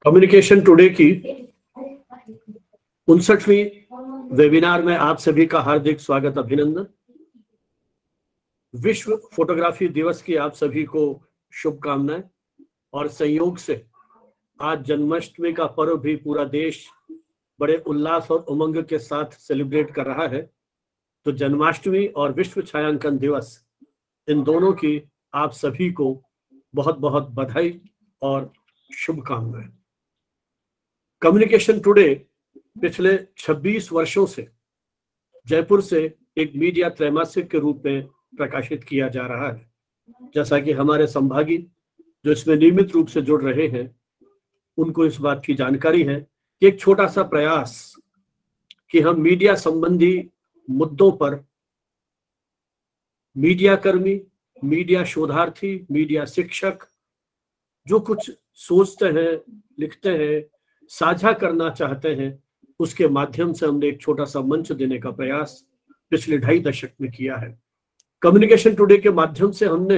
Communication today की 59वीं webinar में आप सभी का हार्दिक स्वागत, अभिनंदन। विश्व फोटोग्राफी दिवस की आप सभी को शुभकामनाएं। और संयोग से आज जन्माष्टमी का पर्व भी पूरा देश बड़े उल्लास और उमंग के साथ सेलिब्रेट कर रहा है। तो जन्माष्टमी और विश्व छायांकन दिवस, इन दोनों की आप सभी को बहुत बहुत बधाई और शुभकामनाएं। कम्युनिकेशन टुडे पिछले 26 वर्षों से जयपुर से एक मीडिया त्रैमासिक के रूप में प्रकाशित किया जा रहा है। जैसा कि हमारे संभागी जो इसमें नियमित रूप से जुड़ रहे हैं, उनको इस बात की जानकारी है कि एक छोटा सा प्रयास कि हम मीडिया संबंधी मुद्दों पर मीडिया कर्मी, मीडिया शोधार्थी, मीडिया शिक्षक जो कुछ सोचते हैं, लिखते हैं, साझा करना चाहते हैं, उसके माध्यम से हमने एक छोटा सा मंच देने का प्रयास पिछले 2.5 दशक में किया है। कम्युनिकेशन टुडे के माध्यम से हमने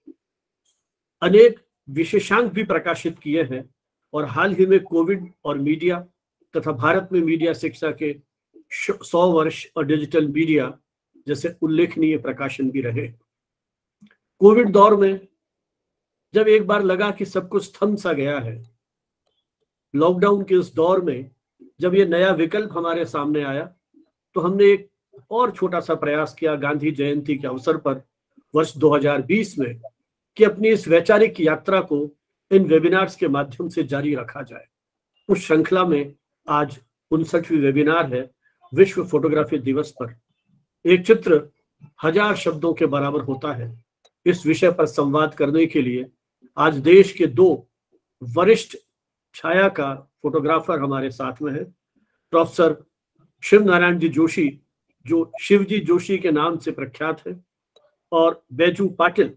अनेक विशेषांक भी प्रकाशित किए हैं और हाल ही में कोविड और मीडिया तथा भारत में मीडिया शिक्षा के 100 वर्ष और डिजिटल मीडिया जैसे उल्लेखनीय प्रकाशन भी रहे। कोविड दौर में जब एक बार लगा कि सब कुछ थम सा गया है, लॉकडाउन के इस दौर में जब ये नया विकल्प हमारे सामने आया, तो हमने एक और छोटा सा प्रयास किया गांधी जयंती के अवसर पर वर्ष 2020 में कि अपनी इस वैचारिक यात्रा को इन वेबिनार्स के माध्यम से जारी रखा जाए। उस श्रृंखला में आज 59वीं वेबिनार है विश्व फोटोग्राफी दिवस पर। एक चित्र 1000 शब्दों के बराबर होता है। इस विषय पर संवाद करने के लिए आज देश के 2 वरिष्ठ छाया का फोटोग्राफर हमारे साथ में है। प्रोफेसर शिव नारायण जी जोशी, जो शिवजी जोशी के नाम से प्रख्यात है, और बैजू पाटिल।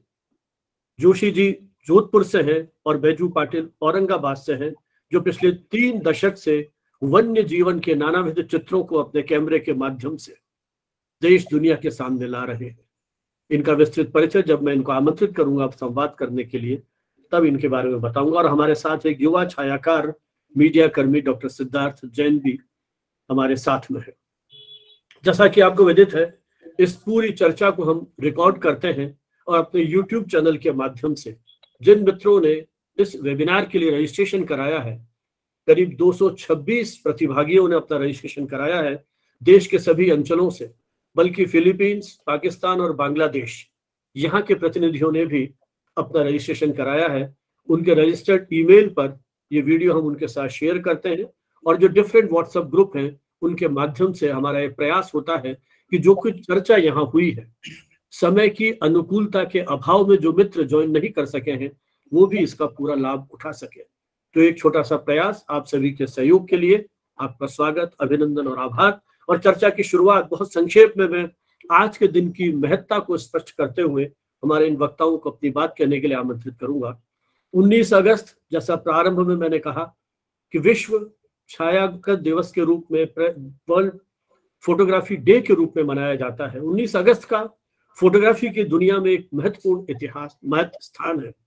जोशी जी जोधपुर से हैं और बैजू पाटिल औरंगाबाद से हैं, जो पिछले 3 दशक से वन्य जीवन के नानाविध चित्रों को अपने कैमरे के माध्यम से देश दुनिया के सामने ला रहे हैं। इनका विस्तृत परिचय जब मैं इनको आमंत्रित करूंगा आप संवाद करने के लिए, तब इनके बारे में बताऊंगा। और हमारे साथ एक युवा छायाकार, मीडिया कर्मी डॉक्टर सिद्धार्थ जैन भी हमारे साथ में है। जैसा कि आपको विदित है, इस पूरी चर्चा को हम रिकॉर्ड करते हैं और अपने YouTube चैनल के माध्यम से जिन मित्रों ने इस वेबिनार के लिए रजिस्ट्रेशन कराया है, करीब 226 प्रतिभागियों ने अपना रजिस्ट्रेशन कराया है देश के सभी अंचलों से, बल्कि फिलीपींस, पाकिस्तान और बांग्लादेश यहाँ के प्रतिनिधियों ने भी अपना रजिस्ट्रेशन कराया है। उनके रजिस्टर्ड ईमेल पर ये वीडियो हम उनके साथ शेयर करते हैं और जो डिफरेंट व्हाट्सएप ग्रुप हैं उनके माध्यम से हमारा एक प्रयास होता है कि जो कुछ चर्चा यहाँ हुई है, समय की अनुकूलता के अभाव में जो मित्र ज्वाइन नहीं कर सके हैं वो भी इसका पूरा लाभ उठा सके। तो एक छोटा सा प्रयास आप सभी के सहयोग के लिए आपका स्वागत, अभिनंदन और आभार। और चर्चा की शुरुआत बहुत संक्षेप में मैं आज के दिन की महत्ता को स्पष्ट करते हुए हमारे इन वक्ताओं को अपनी बात कहने के लिए आमंत्रित करूंगा। 19 अगस्त जैसा प्रारंभ में मैंने कहा कि विश्व छायांकन दिवस के रूप में, वर्ल्ड फोटोग्राफी डे के रूप में मनाया जाता है। 19 अगस्त का फोटोग्राफी की दुनिया में एक महत्वपूर्ण इतिहास, महत्व स्थान है।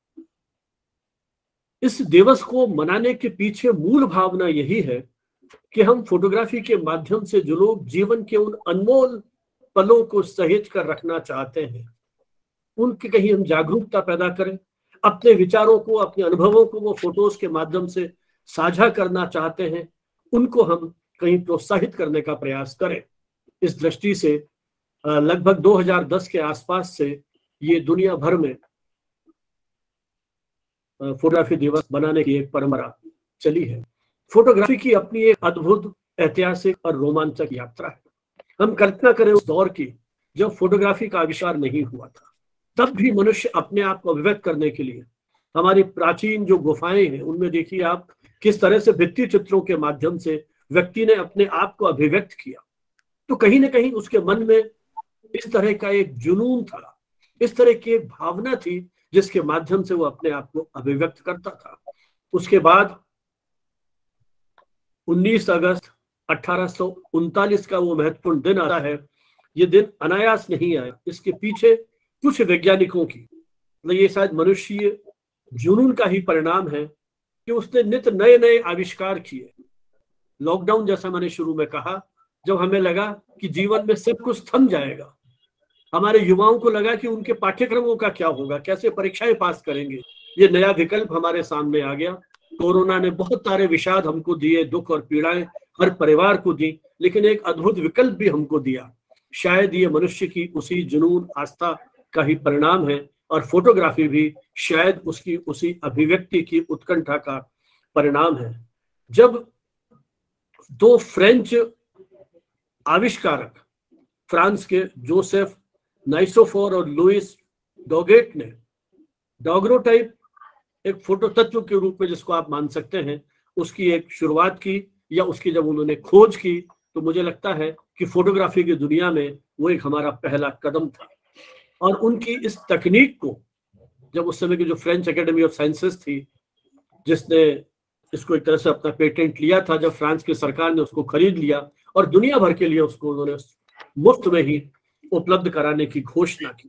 इस दिवस को मनाने के पीछे मूल भावना यही है कि हम फोटोग्राफी के माध्यम से जो लोग जीवन के उन अनमोल पलों को सहेज कर रखना चाहते हैं, उनके कहीं हम जागरूकता पैदा करें, अपने विचारों को, अपने अनुभवों को वो फोटोज के माध्यम से साझा करना चाहते हैं, उनको हम कहीं प्रोत्साहित करने का प्रयास करें। इस दृष्टि से लगभग 2010 के आसपास से ये दुनिया भर में फोटोग्राफी दिवस बनाने की एक परंपरा चली है। फोटोग्राफी की अपनी एक अद्भुत, ऐतिहासिक और रोमांचक यात्रा है। हम कल्पना करें उस दौर की जब फोटोग्राफी का आविष्कार नहीं हुआ था, तब भी मनुष्य अपने आप को अभिव्यक्त करने के लिए हमारी प्राचीन जो गुफाएं हैं उनमें देखिए आप किस तरह से भित्ति चित्रों के माध्यम से व्यक्ति ने अपने आप को अभिव्यक्त किया। तो कहीं ना कहीं उसके मन में इस तरह का एक जुनून था, इस तरह की एक भावना थी जिसके माध्यम से वो अपने आप को अभिव्यक्त करता था। उसके बाद 19 अगस्त 1839 का वो महत्वपूर्ण दिन आता है। ये दिन अनायास नहीं आया, इसके पीछे कुछ वैज्ञानिकों की, मतलब ये शायद मनुष्य जुनून का ही परिणाम है कि उसने नित नए नए आविष्कार किए। लॉकडाउन जैसा मैंने शुरू में कहा, जब हमें लगा कि जीवन में सब कुछ थम जाएगा, हमारे युवाओं को लगा कि उनके पाठ्यक्रमों का क्या होगा, कैसे परीक्षाएं पास करेंगे, ये नया विकल्प हमारे सामने आ गया। कोरोना ने बहुत सारे विषाद हमको दिए, दुख और पीड़ाएं हर परिवार को दी, लेकिन एक अद्भुत विकल्प भी हमको दिया। शायद ये मनुष्य की उसी जुनून आस्था का ही परिणाम है, और फोटोग्राफी भी शायद उसकी उसी अभिव्यक्ति की उत्कंठा का परिणाम है। जब दो फ्रेंच आविष्कारक, फ्रांस के जोसेफ नाइसोफोर और लुइस डोगेट ने डॉगरोटाइप, एक फोटो तत्व के रूप में जिसको आप मान सकते हैं, उसकी एक शुरुआत की, या उसकी जब उन्होंने खोज की, तो मुझे लगता है कि फोटोग्राफी की दुनिया में वो एक हमारा पहला कदम था। और उनकी इस तकनीक को जब उस समय की जो फ्रेंच एकेडमी ऑफ साइंसेस थी, जिसने इसको एक तरह से अपना पेटेंट लिया था, जब फ्रांस की सरकार ने उसको खरीद लिया और दुनिया भर के लिए उसको उन्होंने मुफ्त में ही उपलब्ध कराने की घोषणा की,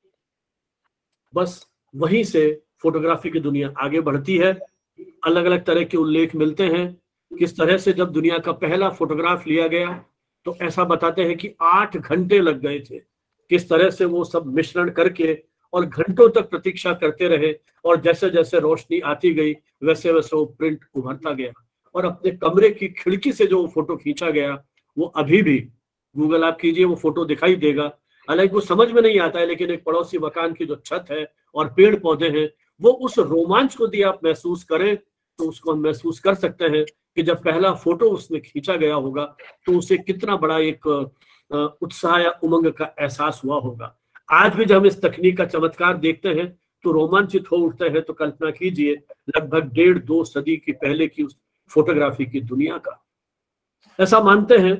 बस वहीं से फोटोग्राफी की दुनिया आगे बढ़ती है। अलग अलग तरह के उल्लेख मिलते हैं किस तरह से जब दुनिया का पहला फोटोग्राफ लिया गया, तो ऐसा बताते हैं कि 8 घंटे लग गए थे। किस तरह से वो सब मिश्रण करके और घंटों तक प्रतीक्षा करते रहे, और जैसे जैसे रोशनी आती गई वैसे वैसे वो प्रिंट उभरता गया, और अपने कमरे की खिड़की से जो फोटो खींचा गया, वो अभी भी गूगल आप कीजिए, वो फोटो दिखाई देगा। हालांकि वो समझ में नहीं आता है, लेकिन एक पड़ोसी मकान की जो छत है और पेड़ पौधे हैं, वो उस रोमांच को यदि आप महसूस करें तो उसको हम महसूस कर सकते हैं कि जब पहला फोटो उसने खींचा गया होगा तो उसे कितना बड़ा एक उत्साह या उमंग का एहसास हुआ होगा। आज भी जब हम इस तकनीक का चमत्कार देखते हैं तो रोमांचित हो उठते हैं। तो कल्पना कीजिए लगभग 1.5-2 सदी की पहले की उस फोटोग्राफी की दुनिया का। ऐसा मानते हैं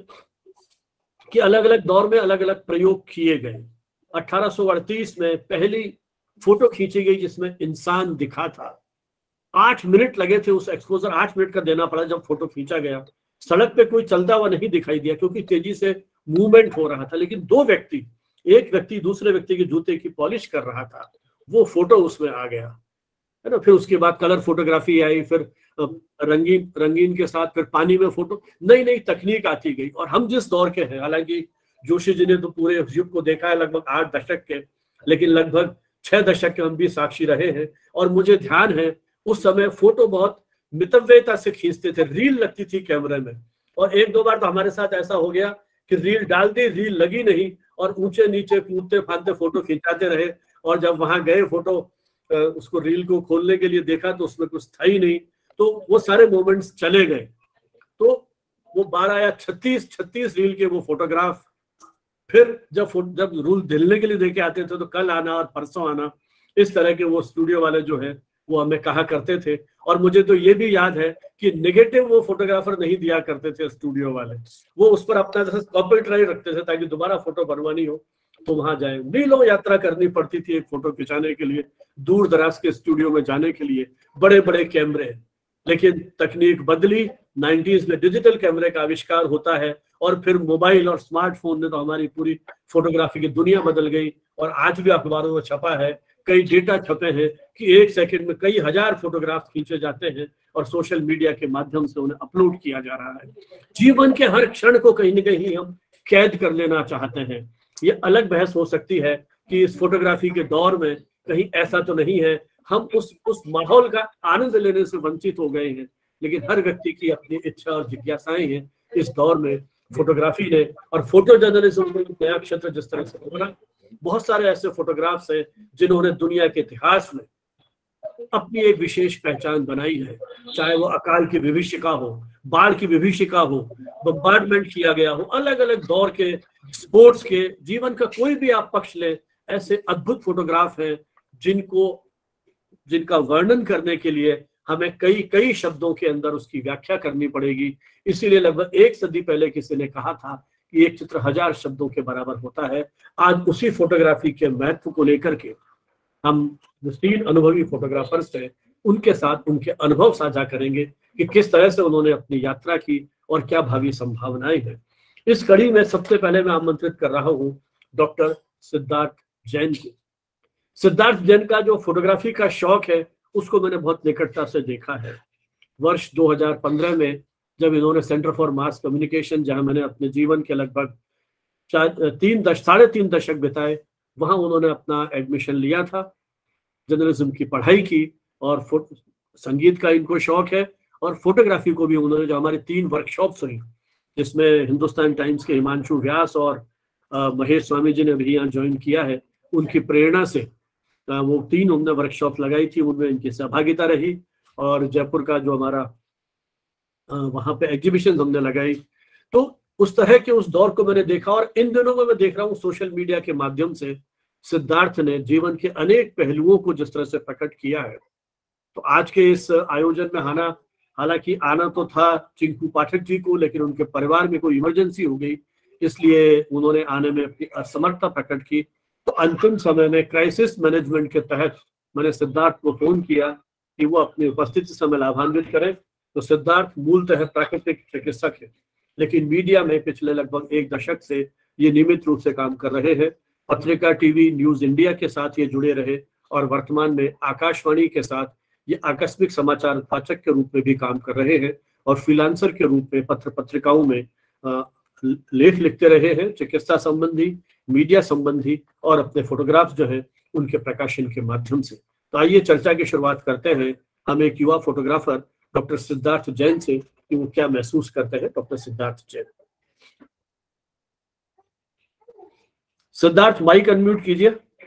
कि अलग अलग दौर में अलग अलग प्रयोग किए गए। 1838 में पहली फोटो खींची गई जिसमें इंसान दिखा था। 8 मिनट लगे थे, उस एक्सपोजर 8 मिनट का देना पड़ा जब फोटो खींचा गया। सड़क पे कोई चलता हुआ नहीं दिखाई दिया क्योंकि तेजी से मूवमेंट हो रहा था, लेकिन दो व्यक्ति, एक व्यक्ति दूसरे व्यक्ति के जूते की पॉलिश कर रहा था, वो फोटो उसमें आ गया, है ना। फिर उसके बाद कलर फोटोग्राफी आई, फिर रंगीन के साथ फिर पानी में फोटो, नई नई तकनीक आती गई। और हम जिस दौर के हैं, हालांकि जोशी जी ने तो पूरे युग को देखा है लगभग 8 दशक के, लेकिन लगभग 6 दशक के हम भी साक्षी रहे हैं। और मुझे ध्यान है उस समय फोटो बहुत मितव्ययता से खींचते थे, रील लगती थी कैमरे में, और 1-2 बार तो हमारे साथ ऐसा हो गया कि रील डाल दी, रील लगी नहीं, और ऊंचे नीचे कूदते फांदते फोटो खिंचाते रहे। और जब वहां गए फोटो उसको रील को खोलने के लिए देखा तो उसमें कुछ था ही नहीं, तो वो सारे मोमेंट्स चले गए। तो वो 12 या 36 रील के वो फोटोग्राफ फिर जब रूल दिलने के लिए देके आते थे तो कल आना और परसों आना, इस तरह के वो स्टूडियो वाले जो है वो हमें कहा करते थे। और मुझे तो ये भी याद है कि नेगेटिव वो फोटोग्राफर नहीं दिया करते थे स्टूडियो वाले, वो उस पर अपना कॉपी रखते थे ताकि दोबारा फोटो बनवानी हो तो वहां जाए। मीलों यात्रा करनी पड़ती थी एक फोटो खिंचाने के लिए, दूर दराज के स्टूडियो में जाने के लिए, बड़े बड़े कैमरे। लेकिन तकनीक बदली, 90s में डिजिटल कैमरे का आविष्कार होता है, और फिर मोबाइल और स्मार्टफोन ने तो हमारी पूरी फोटोग्राफी की दुनिया बदल गई। और आज भी अखबारों में छपा है, कई डेटा छपे हैं कि 1 सेकंड में कई हजार फोटोग्राफ खींचे जाते हैं और सोशल मीडिया के माध्यम से उन्हें अपलोड किया जा रहा है। जीवन के हर क्षण को कहीं ना कहीं हम कैद कर लेना चाहते हैं। ये अलग बहस हो सकती है कि इस फोटोग्राफी के दौर में कहीं ऐसा तो नहीं है, हम उस माहौल का आनंद लेने से वंचित हो गए हैं। लेकिन हर व्यक्ति की अपनी इच्छा और जिज्ञासाएं हैं इस दौर में फोटोग्राफी ने। और फोटो जर्नलिज्म में नया क्षेत्र जिस तरह से उभरा, बहुत सारे ऐसे फोटोग्राफ्स हैं जिन्होंने दुनिया के इतिहास में अपनी एक विशेष पहचान बनाई है। चाहे वो अकाल की विभीषिका हो, बाढ़ की विभीषिका हो, बम्बार्डमेंट किया गया हो, अलग अलग दौर के, स्पोर्ट्स के, जीवन का कोई भी आप पक्ष ले, ऐसे अद्भुत फोटोग्राफ हैं जिनका वर्णन करने के लिए हमें कई शब्दों के अंदर उसकी व्याख्या करनी पड़ेगी। इसीलिए लगभग 1 सदी पहले किसी ने कहा था कि एक चित्र 1000 शब्दों के बराबर होता है। आज उसी फोटोग्राफी के महत्व को लेकर के हम जो 3 अनुभवी फोटोग्राफर्स हैं उनके साथ उनके अनुभव साझा करेंगे कि किस तरह से उन्होंने अपनी यात्रा की और क्या भावी संभावनाएं हैं। इस कड़ी में सबसे पहले मैं आमंत्रित कर रहा हूं डॉक्टर सिद्धार्थ जैन को। सिद्धार्थ जैन का जो फोटोग्राफी का शौक है उसको मैंने बहुत निकटता से देखा है। वर्ष 2015 में जब इन्होंने सेंटर फॉर मास कम्युनिकेशन, जहां मैंने अपने जीवन के लगभग साढ़े तीन दशक बिताए, वहां उन्होंने अपना एडमिशन लिया था, जर्नलिज्म की पढ़ाई की, और संगीत का इनको शौक है, और फोटोग्राफी को भी उन्होंने, जो हमारी 3 वर्कशॉप्स हुई जिसमें हिंदुस्तान टाइम्स के हिमांशु व्यास और महेश स्वामी जी ने भी यहाँ ज्वाइन किया है, उनकी प्रेरणा से वो 3 उन्होंने वर्कशॉप लगाई थी, उनमें इनकी सहभागिता रही। और जयपुर का जो हमारा वहाँ पे एग्जीबिशन हमने लगाई, तो उस तरह के उस दौर को मैंने देखा। और इन दिनों में मैं देख रहा हूँ सोशल मीडिया के माध्यम से सिद्धार्थ ने जीवन के अनेक पहलुओं को जिस तरह से प्रकट किया है। तो आज के इस आयोजन में हालांकि आना तो था चिंकू पाठक जी को, लेकिन उनके परिवार में कोई इमरजेंसी हो गई, इसलिए उन्होंने आने में अपनी असमर्थता प्रकट की। तो अंतिम समय में क्राइसिस मैनेजमेंट के तहत मैंने सिद्धार्थ को फोन किया कि वो अपनी उपस्थिति से हमें लाभान्वित करें। तो सिद्धार्थ मूलतः प्राकृतिक चिकित्सक है, लेकिन मीडिया में पिछले लगभग 1 दशक से ये नियमित रूप से काम कर रहे हैं। पत्रिका, टीवी, न्यूज इंडिया के साथ ये जुड़े रहे, और वर्तमान में आकाशवाणी के साथ ये आकस्मिक समाचार वाचक के रूप में भी काम कर रहे हैं, और फ्रीलांसर के रूप में पत्र पत्रिकाओं में लेख लिखते रहे हैं, चिकित्सा संबंधी, मीडिया संबंधी, और अपने फोटोग्राफ्स जो है उनके प्रकाशन के माध्यम से। तो आइए चर्चा की शुरुआत करते हैं हम एक युवा फोटोग्राफर डॉक्टर सिद्धार्थ जैन से कि वो क्या महसूस करते हैं। Doctor Siddharth Jain. Siddharth, mic unmute कीजिए।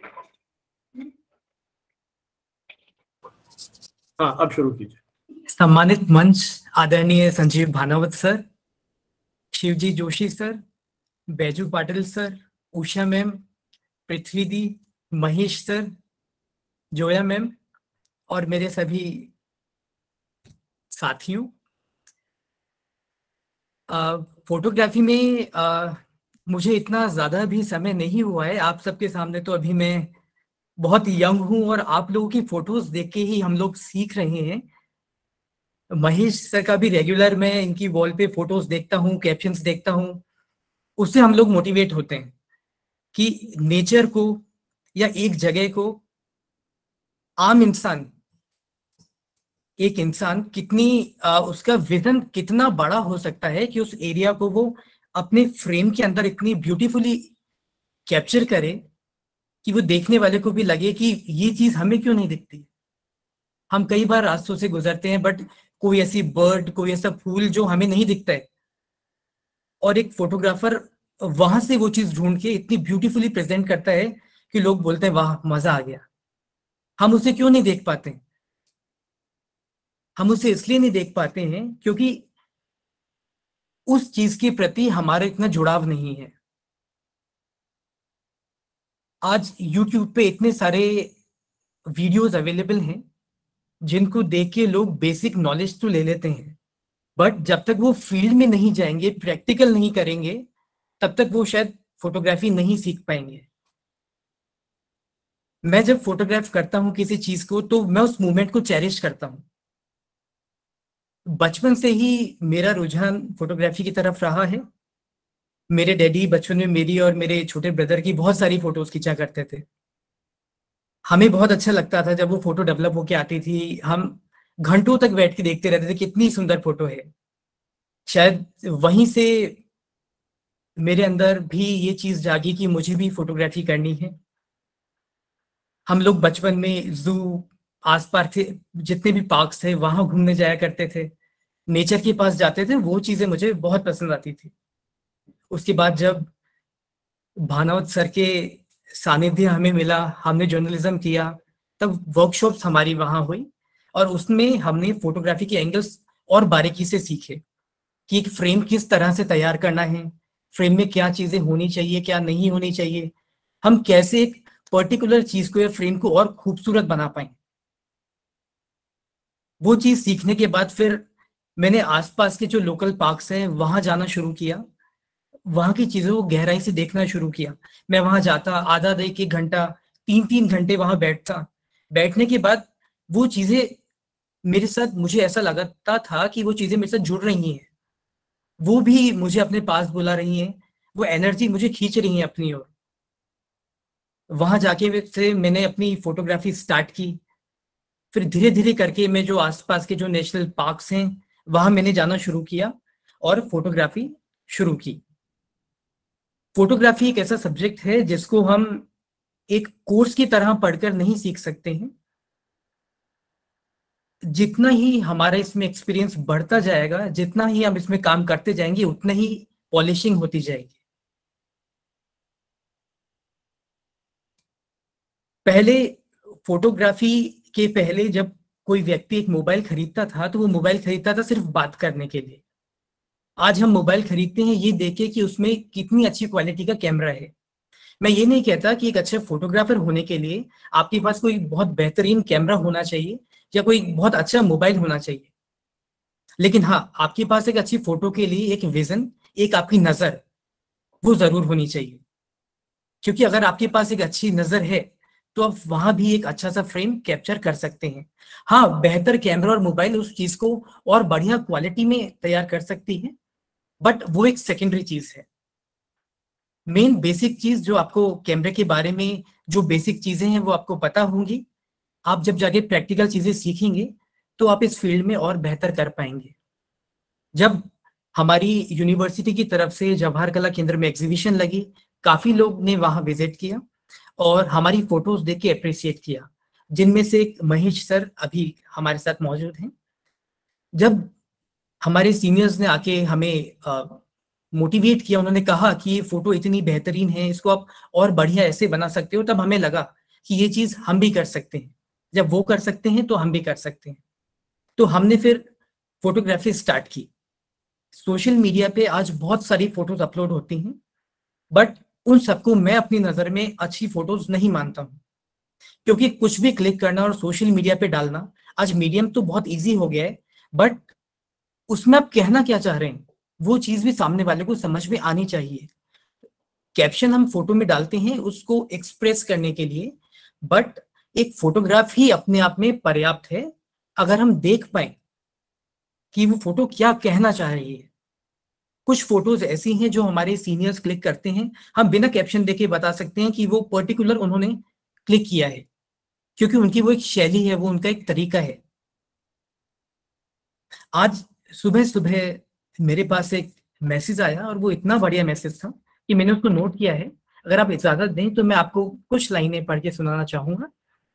हाँ, अब शुरू कीजिए। सम्मानित मंच आदरणीय Sanjeev Bhanawat sir, Shivji Joshi sir, Baiju Patil sir, Usha ma'am, Prithvi दी, महेश सर, जोया मैम, और मेरे सभी साथियों। फोटोग्राफी में मुझे इतना ज़्यादा भी समय नहीं हुआ है। आप सबके सामने तो अभी मैं बहुत यंग हूँ, और आप लोगों की फोटोज देख के ही हम लोग सीख रहे हैं। महेश सर का भी रेगुलर मैं इनकी वॉल पे फोटोज देखता हूँ, कैप्शंस देखता हूँ, उससे हम लोग मोटिवेट होते हैं कि नेचर को या एक जगह को आम इंसान, एक इंसान कितनी उसका विजन कितना बड़ा हो सकता है कि उस एरिया को वो अपने फ्रेम के अंदर इतनी ब्यूटीफुली कैप्चर करे कि वो देखने वाले को भी लगे कि ये चीज हमें क्यों नहीं दिखती। हम कई बार रास्तों से गुजरते हैं, बट कोई ऐसी बर्ड, कोई ऐसा फूल जो हमें नहीं दिखता है, और एक फोटोग्राफर वहां से वो चीज ढूंढ के इतनी ब्यूटीफुली प्रेजेंट करता है कि लोग बोलते हैं वाह मजा आ गया। हम उसे क्यों नहीं देख पाते? हम उसे इसलिए नहीं देख पाते हैं क्योंकि उस चीज के प्रति हमारा इतना जुड़ाव नहीं है। आज YouTube पे इतने सारे वीडियोस अवेलेबल हैं जिनको देख के लोग बेसिक नॉलेज तो ले लेते हैं, बट जब तक वो फील्ड में नहीं जाएंगे, प्रैक्टिकल नहीं करेंगे, तब तक वो शायद फोटोग्राफी नहीं सीख पाएंगे। मैं जब फोटोग्राफ करता हूँ किसी चीज को, तो मैं उस मोमेंट को चेरिश करता हूँ। बचपन से ही मेरा रुझान फोटोग्राफी की तरफ रहा है। मेरे डैडी बचपन में मेरी और मेरे छोटे ब्रदर की बहुत सारी फोटोज खींचा करते थे। हमें बहुत अच्छा लगता था जब वो फोटो डेवलप होके आती थी। हम घंटों तक बैठ के देखते रहते थे कितनी सुंदर फोटो है। शायद वहीं से मेरे अंदर भी ये चीज जागी कि मुझे भी फोटोग्राफी करनी है। हम लोग बचपन में जू, आसपास के जितने भी पार्क्स थे वहां घूमने जाया करते थे, नेचर के पास जाते थे। वो चीजें मुझे बहुत पसंद आती थी। उसके बाद जब भानावत सर के सानिध्य हमें मिला, हमने जर्नलिज्म किया, तब वर्कशॉप्स हमारी वहां हुई, और उसमें हमने फोटोग्राफी के एंगल्स और बारीकी से सीखे कि एक फ्रेम किस तरह से तैयार करना है, फ्रेम में क्या चीजें होनी चाहिए, क्या नहीं होनी चाहिए, हम कैसे एक पर्टिकुलर चीज को या फ्रेम को और खूबसूरत बना पाए। वो चीज सीखने के बाद फिर मैंने आसपास के जो लोकल पार्क्स हैं वहां जाना शुरू किया, वहां की चीजों को गहराई से देखना शुरू किया। मैं वहां जाता, आधा आधा एक घंटा, 3 घंटे वहां बैठता। बैठने के बाद वो चीजें मेरे साथ, मुझे ऐसा लगता था कि वो चीजें मेरे साथ जुड़ रही हैं, वो भी मुझे अपने पास बुला रही हैं, वो एनर्जी मुझे खींच रही है अपनी ओर। वहां जाके से मैंने अपनी फोटोग्राफी स्टार्ट की। फिर धीरे धीरे करके मैं जो आसपास के जो नेशनल पार्क्स हैं वहां मैंने जाना शुरू किया और फोटोग्राफी शुरू की। फोटोग्राफी एक ऐसा सब्जेक्ट है जिसको हम एक कोर्स की तरह पढ़कर नहीं सीख सकते हैं। जितना ही हमारा इसमें एक्सपीरियंस बढ़ता जाएगा, जितना ही हम इसमें काम करते जाएंगे, उतना ही पॉलिशिंग होती जाएगी। पहले फोटोग्राफी के पहले जब कोई व्यक्ति एक मोबाइल खरीदता था तो वो मोबाइल खरीदता था सिर्फ बात करने के लिए। आज हम मोबाइल खरीदते हैं ये देखे कि उसमें कितनी अच्छी क्वालिटी का कैमरा है। मैं ये नहीं कहता कि एक अच्छे फोटोग्राफर होने के लिए आपके पास कोई बहुत बेहतरीन कैमरा होना चाहिए या कोई बहुत अच्छा मोबाइल होना चाहिए, लेकिन हाँ, आपके पास एक अच्छी फोटो के लिए एक विजन, एक आपकी नजर वो जरूर होनी चाहिए। क्योंकि अगर आपके पास एक अच्छी नजर है तो आप वहां भी एक अच्छा सा फ्रेम कैप्चर कर सकते हैं। हाँ, बेहतर कैमरा और मोबाइल उस चीज को और बढ़िया क्वालिटी में तैयार कर सकती है, बट वो एक सेकेंडरी चीज है। मेन बेसिक चीज जो आपको कैमरे के बारे में जो बेसिक चीजें हैं वो आपको पता होंगी। आप जब जाके प्रैक्टिकल चीजें सीखेंगे तो आप इस फील्ड में और बेहतर कर पाएंगे। जब हमारी यूनिवर्सिटी की तरफ से जवाहर कला केंद्र में एग्जीबिशन लगी, काफी लोग ने वहां विजिट किया और हमारी फोटोज देख के अप्रिशिएट किया, जिनमें से एक महेश सर अभी हमारे साथ मौजूद हैं। जब हमारे सीनियर्स ने आके हमें मोटिवेट किया, उन्होंने कहा कि ये फोटो इतनी बेहतरीन है, इसको आप और बढ़िया ऐसे बना सकते हो, तब हमें लगा कि ये चीज हम भी कर सकते हैं। जब वो कर सकते हैं तो हम भी कर सकते हैं। तो हमने फिर फोटोग्राफी स्टार्ट की। सोशल मीडिया पे आज बहुत सारी फोटोज अपलोड होती हैं, बट उन सबको मैं अपनी नजर में अच्छी फोटोज नहीं मानता हूँ। क्योंकि कुछ भी क्लिक करना और सोशल मीडिया पे डालना, आज मीडियम तो बहुत इजी हो गया है, बट उसमें आप कहना क्या चाह रहे हैं वो चीज भी सामने वाले को समझ में आनी चाहिए। कैप्शन हम फोटो में डालते हैं उसको एक्सप्रेस करने के लिए, बट एक फोटोग्राफ ही अपने आप में पर्याप्त है अगर हम देख पाए कि वो फोटो क्या कहना चाह रही है। कुछ फोटोज ऐसी हैं जो हमारे सीनियर्स क्लिक करते हैं, हम बिना कैप्शन देके बता सकते हैं कि वो पर्टिकुलर उन्होंने क्लिक किया है, क्योंकि उनकी वो एक शैली है, वो उनका एक तरीका है। आज सुबह सुबह मेरे पास एक मैसेज आया और वो इतना बढ़िया मैसेज था कि मैंने उसको नोट किया है। अगर आप इजाजत दें तो मैं आपको कुछ लाइनें पढ़ के सुनाना चाहूंगा।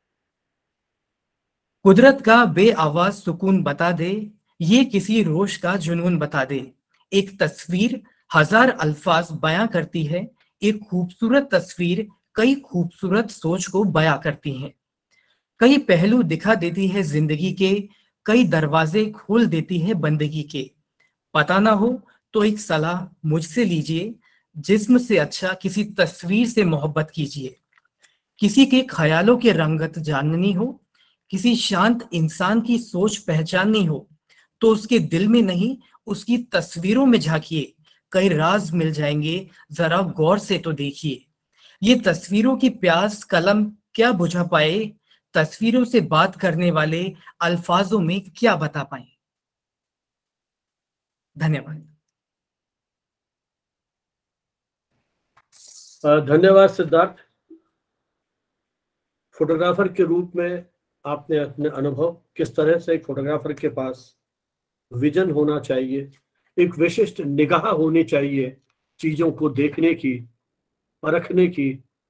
कुदरत का बेआवाज सुकून बता दे, ये किसी रोश का जुनून बता दे। एक तस्वीर हजार अल्फाज बयां करती है, एक खूबसूरत तस्वीर कई खूबसूरत सोच को बयां करती है। कई पहलू दिखा देती है जिंदगी के, कई दरवाजे खोल देती है बंदगी के। पता ना हो तो एक सलाह मुझसे लीजिए, जिस्म से अच्छा किसी तस्वीर से मोहब्बत कीजिए। किसी के ख्यालों के रंगत जाननी हो, किसी शांत इंसान की सोच पहचाननी हो, तो उसके दिल में नहीं उसकी तस्वीरों में झांकिए। कई राज मिल जाएंगे, जरा गौर से तो देखिए। ये तस्वीरों की प्यास कलम क्या बुझा पाए, तस्वीरों से बात करने वाले अल्फाजों में क्या बता पाए। धन्यवाद। धन्यवाद सिद्धार्थ। फोटोग्राफर के रूप में आपने अपने अनुभव, किस तरह से एक फोटोग्राफर के पास विजन होना चाहिए, एक विशिष्ट निगाह होनी चाहिए चीजों को देखने की, परखने की,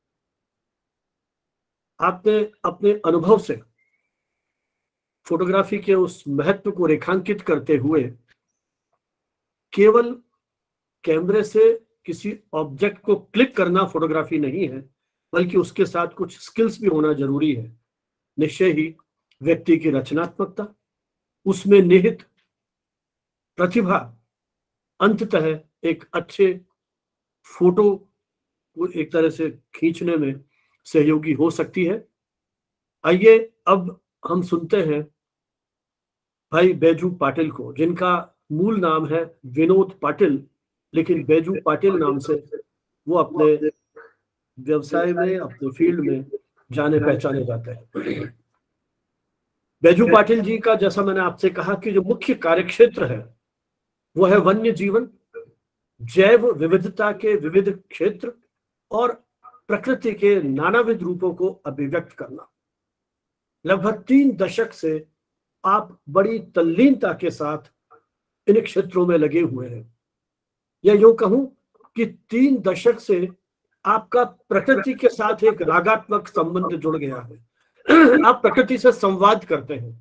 आपने अपने अनुभव से फोटोग्राफी के उस महत्व को रेखांकित करते हुए केवल कैमरे से किसी ऑब्जेक्ट को क्लिक करना फोटोग्राफी नहीं है, बल्कि उसके साथ कुछ स्किल्स भी होना जरूरी है। निश्चय ही व्यक्ति की रचनात्मकता, उसमें निहित प्रतिभा अंततः एक अच्छे फोटो को एक तरह से खींचने में सहयोगी हो सकती है। आइए अब हम सुनते हैं भाई बैजू पाटिल को, जिनका मूल नाम है विनोद पाटिल, लेकिन बैजू पाटिल नाम से वो अपने व्यवसाय में, अपने फील्ड में जाने पहचाने जाते हैं। बैजू पाटिल जी का, जैसा मैंने आपसे कहा कि जो मुख्य कार्यक्षेत्र है वो है वन्य जीवन, जैव विविधता के विविध क्षेत्र और प्रकृति के नानाविध रूपों को अभिव्यक्त करना। लगभग 3 दशक से आप बड़ी तल्लीनता के साथ इन क्षेत्रों में लगे हुए हैं, या यूं कहूं कि 3 दशक से आपका प्रकृति के साथ एक रागात्मक संबंध जुड़ गया है। आप प्रकृति से संवाद करते हैं,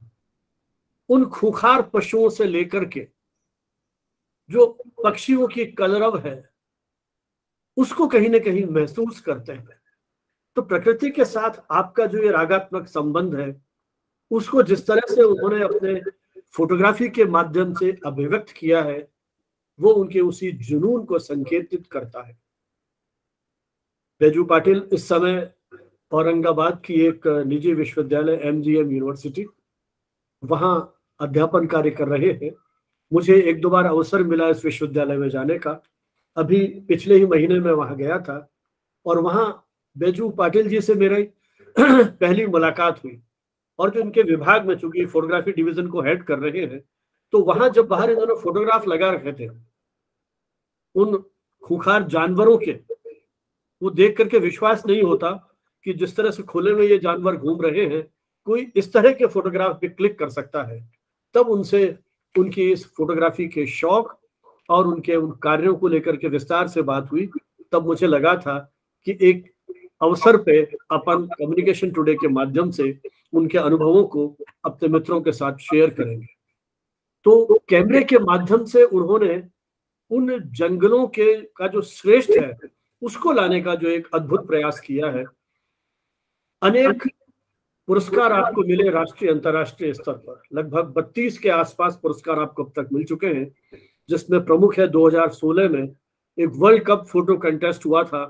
उन खूंखार पशुओं से लेकर के जो पक्षियों की कलरव है उसको कहीं ना कहीं महसूस करते हैं। तो प्रकृति के साथ आपका जो ये रागात्मक संबंध है उसको जिस तरह से उन्होंने अपने फोटोग्राफी के माध्यम से अभिव्यक्त किया है वो उनके उसी जुनून को संकेतित करता है। बैजू पाटिल इस समय औरंगाबाद की एक निजी विश्वविद्यालय MGM यूनिवर्सिटी वहां अध्यापन कार्य कर रहे हैं। मुझे 1-2 बार अवसर मिला इस विश्वविद्यालय में जाने का। अभी पिछले ही महीने में वहां गया था और वहां बैजू पाटिल जी से मेरी पहली मुलाकात हुई। और जो इनके विभाग में, चूंकि फोटोग्राफी डिवीजन को हेड कर रहे हैं, तो वहां जब बाहर इन्होंने फोटोग्राफ लगा रखे थे उन खूंखार जानवरों के, वो देख करके विश्वास नहीं होता कि जिस तरह से खुले में ये जानवर घूम रहे हैं कोई इस तरह के फोटोग्राफ पे क्लिक कर सकता है। तब उनसे उनकी इस फोटोग्राफी के शौक और उनके उन कार्यों को लेकर के विस्तार से बात हुई। तब मुझे लगा था कि एक अवसर पे अपन कम्युनिकेशन टुडे के माध्यम से उनके अनुभवों को अपने मित्रों के साथ शेयर करेंगे। तो कैमरे के माध्यम से उन्होंने उन जंगलों के का जो श्रेष्ठ है उसको लाने का जो एक अद्भुत प्रयास किया है। अनेक पुरस्कार आपको मिले राष्ट्रीय अंतर्राष्ट्रीय स्तर पर, लगभग 32 के आसपास पुरस्कार आपको अब तक मिल चुके हैं, जिसमें प्रमुख है 2016 में एक वर्ल्ड कप फोटो कंटेस्ट हुआ था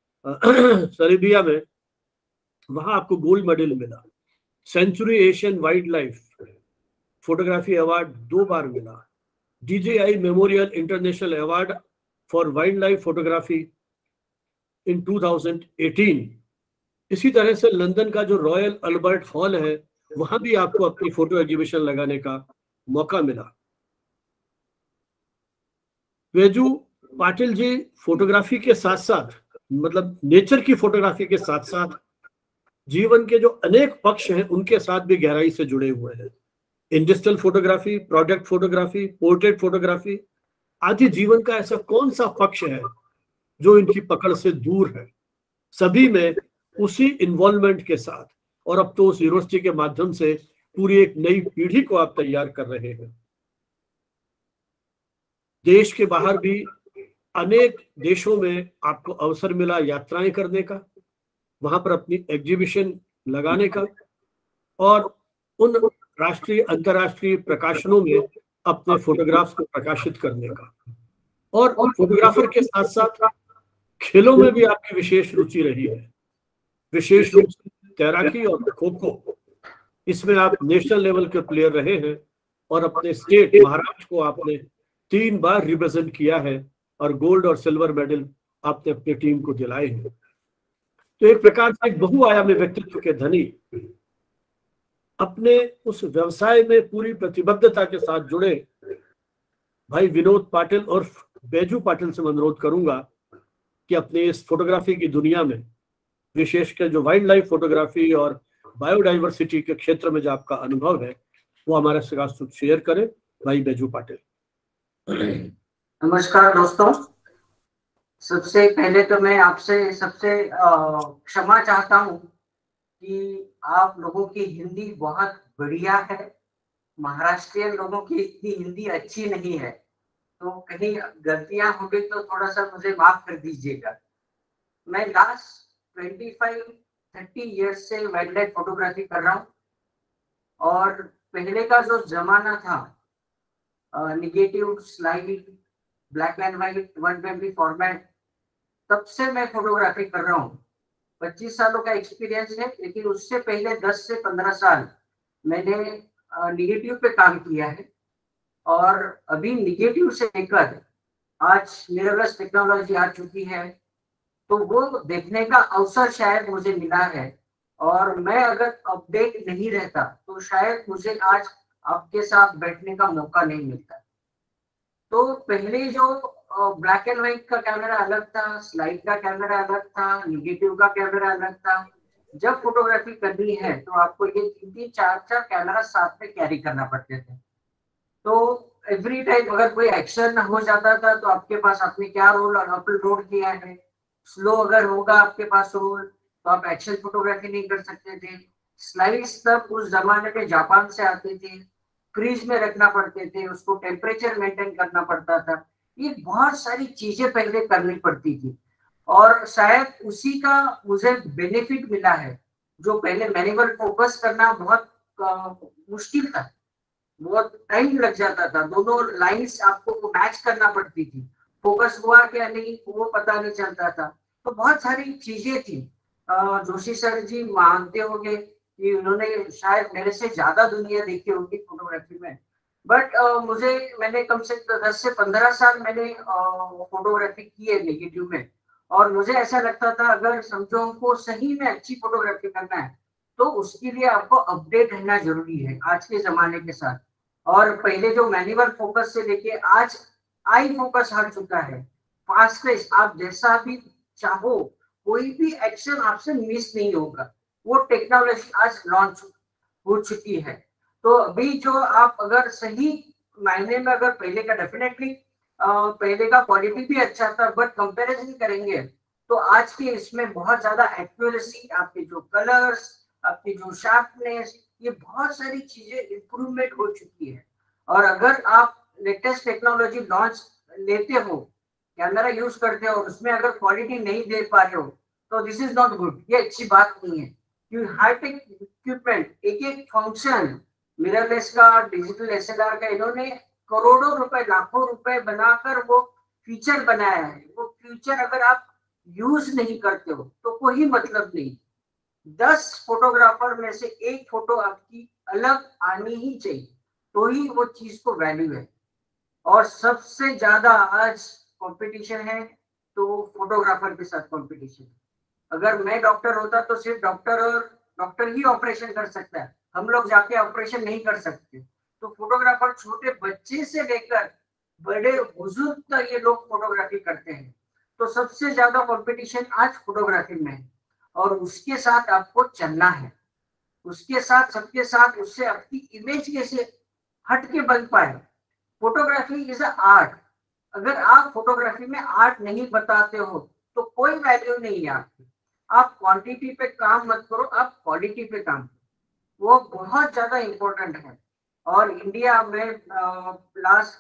सर्बिया में, वहां आपको गोल्ड मेडल मिला। Century Asian wildlife photography award 2 बार मिला। DJI memorial international award for wildlife photography in 2018। इसी तरह से लंदन का जो रॉयल अल्बर्ट हॉल है वहां भी आपको अपनी फोटो एग्जीबिशन लगाने का मौका मिला। बैजू पाटिल जी फोटोग्राफी के साथ साथ, मतलब नेचर की फोटोग्राफी के साथ साथ जीवन के जो अनेक पक्ष हैं उनके साथ भी गहराई से जुड़े हुए हैं। Industrial photography, product photography, portrait photography आदि जीवन का ऐसा कौन सा पक्ष है जो इनकी पकड़ से दूर है। सभी में उसी इन्वॉल्वमेंट के साथ, और अब तो उस यूनिवर्सिटी के माध्यम से पूरी एक नई पीढ़ी को आप तैयार कर रहे हैं। देश के बाहर भी अनेक देशों में आपको अवसर मिला यात्राएं करने का, वहां पर अपनी एग्जीबिशन लगाने का और उन राष्ट्रीय अंतर्राष्ट्रीय प्रकाशनों में अपने फोटोग्राफ्स को प्रकाशित करने का। और फोटोग्राफर के साथ साथ खेलों में भी आपकी विशेष रुचि रही है, विशेष रूप से तैराकी और खो-खो। इसमें आप नेशनल लेवल के प्लेयर रहे हैं और अपने स्टेट महाराष्ट्र को आपने 3 बार रिप्रेजेंट किया है और गोल्ड और सिल्वर मेडल आपने अपनी टीम को दिलाए हैं। तो एक प्रकार से एक बहुआयामी व्यक्तित्व के धनी अपने उस व्यवसाय में पूरी प्रतिबद्धता के साथ जुड़े भाई विनोद पाटिल और बैजू पाटिल से मैं अनुरोध करूंगा कि अपने इस फोटोग्राफी की दुनिया में, विशेषकर जो वाइल्ड लाइफ फोटोग्राफी और बायोडाइवर्सिटी के क्षेत्र में जो आपका अनुभव है वो हमारे साथ शेयर करें। भाई बैजू पाटिल। नमस्कार दोस्तों, सबसे पहले तो मैं आपसे सबसे क्षमा चाहता हूँ कि आप लोगों की हिंदी बहुत बढ़िया है, महाराष्ट्रियन लोगों की इतनी हिंदी अच्छी नहीं है, तो कहीं गलतियां हो गई तो थोड़ा सा मुझे माफ कर दीजिएगा। मैं लास्ट 25-30 ईयर्स से वाइल्ड लाइफ फोटोग्राफी कर रहा हूँ और पहले का जो जमाना था negative, slide, black and white, 120 format, तब से मैं फोटोग्राफी कर रहा हूँ। 25 सालों का एक्सपीरियंस है, लेकिन उससे पहले 10 से 15 साल मैंने निगेटिव पे काम किया है और अभी निगेटिव से लेकर आज मिररलेस टेक्नोलॉजी आ चुकी है, तो वो देखने का अवसर शायद मुझे मिला है और मैं अगर अपडेट नहीं रहता तो शायद मुझे आज आपके साथ बैठने का मौका नहीं मिलता। तो पहले जो ब्लैक एंड व्हाइट का कैमरा अलग था, स्लाइड का कैमरा अलग था, निगेटिव का कैमरा अलग था, जब फोटोग्राफी करनी है तो आपको ये 3-3, 4-4 कैमरा साथ में कैरी करना पड़ते थे। तो एवरी टाइम अगर कोई एक्शन हो जाता था तो आपके पास आपने क्या रोल अपलोड किया है, स्लो अगर होगा आपके पास रोल तो आप एक्शन फोटोग्राफी नहीं कर सकते थे। स्लाइड्स तब उस जमाने में जापान से आते थे, फ्रीज में रखना पड़ते थे, उसको टेम्परेचर मेंटेन करना पड़ता था। ये बहुत सारी चीजें पहले करनी पड़ती थी और शायद उसी का मुझे बेनिफिट मिला है। जो पहले मैनुअल फोकस करना बहुत मुश्किल था, बहुत टाइम लग जाता था, दोनों लाइंस आपको मैच करना पड़ती थी, फोकस हुआ क्या नहीं वो पता नहीं चलता था। तो बहुत सारी चीजें थी। जोशी सर जी मानते होंगे कि उन्होंने शायद मेरे से ज्यादा दुनिया देखी होगी फोटोग्राफी में, बट मैंने कम से 10 से 15 साल मैंने फोटोग्राफी की है नेगेटिव में। और मुझे ऐसा लगता था अगर समझो हमको सही में अच्छी फोटोग्राफी करना है तो उसके लिए आपको अपडेट रहना जरूरी है आज के जमाने के साथ। और पहले जो मैनुअल फोकस से लेके आज आई फोकस हट चुका है, फास्टेस्ट, आप जैसा भी चाहो कोई भी एक्शन आपसे मिस नहीं होगा, वो टेक्नोलॉजी आज लॉन्च हो चुकी है। तो अभी जो आप अगर सही मायने में अगर पहले का डेफिनेटली पहले का क्वालिटी भी अच्छा था, बट कंपैरिजन करेंगे तो आज के इसमें बहुत ज्यादा एक्यूरेसी, आपके जो कलर्स, आपकी जो शार्पनेस, ये बहुत सारी चीजें इंप्रूवमेंट हो चुकी है। और अगर आप लेटेस्ट टेक्नोलॉजी लॉन्च लेते हो, कैमरा यूज करते हो और उसमें अगर क्वालिटी नहीं दे पा रहे हो तो दिस इज नॉट गुड, ये अच्छी बात नहीं है। क्योंकि हाईटेक इक्विपमेंट, एक एक फंक्शन, मिररलेस का, डिजिटल एसएलआर का, इन्होंने करोड़ों रुपए, लाखों रुपए बनाकर वो फीचर बनाया है। वो फीचर अगर आप यूज नहीं करते हो तो कोई मतलब नहीं। 10 फोटोग्राफर में से एक फोटो आपकी अलग आनी ही चाहिए तो ही वो चीज को वैल्यू है। और सबसे ज्यादा आज कंपटीशन है तो फोटोग्राफर के साथ कंपटीशन। अगर मैं डॉक्टर होता तो सिर्फ डॉक्टर ही ऑपरेशन कर सकता है, हम लोग जाके ऑपरेशन नहीं कर सकते। तो फोटोग्राफर छोटे बच्चे से लेकर बड़े बुजुर्ग तक ये लोग फोटोग्राफी करते हैं। तो सबसे ज्यादा कंपटीशन आज फोटोग्राफी में है और उसके साथ आपको चलना है, उसके साथ, सबके साथ, उससे आपकी इमेज कैसे हट के बन पाए। Photography is art. अगर आप फोटोग्राफी में आर्ट नहीं बताते हो तो कोई वैल्यू नहीं है आपकी। आप क्वांटिटी पे काम मत करो, आप क्वालिटी पे काम करो, वो बहुत ज्यादा इंपॉर्टेंट है। और इंडिया में लास्ट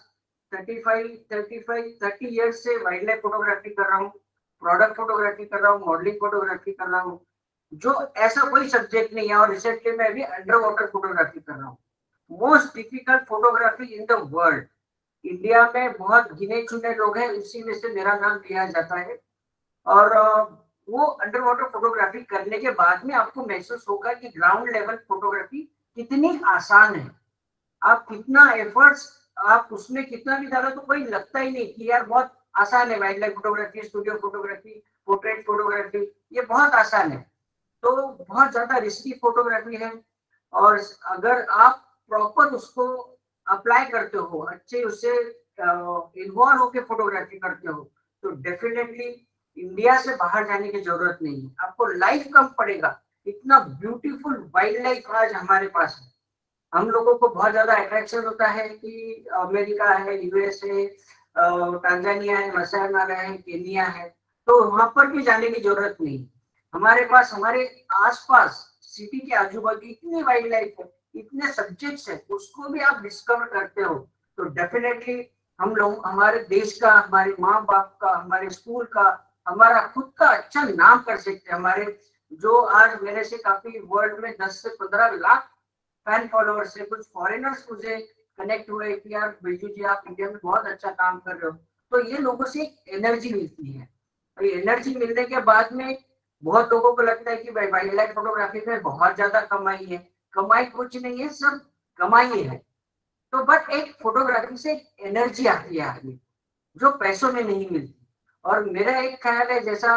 30 ईयर्स से वाइल्ड लाइफ फोटोग्राफी कर रहा हूँ, प्रोडक्ट फोटोग्राफी कर रहा हूँ, मॉडलिंग फोटोग्राफी कर रहा हूँ, जो ऐसा कोई सब्जेक्ट नहीं है। और रिसेंटली मैं अभी अंडर वाटर फोटोग्राफी कर रहा हूँ। Most difficult photography in the world. India में बहुत गिने चुने लोग हैं, उसी में से मेरा नाम लिया जाता है। और वो अंडर वाटर फोटोग्राफी करने के बाद में आपको महसूस होगा कि ग्राउंड लेवल फोटोग्राफी कितनी आसान है। आप कितना एफर्ट्स, आप उसमें कितना भी डालो तो कोई लगता ही नहीं कि यार बहुत आसान है। Wildlife photography, studio photography, portrait photography, ये बहुत आसान है। तो बहुत ज्यादा रिस्की फोटोग्राफी है। और अगर आप प्रॉपर उसको अप्लाई करते हो, अच्छे उससे इन्वॉल्व होके फोटोग्राफी करते हो तो डेफिनेटली इंडिया से बाहर जाने की जरूरत नहीं है, आपको लाइफ कम पड़ेगा। इतना ब्यूटीफुल वाइल्ड लाइफ आज हमारे पास है। हम लोगों को बहुत ज्यादा अट्रैक्शन होता है कि अमेरिका है, यूएस है, टांजानिया है, मसाई मारा है, केनिया है, तो वहां पर भी जाने की जरूरत नहीं। हमारे पास, हमारे आसपास सिटी के आजू बाजू इतनी वाइल्ड लाइफ है, इतने सब्जेक्ट्स है, उसको भी आप डिस्कवर करते हो तो डेफिनेटली हम लोग हमारे देश का, हमारे माँ बाप का, हमारे स्कूल का, हमारा खुद का अच्छा नाम कर सकते हैं। हमारे जो आज मेरे से काफी वर्ल्ड में 10 से 15 लाख फैन फॉलोअर्स है, कुछ फॉरेनर्स मुझे कनेक्ट हुए कि यार बिरजू जी आप इंडिया में बहुत अच्छा काम कर रहे हो। तो ये लोगों से एक एनर्जी मिलती है। और ये एनर्जी मिलने के बाद में बहुत लोगों को लगता है कि भाई वाइल्ड लाइफ फोटोग्राफी में बहुत ज्यादा कमाई है। कमाई कुछ नहीं है, सब कमाई है। तो बट एक फोटोग्राफी से एनर्जी आती है आदमी, जो पैसों में नहीं मिलती। और मेरा एक ख्याल है, जैसा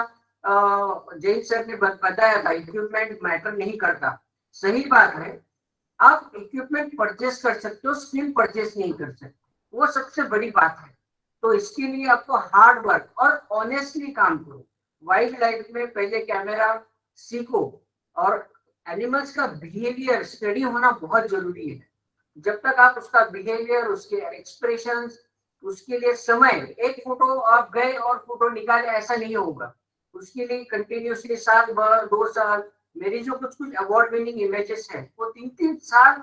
जैन सर ने बताया था, इक्विपमेंट मैटर नहीं करता, सही बात है। आप इक्विपमेंट परचेस कर सकते हो, स्किल परचेस नहीं कर सकते, वो सबसे बड़ी बात है। तो इसके लिए आपको हार्ड वर्क और ऑनेस्टली काम करो। वाइल्ड लाइफ में पहले कैमरा सीखो और एनिमल्स का बिहेवियर स्टडी होना बहुत जरूरी है। जब तक आप उसका बिहेवियर, उसके एक्सप्रेशंस, उसके लिए समय, एक फोटो आप गए और फोटो निकाले ऐसा नहीं होगा, उसके लिए कंटिन्यूसली साल भर 2 साल, मेरी जो कुछ कुछ अवार्ड विनिंग इमेजेस है वो 3-3 साल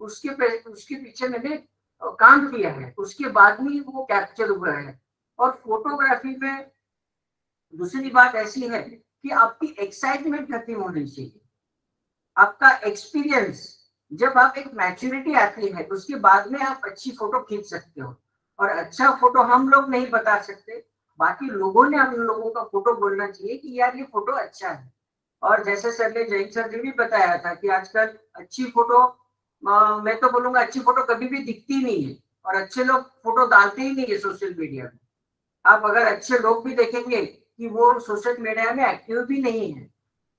उसके पीछे मैंने काम किया है, उसके बाद में वो कैप्चर हुआ है। और फोटोग्राफी में दूसरी बात ऐसी है कि आपकी एक्साइटमेंट खत्म होनी चाहिए, आपका एक्सपीरियंस, जब आप एक मैच्योरिटी आती है उसके बाद में आप अच्छी फोटो खींच सकते हो। और अच्छा फोटो हम लोग नहीं बता सकते, बाकी लोगों ने हम लोगों का फोटो बोलना चाहिए कि यार ये फोटो अच्छा है। और जैसे सर ने, जैन सर ने भी बताया था कि आजकल अच्छी फोटो, मैं तो बोलूंगा अच्छी फोटो कभी भी दिखती नहीं है, और अच्छे लोग फोटो डालते ही नहीं है सोशल मीडिया में। आप अगर अच्छे लोग भी देखेंगे कि वो सोशल मीडिया में एक्टिव भी नहीं है,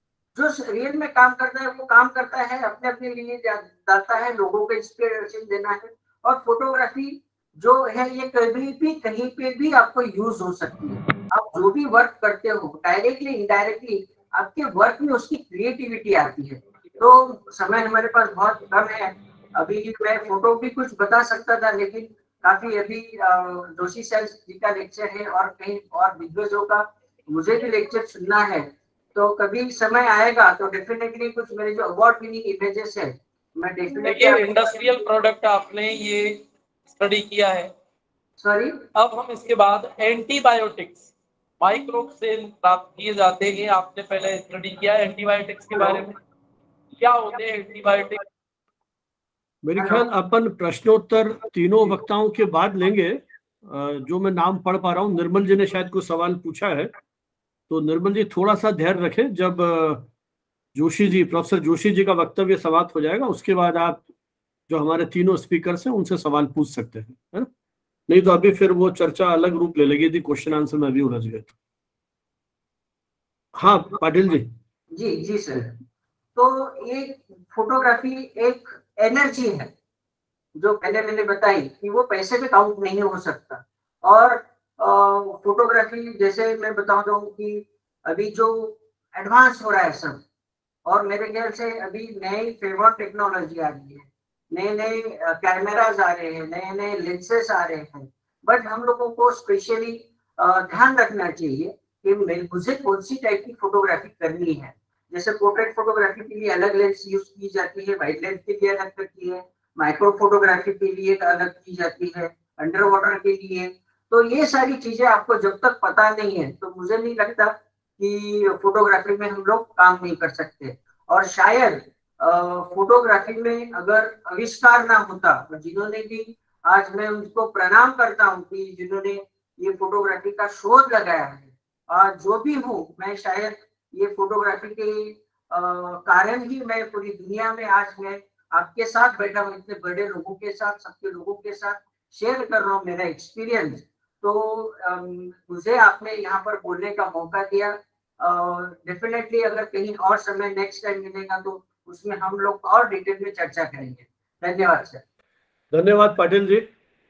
जो रियल में काम करता है वो काम करता है, अपने अपने लिए डालता है, लोगों को इंस्पिरेशन देना है। और फोटोग्राफी जो है ये कभी भी कहीं पे भी आपको यूज हो सकती है। आप जो भी वर्क करते हो डायरेक्टली इनडायरेक्टली आपके वर्क में उसकी क्रिएटिविटी आती है। तो समय हमारे पास बहुत कम है, अभी मैं फोटो भी कुछ बता सकता था, लेकिन काफी अभी जोशी सर जी का लेक्चर है और कहीं और दिग्गजों का मुझे भी लेक्चर सुनना है। तो कभी समय आएगा तो डेफिनेटली कुछ मेरे जो अवार्ड विनिंग इमेजेस है मैं डेफिनेटली। इंडस्ट्रियल प्रोडक्ट आपने ये स्टडी किया है। सॉरी, अब हम इसके बाद एंटीबायोटिक्स, माइक्रोब से प्राप्त किए जाते हैं, आपने पहले स्टडी किया है एंटीबायोटिक्स के बारे में, क्या होते हैं एंटीबायोटिक्स? मेरे ख्याल अपन प्रश्नोत्तर तीनों वक्ताओं के बाद लेंगे। जो मैं नाम पढ़ पा रहा हूँ, निर्मल जी ने शायद कुछ सवाल पूछा है, तो निर्मल जी थोड़ा सा धैर्य रखें। जब जोशी जी, प्रोफेसर जोशी जी का वक्तव्य समाप्त हो जाएगा उसके बाद आप जो हमारे तीनों स्पीकर्स हैं उनसे सवाल पूछ सकते हैं, है ना? नहीं तो अभी फिर वो चर्चा अलग रूप ले लेगी थी, क्वेश्चन आंसर में भी उलझ गए थे। हाँ पाटिल जी। जी जी सर, तो ये फोटोग्राफी एक एनर्जी है जो पहले मैंने बताई कि वो पैसे पे काउंट नहीं हो सकता। और फोटोग्राफी जैसे मैं बता दूं कि अभी जो एडवांस हो रहा है सब, और मेरे ख्याल से अभी नई फेवर टेक्नोलॉजी आ रही है, नए नए कैमराज आ रहे हैं, नए नए लेंसेस आ रहे हैं। बट हम लोगों को स्पेशली ध्यान रखना चाहिए कि मुझे कौन सी टाइप की फोटोग्राफी करनी है। जैसे पोर्ट्रेट फोटोग्राफी के लिए अलग लेंस यूज की जाती है, वाइड लेंस के लिए अलग करती है, माइक्रो फोटोग्राफी के लिए अलग की जाती है, अंडर वाटर के लिए। तो ये सारी चीजें आपको जब तक पता नहीं है तो मुझे नहीं लगता कि फोटोग्राफी में हम लोग काम नहीं कर सकते। और शायद फोटोग्राफी में अगर आविष्कार ना होता, जिन्होंने भी, आज मैं उनको प्रणाम करता हूँ कि जिन्होंने ये फोटोग्राफी का शोध लगाया है, जो भी हूँ मैं, शायद ये फोटोग्राफी के कारण ही मैं पूरी दुनिया में आज मैं आपके साथ बैठा हूँ, इतने बड़े लोगों के साथ, सबके लोगों के साथ शेयर कर रहा हूँ मेरा एक्सपीरियंस। तो मुझे आपने यहाँ पर बोलने का मौका दिया। डेफिनेटली अगर कहीं और समय नेक्स्ट टाइम मिलेगा तो उसमें हम लोग और डिटेल में चर्चा करेंगे। धन्यवाद सर। धन्यवाद पाटिल जी।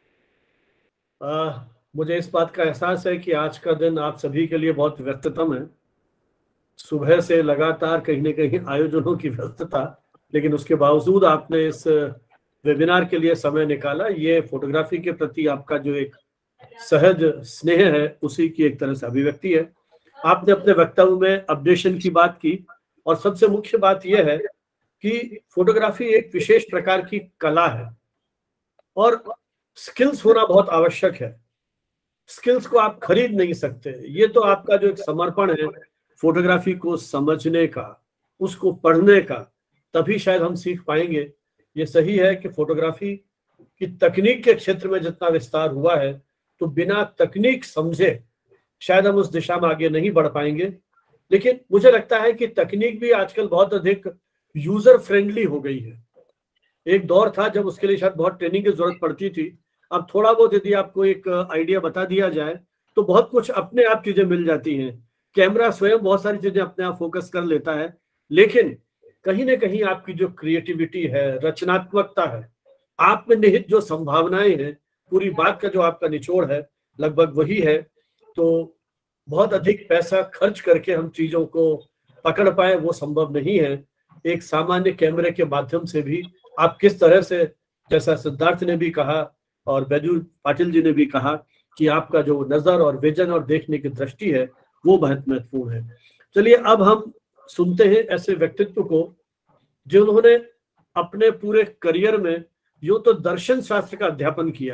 मुझे इस बात का एहसास है कि आज का दिन आप सभी के लिए बहुत व्यस्ततम है, सुबह से लगातार कहीं न कहीं आयोजनों की व्यस्तता, लेकिन उसके बावजूद आपने इस वेबिनार के लिए समय निकाला। ये फोटोग्राफी के प्रति आपका जो एक सहज स्नेह है उसी की एक तरह से अभिव्यक्ति है। आपने अपने वक्तव्य में अपडेशन की बात की, और सबसे मुख्य बात यह है कि फोटोग्राफी एक विशेष प्रकार की कला है और स्किल्स होना बहुत आवश्यक है। स्किल्स को आप खरीद नहीं सकते। ये तो आपका जो एक समर्पण है फोटोग्राफी को समझने का, उसको पढ़ने का, तभी शायद हम सीख पाएंगे। ये सही है कि फोटोग्राफी की तकनीक के क्षेत्र में जितना विस्तार हुआ है, तो बिना तकनीक समझे शायद हम उस दिशा में आगे नहीं बढ़ पाएंगे। लेकिन मुझे लगता है कि तकनीक भी आजकल बहुत अधिक यूजर फ्रेंडली हो गई है। एक दौर था जब उसके लिए शायद बहुत ट्रेनिंग की जरूरत पड़ती थी। अब थोड़ा बहुत यदि आपको एक आइडिया बता दिया जाए तो बहुत कुछ अपने आप चीजें मिल जाती हैं। कैमरा स्वयं बहुत सारी चीजें अपने आप फोकस कर लेता है, लेकिन कहीं ना कहीं आपकी जो क्रिएटिविटी है, रचनात्मकता है, आप में निहित जो संभावनाएं हैं, पूरी बात का जो आपका निचोड़ है लगभग वही है। तो बहुत अधिक पैसा खर्च करके हम चीजों को पकड़ पाए वो संभव नहीं है। एक सामान्य कैमरे के माध्यम से भी आप किस तरह से, जैसा सिद्धार्थ ने भी कहा और बैजू पाटिल जी ने भी कहा, कि आपका जो नजर और विजन और देखने की दृष्टि है वो बहुत महत्वपूर्ण है। चलिए अब हम सुनते हैं ऐसे व्यक्तित्व को जिन्होंने अपने पूरे करियर में यूं तो दर्शन शास्त्र का अध्यापन किया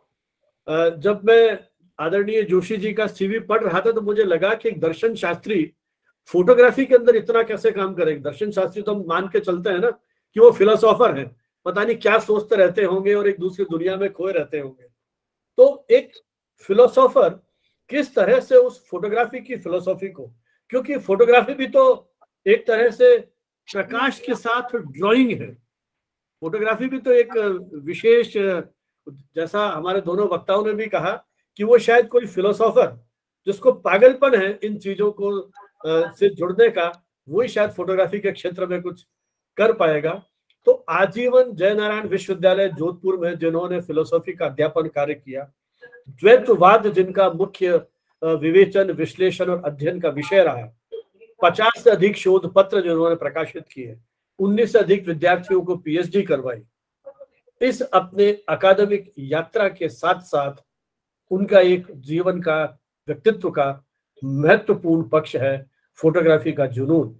है। जब मैं आदरणीय जोशी जी का सीवी पढ़ रहा था तो मुझे लगा कि एक दर्शन शास्त्री फोटोग्राफी के अंदर इतना कैसे काम करेगा। दर्शन शास्त्री तो हम मान के चलते हैं ना कि वो फिलोसोफर है, पता नहीं क्या सोचते रहते होंगे और एक दूसरी दुनिया में खोए रहते होंगे। तो एक फिलोसोफर किस तरह से उस फोटोग्राफी की फिलोसॉफी को, क्योंकि फोटोग्राफी भी तो एक तरह से प्रकाश के साथ ड्राइंग है, फोटोग्राफी भी तो एक विशेष, जैसा हमारे दोनों वक्ताओं ने भी कहा कि वो शायद कोई फिलोसोफर जिसको पागलपन है इन चीजों को से जुड़ने का, वही शायद फोटोग्राफी के क्षेत्र में कुछ कर पाएगा। तो आजीवन जयनारायण विश्वविद्यालय जोधपुर में जिन्होंने फिलोसॉफी का अध्यापन कार्य किया, द्वैतवाद जिनका मुख्य विवेचन, विश्लेषण और अध्ययन का विषय रहा, 50 से अधिक शोध पत्र जिन्होंने प्रकाशित किए, 19 से अधिक विद्यार्थियों को पीएचडी करवाई, इस अपने अकादमिक यात्रा के साथ साथ उनका एक जीवन का, व्यक्तित्व का महत्वपूर्ण पक्ष है फोटोग्राफी का जुनून।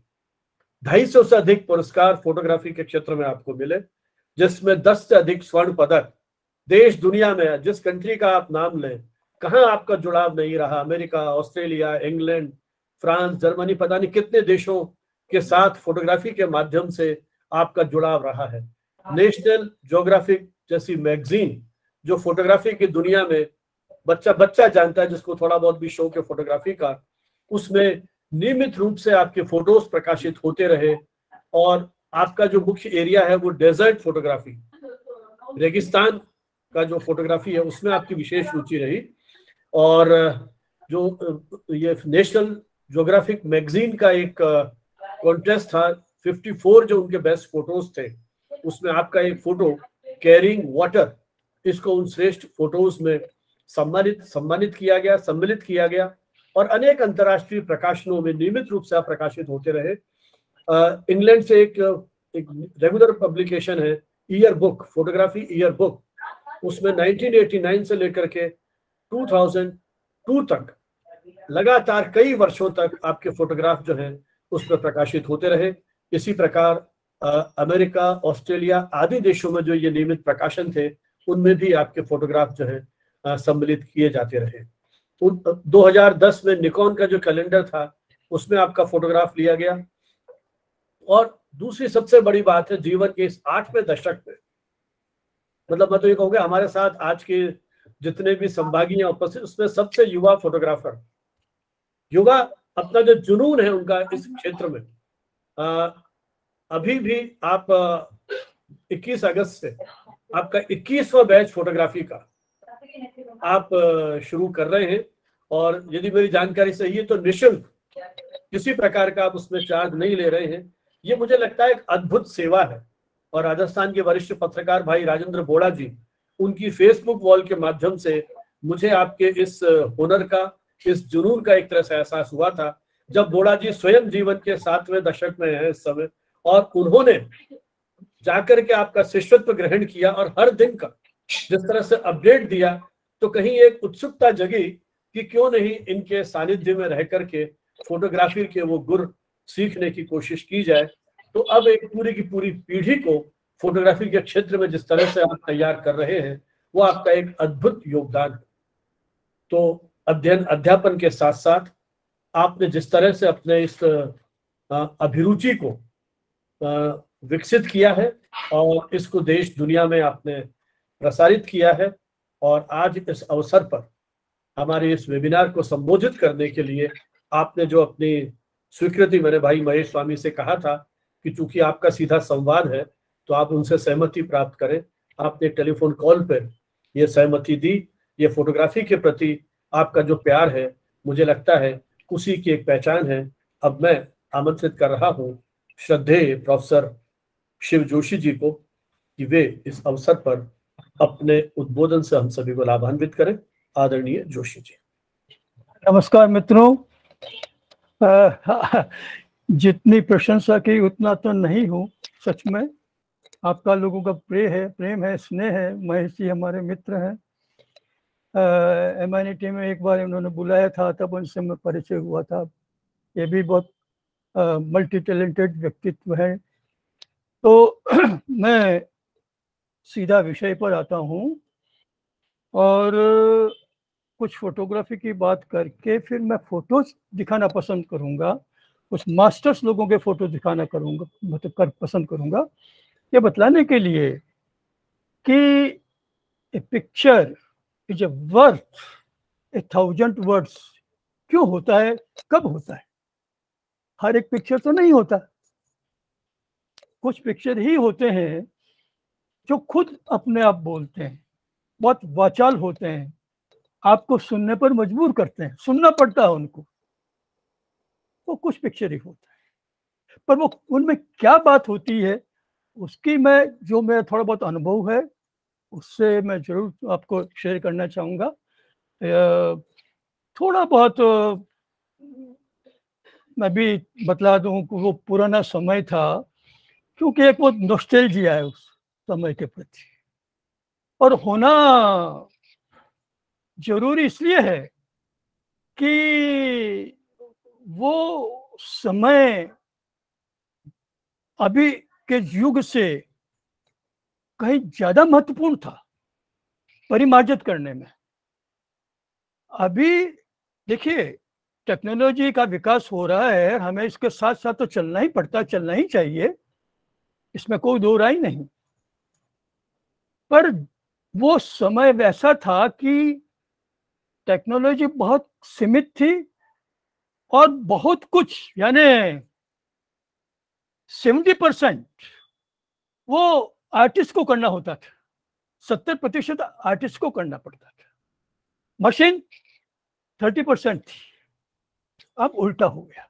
250 से अधिक पुरस्कार फोटोग्राफी के क्षेत्र में आपको मिले, जिसमें 10 से अधिक स्वर्ण पदक। देश दुनिया में जिस कंट्री का आप नाम लें, कहाँ आपका जुड़ाव नहीं रहा, America, Australia, England, France, Germany, पता नहीं कितने देशों के साथ फोटोग्राफी के माध्यम से आपका जुड़ाव रहा है। नेशनल ज्योग्राफिक जैसी मैगजीन जो फोटोग्राफी की दुनिया में बच्चा जानता है, जिसको थोड़ा बहुत भी शौक है फोटोग्राफी का, उसमें नियमित रूप से आपके फोटोज प्रकाशित होते रहे। और आपका जो मुख्य एरिया है वो डेजर्ट फोटोग्राफी, रेगिस्तान का जो फोटोग्राफी है उसमें आपकी विशेष रुचि रही। और जो ये नेशनल ज्योग्राफिक मैगजीन का एक कॉन्टेस्ट था, 54 जो उनके बेस्ट फोटोज थे, उसमें आपका एक फोटो कैरिंग वाटर, इसको उन श्रेष्ठ फोटोज में सम्मानित किया गया, सम्मिलित किया गया। और अनेक अंतर्राष्ट्रीय प्रकाशनों में नियमित रूप से आप प्रकाशित होते रहे। इंग्लैंड से एक रेगुलर पब्लिकेशन है year book, photography year book, उसमें 1989 से लेकर के 2002 तक लगातार कई वर्षों तक आपके फोटोग्राफ जो हैं उस पर प्रकाशित होते रहे। इसी प्रकार अमेरिका, ऑस्ट्रेलिया आदि देशों में जो ये नियमित प्रकाशन थे, उनमें भी आपके फोटोग्राफ जो है सम्मिलित किए जाते रहे। 2010 में निकॉन का जो कैलेंडर था उसमें आपका फोटोग्राफ लिया गया। और दूसरी सबसे बड़ी बात है, जीवन के इस 8वें दशक में, मतलब मैं तो ये कहूँगा हमारे साथ आज के जितने भी संभागी उपस्थित, उसमें सबसे युवा फोटोग्राफर, युवा अपना जो जुनून है उनका इस क्षेत्र में, अभी भी आप 21 अगस्त से आपका 21वां बैच फोटोग्राफी का आप शुरू कर रहे हैं। और यदि मेरी जानकारी सही है तो निःशुल्क, किसी प्रकार का आप उसमें चार्ज नहीं ले रहे हैं। ये मुझे लगता है एक अद्भुत सेवा है। और राजस्थान के वरिष्ठ पत्रकार भाई राजेंद्र बोड़ा जी, उनकी फेसबुक वॉल के माध्यम से मुझे आपके इस हुनर का, इस जुनून का एक तरह से एहसास हुआ था, जब बोड़ा जी स्वयं जीवन के 7वें दशक में है इस समय, और उन्होंने जाकर के आपका शिष्यत्व ग्रहण किया और हर दिन का जिस तरह से अपडेट दिया, तो कहीं एक उत्सुकता जगी कि क्यों नहीं इनके सानिध्य में रह करके फोटोग्राफी के वो गुर सीखने की कोशिश की जाए। तो अब एक पूरी की पूरी पीढ़ी को फोटोग्राफी के क्षेत्र में जिस तरह से आप तैयार कर रहे हैं, वो आपका एक अद्भुत योगदान है। तो अध्ययन अध्यापन के साथ साथ आपने जिस तरह से अपने इस अभिरुचि को विकसित किया है और इसको देश दुनिया में आपने प्रसारित किया है, और आज इस अवसर पर हमारे इस वेबिनार को संबोधित करने के लिए आपने जो अपनी स्वीकृति, मैंने भाई महेश स्वामी से कहा था कि चूंकि आपका सीधा संवाद है तो आप उनसे सहमति प्राप्त करें, आपने टेलीफोन कॉल पर यह सहमति दी। ये फोटोग्राफी के प्रति आपका जो प्यार है, मुझे लगता है उसी की एक पहचान है। अब मैं आमंत्रित कर रहा हूँ श्रद्धेय प्रोफेसर शिव जोशी जी को कि वे इस अवसर पर अपने उद्बोधन से हम सभी को लाभान्वित करें। आदरणीय जोशी जी। नमस्कार मित्रों, जितनी प्रशंसा की उतना तो नहीं हूँ। सच में आपका लोगों का प्रेम है, स्नेह है। महेश जी हमारे मित्र हैं, MINT में एक बार उन्होंने बुलाया था, तब उनसे मैं परिचय हुआ था। ये भी बहुत मल्टी टैलेंटेड व्यक्तित्व है। तो मैं सीधा विषय पर आता हूँ और कुछ फोटोग्राफी की बात करके फिर मैं फोटोज दिखाना पसंद करूँगा, कुछ मास्टर्स लोगों के फोटो दिखाना करूँगा, मतलब पसंद करूँगा, ये बतलाने के लिए कि a picture is a worth 1,000 words. क्यों होता है, कब होता है? हर एक पिक्चर तो नहीं होता, कुछ पिक्चर ही होते हैं जो खुद अपने आप बोलते हैं, बहुत वाचाल होते हैं, आपको सुनने पर मजबूर करते हैं, सुनना पड़ता है उनको। वो कुछ पिक्चर ही होता है, पर वो उनमें क्या बात होती है उसकी मैं, जो मेरा थोड़ा बहुत अनुभव है उससे मैं जरूर आपको शेयर करना चाहूँगा। थोड़ा बहुत मैं भी बतला दूं कि वो पुराना समय था, क्योंकि एक वो नॉस्टैल्जिया है उस समय के प्रति, और होना जरूरी इसलिए है कि वो समय अभी के युग से कहीं ज्यादा महत्वपूर्ण था परिमार्जित करने में। अभी देखिए टेक्नोलॉजी का विकास हो रहा है, हमें इसके साथ साथ तो चलना ही पड़ता, चलना ही चाहिए, इसमें कोई दो राय नहीं। पर वो समय वैसा था कि टेक्नोलॉजी बहुत सीमित थी और बहुत कुछ, यानी 70% वो आर्टिस्ट को करना होता था, 70% आर्टिस्ट को करना पड़ता था, मशीन 30% थी। अब उल्टा हो गया,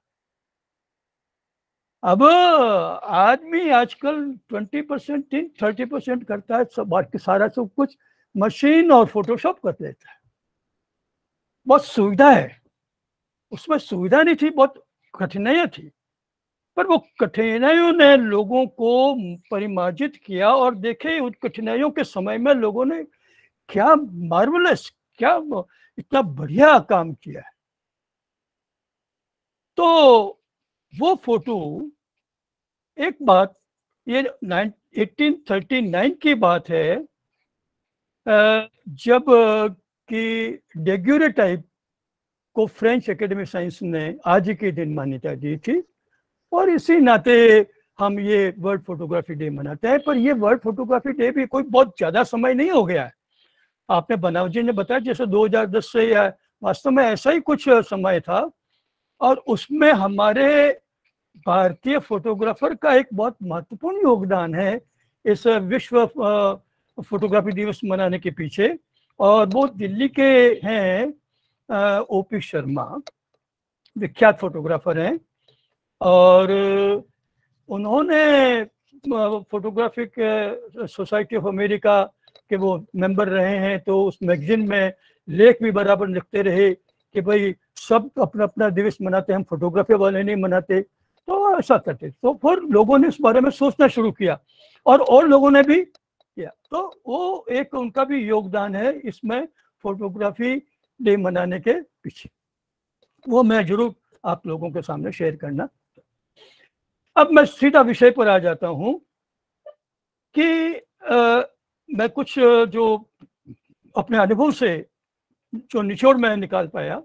अब आदमी आजकल 20% 30% करता है, सब बाकी सारा सब कुछ मशीन और फोटोशॉप कर लेता है। बहुत सुविधा है, उसमें सुविधा नहीं थी, बहुत कठिनाइयां थी, पर वो कठिनाइयों ने लोगों को परिमार्जित किया। और देखे उन कठिनाइयों के समय में लोगों ने क्या मार्वलस, क्या इतना बढ़िया काम किया है। तो वो फोटो, एक बात, ये 1839 की बात है, जब कि डेग्यूरेटाइप को फ्रेंच एकेडमी साइंस ने आज के दिन मान्यता दी थी, और इसी नाते हम ये वर्ल्ड फोटोग्राफी डे मनाते हैं। पर ये वर्ल्ड फोटोग्राफी डे भी कोई बहुत ज़्यादा समय नहीं हो गया है। आपने बनाव जी ने बताया जैसे 2010 से, या वास्तव में ऐसा ही कुछ समय था, और उसमें हमारे भारतीय फोटोग्राफर का एक बहुत महत्वपूर्ण योगदान है इस विश्व फोटोग्राफी दिवस मनाने के पीछे। और वो दिल्ली के हैं, OP शर्मा, विख्यात फोटोग्राफर हैं, और उन्होंने फोटोग्राफिक सोसाइटी ऑफ अमेरिका के वो मेंबर रहे हैं, तो उस मैगजीन में लेख भी बराबर लिखते रहे कि भाई सब अपना अपना दिवस मनाते हैं, हम फोटोग्राफी वाले नहीं मनाते। तो ऐसा करते, तो फिर लोगों ने इस बारे में सोचना शुरू किया, और लोगों ने भी किया। तो वो एक उनका भी योगदान है इसमें, फोटोग्राफी डे मनाने के पीछे, वो मैं जरूर आप लोगों के सामने शेयर करना। अब मैं सीधा विषय पर आ जाता हूं कि मैं कुछ जो अपने अनुभव से जो निचोड़ में निकाल पाया,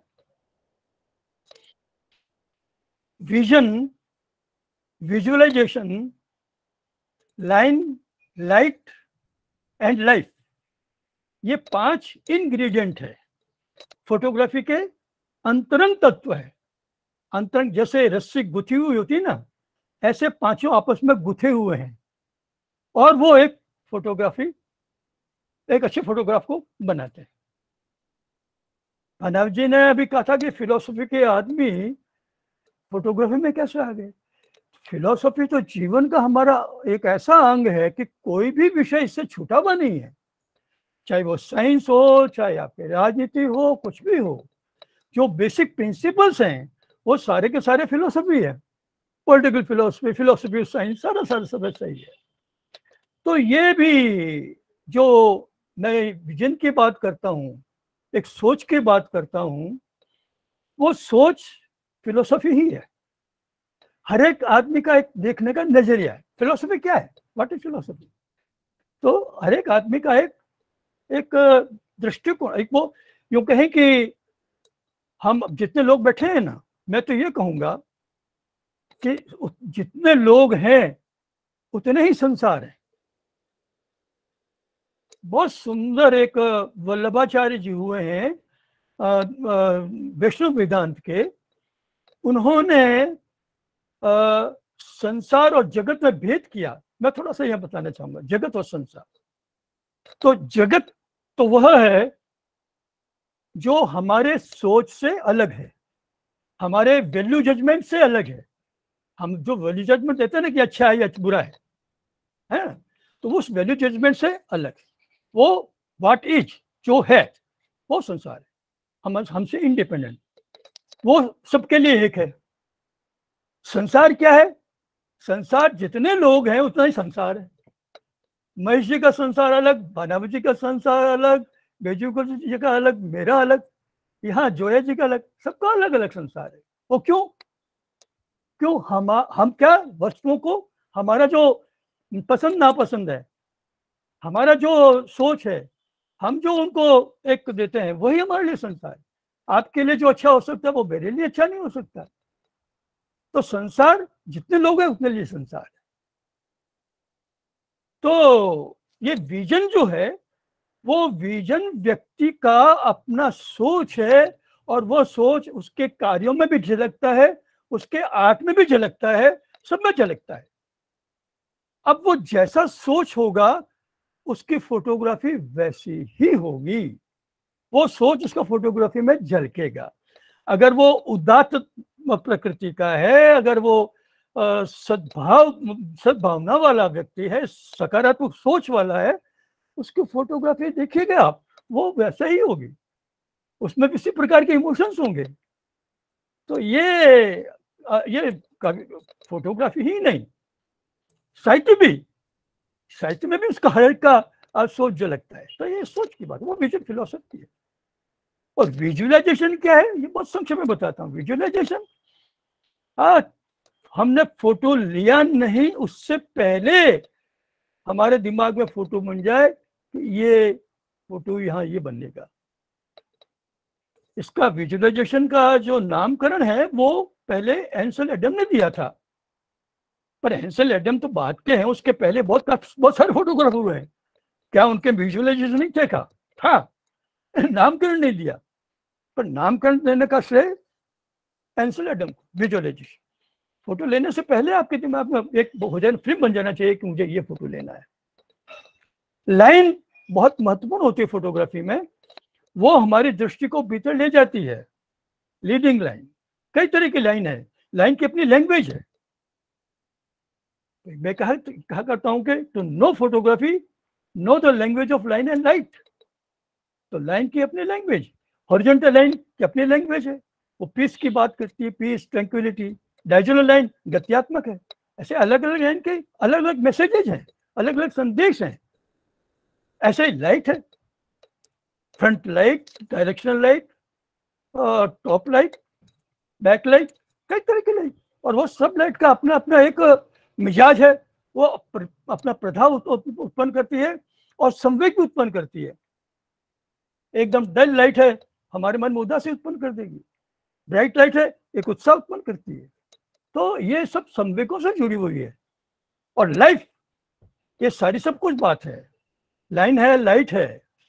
vision, visualisation, line, light and life, ये 5 इंग्रेडिएंट है फोटोग्राफी के, अंतरंग तत्व है। अंतरंग जैसे रस्सी गुथी हुई होती है ना, ऐसे पांचों आपस में गुथे हुए हैं, और वो एक फोटोग्राफी, एक अच्छे फोटोग्राफ को बनाते हैं। मानव जी ने अभी कहा था कि फिलोसफी के आदमी फोटोग्राफी में कैसे आ गए। फिलोसफी तो जीवन का हमारा एक ऐसा अंग है कि कोई भी विषय इससे छूटा हुआ नहीं है, चाहे वो साइंस हो, चाहे आपके राजनीति हो, कुछ भी हो। जो बेसिक प्रिंसिपल्स हैं वो सारे के सारे फिलोसफी है। Political philosophy, philosophy of science, सारा सब सही है। तो ये भी जो मैं विजन की बात करता हूँ, एक सोच की बात करता हूँ, वो सोच फिलोसफी ही है। हर एक आदमी का एक देखने का नजरिया है। फिलोसफी क्या है? What is philosophy? तो हर एक आदमी का एक दृष्टिकोण, एक वो यूं कहें कि हम जितने लोग बैठे हैं ना, मैं तो ये कहूंगा कि जितने लोग हैं उतने ही संसार है। बहुत सुंदर एक वल्लभाचार्य जी हुए हैं वैष्णव वेदांत के, उन्होंने संसार और जगत में भेद किया। मैं थोड़ा सा यह बताना चाहूंगा, जगत और संसार। तो जगत तो वह है जो हमारे सोच से अलग है, हमारे वैल्यू जजमेंट से अलग है। हम जो वैल्यू जजमेंट देते हैं ना कि अच्छा है या बुरा है, तो उस वैल्यू जजमेंट से अलग है। वो व्हाट इज, जो है, वो संसार है, हमसे इंडिपेंडेंट, वो सबके लिए एक है। संसार क्या है? संसार जितने लोग हैं उतना ही संसार है। महेश जी का संसार अलग, भानावती जी का संसार अलग, बेजू जी का अलग, मेरा अलग, यहाँ जोया जी का अलग, सबका अलग अलग संसार है। वो क्यों? हम क्या वस्तुओं को, हमारा जो पसंद नापसंद है, हमारा जो सोच है, हम जो उनको एक देते हैं, वही हमारे लिए संसार है। आपके लिए जो अच्छा हो सकता है वो मेरे लिए अच्छा नहीं हो सकता। तो संसार जितने लोग हैं उतने लिए संसार है। तो ये विजन जो है, वो विजन व्यक्ति का अपना सोच है, और वो सोच उसके कार्यों में भी झलकता है, उसके आर्ट में भी झलकता है, सब में झलकता है। अब वो जैसा सोच होगा उसकी फोटोग्राफी वैसी ही होगी, वो सोच उसका फोटोग्राफी में झलकेगा। अगर वो उदात्त प्रकृति का है, अगर वो सद्भावना वाला व्यक्ति है, सकारात्मक सोच वाला है, उसकी फोटोग्राफी देखिएगा आप, वो वैसा ही होगी, उसमें किसी प्रकार के इमोशंस होंगे। तो ये फोटोग्राफी ही नहीं, साहित्य में भी उसका हर एक का सोच जो लगता है। तो ये सोच की बात, वो विजुअल फिलोसफी है। और विजुअलाइजेशन क्या है, ये बहुत संक्षेप में बताता हूँ। विजुअलाइजेशन, हमने फोटो लिया नहीं, उससे पहले हमारे दिमाग में फोटो बन जाए कि ये फोटो यहाँ ये बनेगा। इसका विजुअलाइजेशन का जो नामकरण है वो पहले हेंसल एडम ने दिया था, पर हेंसल एडम तो बाद के हैं, उसके पहले बहुत सारे फोटोग्राफर हुए हैं। क्या उनके विजुअलाइजेशन नहीं देखा था? नामकरण नहीं दिया, पर नामकरण देने का श्रेय हेंसल एडम को। विजुअलाइजेशन, फोटो लेने से पहले आपके दिमाग में एक हो जाए, फिल्म बन जाना चाहिए कि मुझे ये फोटो लेना है। लाइन बहुत महत्वपूर्ण होती है फोटोग्राफी में, वो हमारी दृष्टि को भीतर ले जाती है। लीडिंग लाइन, कई तरह की लाइन है, लाइन की अपनी लैंग्वेज है। मैं कहा करता हूं कि to know photography, know the language of line and light. तो लाइन की अपनी लैंग्वेज, हॉरिजॉन्टल लाइन की अपनी लैंग्वेज है, वो पीस की बात करती है, पीस, ट्रैंक्विलिटी। डायगोनल लाइन गत्यात्मक है। ऐसे अलग अलग लाइन के अलग अलग मैसेजेज हैं, अलग अलग संदेश हैं। ऐसे ही लाइट है, front light, directional light, top light, back light, कई तरह की लाइट। और वो सब लाइट का अपना अपना एक मिजाज है, वो अपना प्रभाव उत्पन्न करती है और संवेग भी उत्पन्न करती है। एकदम डल लाइट है, हमारे मन में उदासी उत्पन्न कर देगी। ब्राइट लाइट है, एक उत्साह उत्पन्न करती है। तो ये सब संवेगों से जुड़ी हुई है। और लाइफ, ये सारी सब कुछ बात है। लाइन है, लाइट है,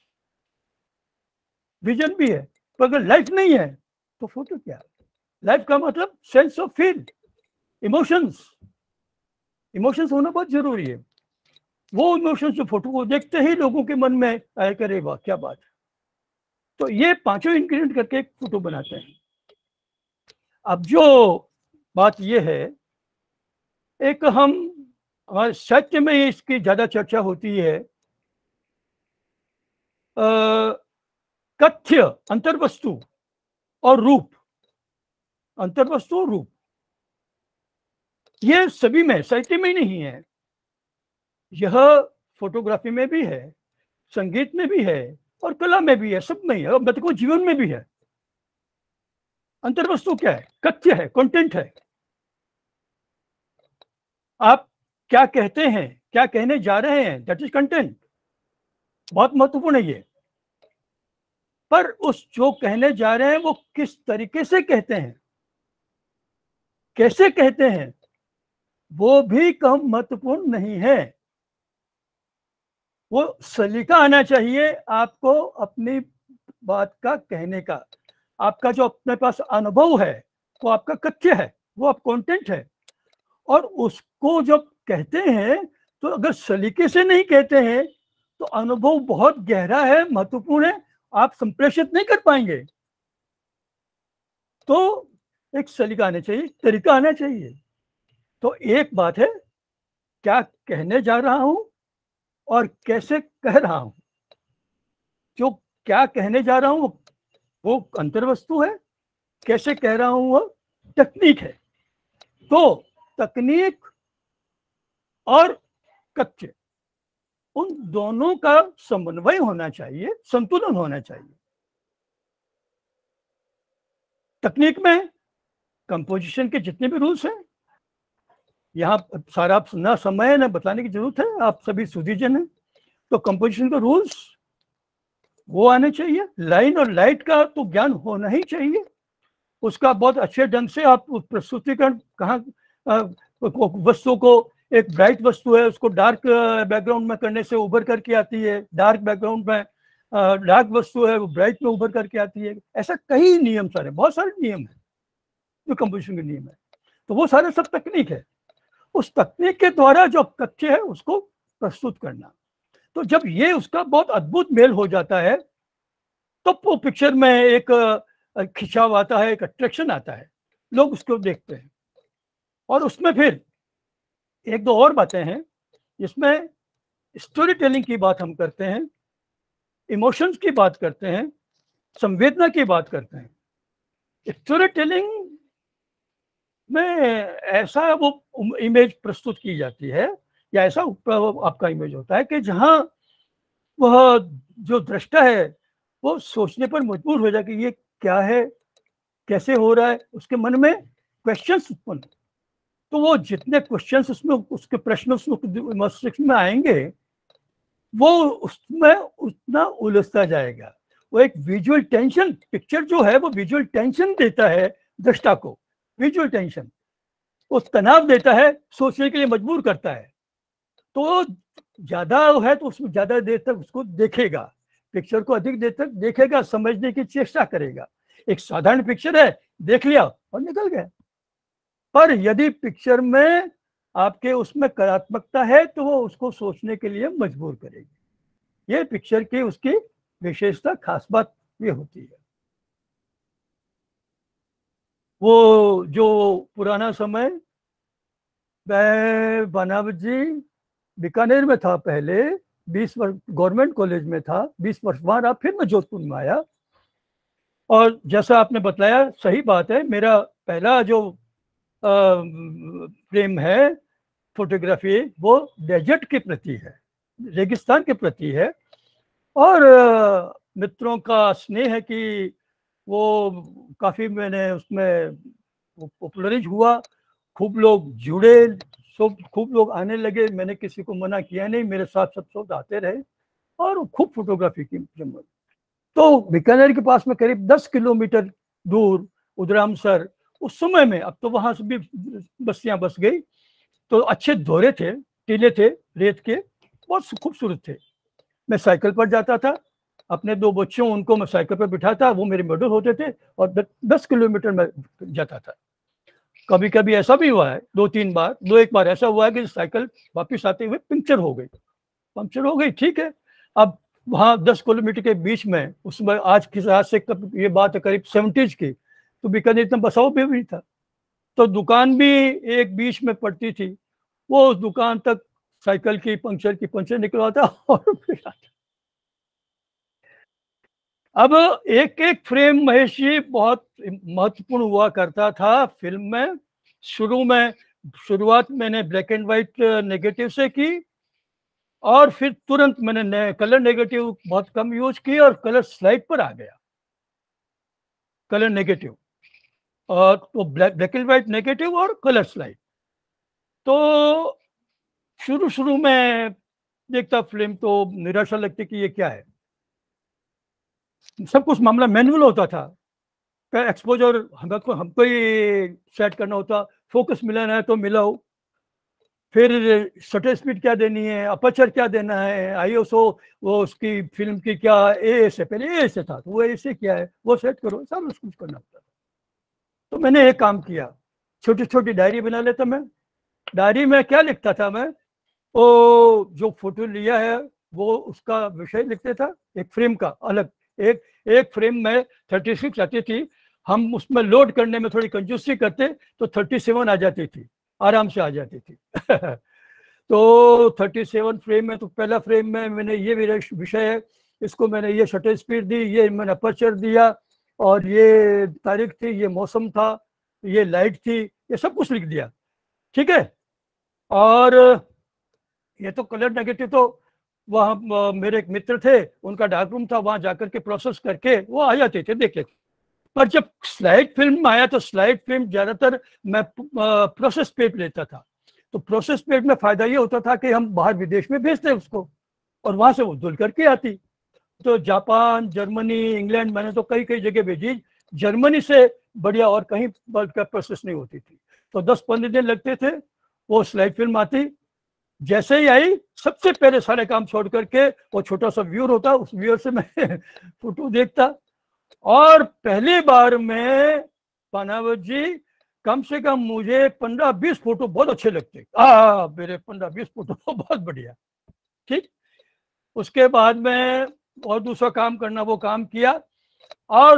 विजन भी है, पर अगर लाइफ नहीं है तो फोटो क्या है? लाइफ का मतलब सेंस ऑफ फील, इमोशंस होना बहुत जरूरी है। वो इमोशंस जो फोटो को देखते ही लोगों के मन में आया करे, वाह क्या बात है। तो ये पांचों इंग्रेडिएंट करके एक फोटो बनाते हैं। अब जो बात ये है, एक हमारे साहित्य में इसकी ज्यादा चर्चा होती है, कथ्य, अंतर्वस्तु और रूप। अंतर्वस्तु और रूप, ये सभी में, साहित्य में ही नहीं है, यह फोटोग्राफी में भी है, संगीत में भी है और कला में भी है, सब में है, और बतको जीवन में भी है। अंतर्वस्तु क्या है? कथ्य है, कंटेंट है। आप क्या कहते हैं, क्या कहने जा रहे हैं, दैट इज कंटेंट। बहुत महत्वपूर्ण है ये। पर उस जो कहने जा रहे हैं वो किस तरीके से कहते हैं, कैसे कहते हैं, वो भी कम महत्वपूर्ण नहीं है। वो सलीका आना चाहिए आपको अपनी बात का कहने का। आपका जो अपने पास अनुभव है वो आपका कथ्य है, वो आप कंटेंट है। और उसको जब कहते हैं तो अगर सलीके से नहीं कहते हैं तो अनुभव बहुत गहरा है, महत्वपूर्ण है, आप संप्रेषित नहीं कर पाएंगे। तो एक सलीका आना चाहिए, तरीका आना चाहिए। तो एक बात है क्या कहने जा रहा हूं और कैसे कह रहा हूं। जो क्या कहने जा रहा हूं वो अंतर्वस्तु है, कैसे कह रहा हूं वो तकनीक है। तो तकनीक और कथ्य, उन दोनों का समन्वय होना चाहिए, संतुलन होना चाहिए। तकनीक में कंपोजिशन के जितने भी रूल्स हैं, यहाँ सारा ना समय है ना बताने की जरूरत है, आप सभी सुधीजन हैं। तो कंपोजिशन के रूल्स वो आने चाहिए। लाइन और लाइट का तो ज्ञान होना ही चाहिए। उसका बहुत अच्छे ढंग से आप प्रस्तुतिकरण, कहाँ वस्तु को, एक ब्राइट वस्तु है उसको डार्क बैकग्राउंड में करने से उभर करके आती है, डार्क बैकग्राउंड में डार्क वस्तु है वो ब्राइट में उभर करके आती है। ऐसा कई नियम, सारे बहुत सारे नियम है जो कंपोजिशन के नियम है। तो वो सारे सब तकनीक है। उस तकनीक के द्वारा जो कथ्य है उसको प्रस्तुत करना। तो जब ये उसका बहुत अद्भुत मेल हो जाता है तब वो पिक्चर में एक खिंचाव आता है, एक अट्रैक्शन आता है, लोग उसको देखते हैं। और उसमें फिर एक दो और बातें हैं जिसमें स्टोरी टेलिंग की बात हम करते हैं, इमोशंस की बात करते हैं, संवेदना की बात करते हैं। स्टोरी टेलिंग में ऐसा वो इमेज प्रस्तुत की जाती है या ऐसा आपका इमेज होता है कि जहां वह जो दृष्टा है वो सोचने पर मजबूर हो जाए कि ये क्या है, कैसे हो रहा है, उसके मन में क्वेश्चंस उत्पन्न। तो वो जितने क्वेश्चंस उसमें, उसके प्रश्न उसमें मस्तिष्क में आएंगे वो उसमें उतना उलझता जाएगा। वो एक विजुअल टेंशन, पिक्चर जो है वो विजुअल टेंशन देता है दृष्टा को, विजुअल टेंशन वो तनाव देता है, सोचने के लिए मजबूर करता है। तो ज्यादा है तो उसमें ज्यादा देर तक उसको देखेगा, पिक्चर को अधिक देर तक देखेगा, समझने की चेष्टा करेगा। एक साधारण पिक्चर है, देख लिया और निकल गया। पर यदि पिक्चर में आपके उसमें कलात्मकता है तो वो उसको सोचने के लिए मजबूर करेगी। ये पिक्चर की उसकी विशेषता, खास बात ये होती है। वो जो पुराना समय, मैं बनावट जी बीकानेर में था पहले, 20 वर्ष गवर्नमेंट कॉलेज में था, 20 वर्ष वहां रहा, फिर मैं जोधपुर में आया। और जैसा आपने बताया सही बात है, मेरा पहला जो प्रेम है फोटोग्राफी वो डेजर्ट के प्रति है, रेगिस्तान के प्रति है। और मित्रों का स्नेह है कि वो काफ़ी मैंने उसमें पॉपुलराइज हुआ, खूब लोग जुड़े, सब खूब लोग आने लगे। मैंने किसी को मना किया नहीं, मेरे साथ सब आते रहे और खूब फोटोग्राफी की जमन। तो बीकानेर के पास में करीब 10 किलोमीटर दूर उधरामसर, उस समय में, अब तो वहां से भी बस्तियां बस गई, तो अच्छे दौरे थे, टीले थे रेत के, बहुत खूबसूरत थे। मैं साइकिल पर जाता था, अपने 2 बच्चों उनको मैं साइकिल पर बिठाता, वो मेरे मॉडल होते थे और 10 किलोमीटर में जाता था। कभी कभी ऐसा भी हुआ है 2-3 बार, एक बार ऐसा हुआ है कि साइकिल वापस आते हुए पंक्चर हो गई, ठीक है। अब वहाँ 10 किलोमीटर के बीच में, उसमें आज से ये बात है करीब 70s की, तो बीकानेर इतना बसाव भी नहीं था, तो दुकान भी एक बीच में पड़ती थी, वो उस दुकान तक साइकिल की पंक्चर निकलवाता और फिर आता। अब एक एक फ्रेम महेश जी बहुत महत्वपूर्ण हुआ करता था फिल्म में। शुरू में शुरुआत मैंने ब्लैक एंड वाइट नेगेटिव से की, और फिर तुरंत मैंने कलर नेगेटिव बहुत कम यूज की और कलर स्लाइड पर आ गया, कलर नेगेटिव, और तो ब्लैक एंड वाइट नेगेटिव और कलर स्लाइड। तो शुरू में देखता फिल्म तो निराशा लगती कि ये क्या है, सब कुछ मामला मैनुअल होता था, एक्सपोजर हमको ही सेट करना होता, फोकस मिलाना है तो मिलाओ, फिर शटर स्पीड क्या देनी है, अपर्चर क्या देना है, आईएसओ वो उसकी फिल्म की क्या ए से, पहले ए से था तो वो ए से क्या है वो सेट करो, सब कुछ करना होता। तो मैंने एक काम किया, छोटी छोटी डायरी बना लेता मैं। डायरी में क्या लिखता था मैं, वो जो फोटो लिया है वो उसका विषय लिखते था, एक फ्रेम का अलग, एक फ्रेम में 36 आती थी, हम उसमें लोड करने में थोड़ी कंजूसी करते तो 37 आ जाती थी, आराम से आ जाती थी। तो 37 फ्रेम में, तो पहला फ्रेम में मैंने ये विषय है, इसको मैंने ये शटर स्पीड दी, ये मैंने अपर्चर दिया, और ये तारीख थी, ये मौसम था, ये लाइट थी, ये सब कुछ लिख दिया, ठीक है। और ये तो कलर नेगेटिव तो वहाँ मेरे एक मित्र थे, उनका डार्क रूम था, वहां जाकर के प्रोसेस करके वो आ जाते थे देख लेते। पर जब स्लाइड फिल्म आया तो स्लाइड फिल्म ज्यादातर मैं प्रोसेस पेड लेता था। तो प्रोसेस पेड में फायदा ये होता था कि हम बाहर विदेश में भेजते उसको और वहां से वो धुल करके आती। तो जापान, जर्मनी, इंग्लैंड, मैंने तो कई कई जगह भेजी, जर्मनी से बढ़िया और कहीं का प्रोसेस नहीं होती थी। तो 10-15 दिन लगते थे, वो स्लाइड फिल्म आती, जैसे ही आई सबसे पहले सारे काम छोड़ करके वो छोटा सा व्यूअर होता, उस व्यूअर से मैं फोटो देखता, और पहली बार में पानावत जी कम से कम मुझे 15-20 फोटो बहुत अच्छे लगते, मेरे 15-20 फोटो बहुत बढ़िया, ठीक। उसके बाद में और दूसरा काम करना, वो काम किया, और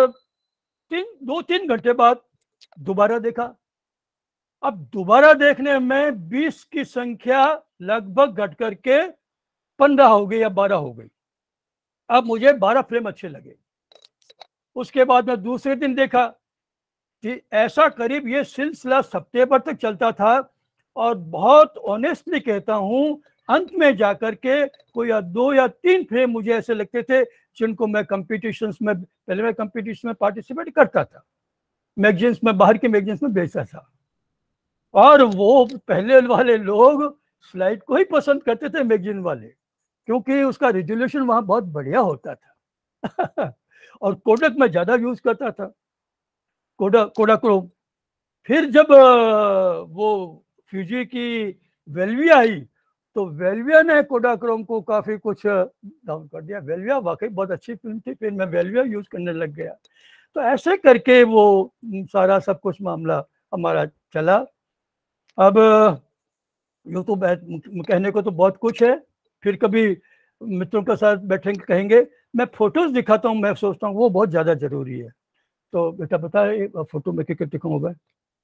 2-3 घंटे बाद दोबारा देखा। अब दोबारा देखने में 20 की संख्या लगभग घट करके 15 हो गई या 12 हो गई। अब मुझे 12 फ्रेम अच्छे लगे। उसके बाद में दूसरे दिन देखा कि ऐसा करीब ये सिलसिला हफ्ते भर तक चलता था, और बहुत ऑनेस्टली कहता हूं, अंत में जाकर के कोई 2 या 3 फ्रेम मुझे ऐसे लगते थे जिनको मैं कंपटीशंस में, पहले मैं कंपटीशन में पार्टिसिपेट करता था, मैगजीन्स में, बाहर के मैगजीन्स में बेचता था, और वो पहले वाले लोग स्लाइड को ही पसंद करते थे, मैगजीन वाले, क्योंकि उसका रेजोल्यूशन वहां बहुत बढ़िया होता था। और कोडक में ज्यादा यूज करता था, कोडाक्रोम। फिर जब वो फ्यूजी की वेल्विया आई तो वेल्विया ने कोडाक्रोम को काफी कुछ डाउन कर दिया। वेल्विया वाकई बहुत अच्छी फिल्म थी, फिर मैं वेल्विया यूज करने लग गया। तो ऐसे करके वो सारा सब कुछ मामला हमारा चला। अब यूँ तो कहने को तो बहुत कुछ है, फिर कभी मित्रों के साथ बैठेंगे कहेंगे। मैं फोटोज दिखाता हूँ, मैं सोचता हूँ वो बहुत ज्यादा जरूरी है। तो बेटा बताए फोटो में क्या दिखाऊंगा।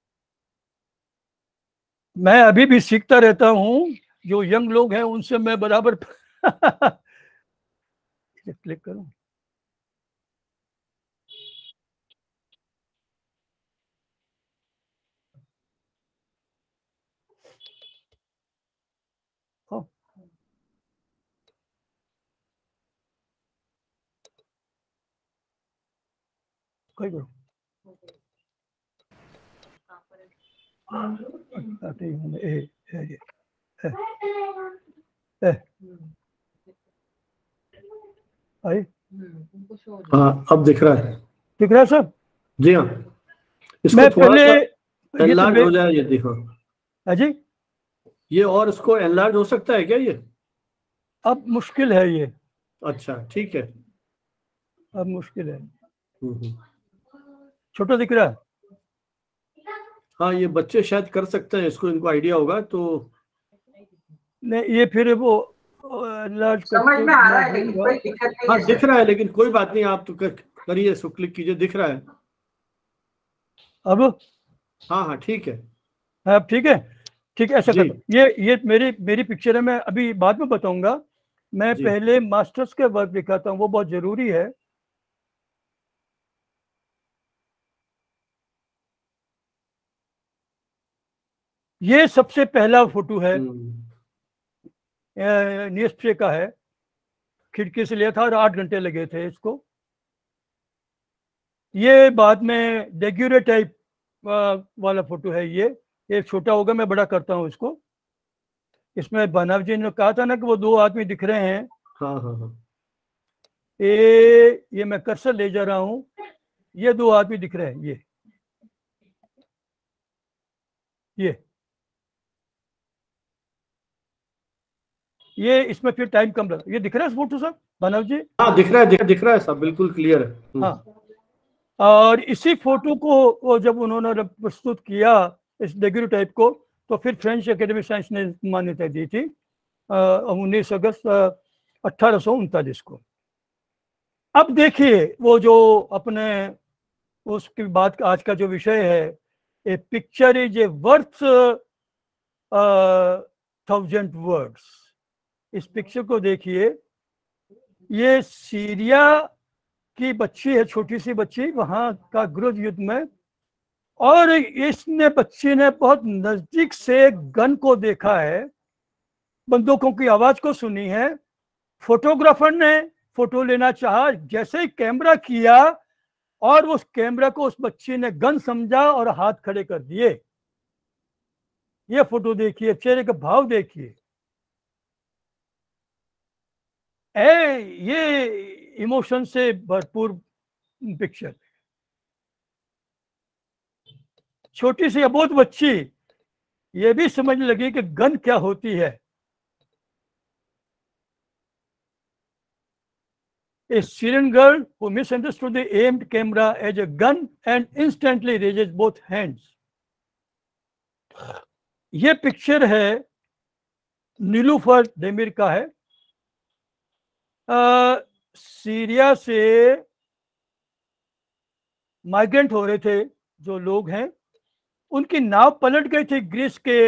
मैं अभी भी सीखता रहता हूँ, जो यंग लोग हैं उनसे मैं बराबर क्लिक करूं। कोई करो हाँ अब दिख रहा है, दिख रहा है सब। जी हाँ, इसको मैं थोड़ा पहले सा एनलार्ज हो जाए ये, देखो जी, ये, और इसको एनलार्ज हो सकता है क्या ये? अब मुश्किल है ये। अच्छा ठीक है, अब मुश्किल है। छोटा दिख रहा है। हाँ ये बच्चे शायद कर सकते हैं इसको, इनको आइडिया होगा तो। नहीं ये फिर वो लार्ज समझ में आ रहा है, लेकिन कोई दिक्कत नहीं हाँ है। दिख रहा है, लेकिन कोई बात नहीं, आप तो करिए, इसको क्लिक कीजिए, दिख रहा है अब। हाँ हाँ ठीक है, अब ठीक है, ठीक है, ऐसा कर। ये मेरी पिक्चर है, मैं अभी बाद में बताऊंगा। मैं पहले मास्टर्स के वर्क दिखाता हूँ, वो बहुत जरूरी है। ये सबसे पहला फोटो है, नीस्प्रे का है, खिड़की से लिया था और 8 घंटे लगे थे इसको। ये बाद में डेग्यूरेटाइप वाला फोटो है। ये छोटा होगा, मैं बड़ा करता हूँ इसको। इसमें बनाव जी ने कहा था ना कि वो 2 आदमी दिख रहे हैं। हाँ हाँ हाँ। ये मैं कर्सर ले जा रहा हूँ, ये 2 आदमी दिख रहे हैं। ये इसमें फिर टाइम कम लगा। ये दिख रहा है फोटो साहब बनाव जी? हाँ दिख रहा है, दिख रहा है साहब, बिल्कुल क्लियर है। हाँ, और इसी फोटो को जब उन्होंने प्रस्तुत किया इस डेग्यूरेटाइप को, तो फिर फ्रेंच एकेडमी साइंस ने मान्यता दी थी 19 अगस्त 1839 को। अब देखिए वो जो अपने उसके बाद आज का जो विषय है, a picture is a worth 1000 words. इस पिक्चर को देखिए, ये सीरिया की बच्ची है, छोटी सी बच्ची, वहां का गृह युद्ध में, और बच्ची ने बहुत नजदीक से गन को देखा है, बंदूकों की आवाज को सुनी है। फोटोग्राफर ने फोटो लेना चाहा, जैसे ही कैमरा किया और उस कैमरा को उस बच्ची ने गन समझा और हाथ खड़े कर दिए। ये फोटो देखिए, चेहरे का भाव देखिए। ये इमोशन से भरपूर पिक्चर। छोटी सी अबोध बच्ची ये भी समझने लगी कि गन क्या होती है। A Syrian girl who misunderstood the aimed camera as a gun and instantly raises both hands. ये पिक्चर है नीलूफर डेमिर का है। सीरिया से माइग्रेंट हो रहे थे जो लोग हैं, उनकी नाव पलट गई थी ग्रीस के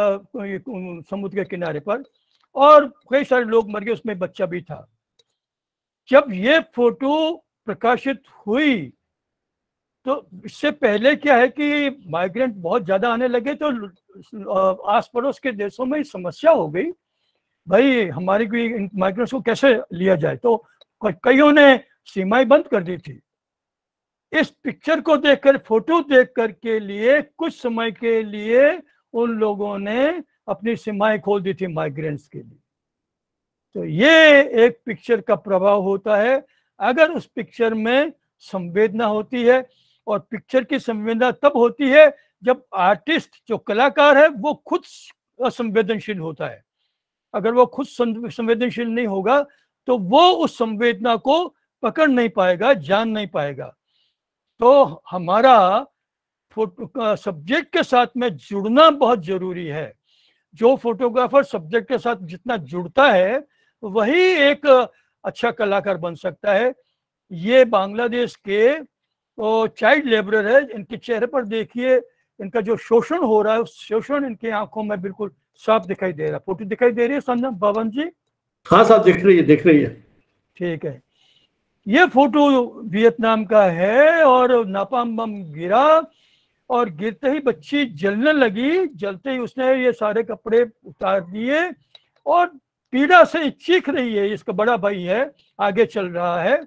समुद्र के किनारे पर, और कई सारे लोग मर गए, उसमें बच्चा भी था। जब ये फोटो प्रकाशित हुई तो इससे पहले क्या है कि माइग्रेंट बहुत ज्यादा आने लगे, तो आस पड़ोस के देशों में समस्या हो गई, भाई हमारी कोई माइग्रेंट्स को कैसे लिया जाए, तो कईयों ने सीमाएं बंद कर दी थी। इस पिक्चर को देखकर, फोटो देखकर के लिए कुछ समय के लिए उन लोगों ने अपनी सीमाएं खोल दी थी माइग्रेंट्स के लिए। तो ये एक पिक्चर का प्रभाव होता है। अगर उस पिक्चर में संवेदना होती है, और पिक्चर की संवेदना तब होती है जब आर्टिस्ट, जो कलाकार है, वो खुद संवेदनशील होता है। अगर वो खुद संवेदनशील नहीं होगा तो वो उस संवेदना को पकड़ नहीं पाएगा, जान नहीं पाएगा। तो हमारा फोटो सब्जेक्ट के साथ में जुड़ना बहुत जरूरी है। जो फोटोग्राफर सब्जेक्ट के साथ जितना जुड़ता है वही एक अच्छा कलाकार बन सकता है। ये बांग्लादेश के चाइल्ड लेबरर है, इनके चेहरे पर देखिए इनका जो शोषण हो रहा है, उस शोषण इनकी आंखों में बिल्कुल साफ दिखाई दे रहा है। फोटो दिखाई दे रही है संजय बावन जी? हाँ साहब दिख रही है। ठीक है। ये फोटो वियतनाम का है, और नापाम बम गिरा और गिरते ही बच्ची जलने लगी। जलते ही उसने ये सारे कपड़े उतार दिए और पीड़ा से चीख रही है। इसका बड़ा भाई है, आगे चल रहा है,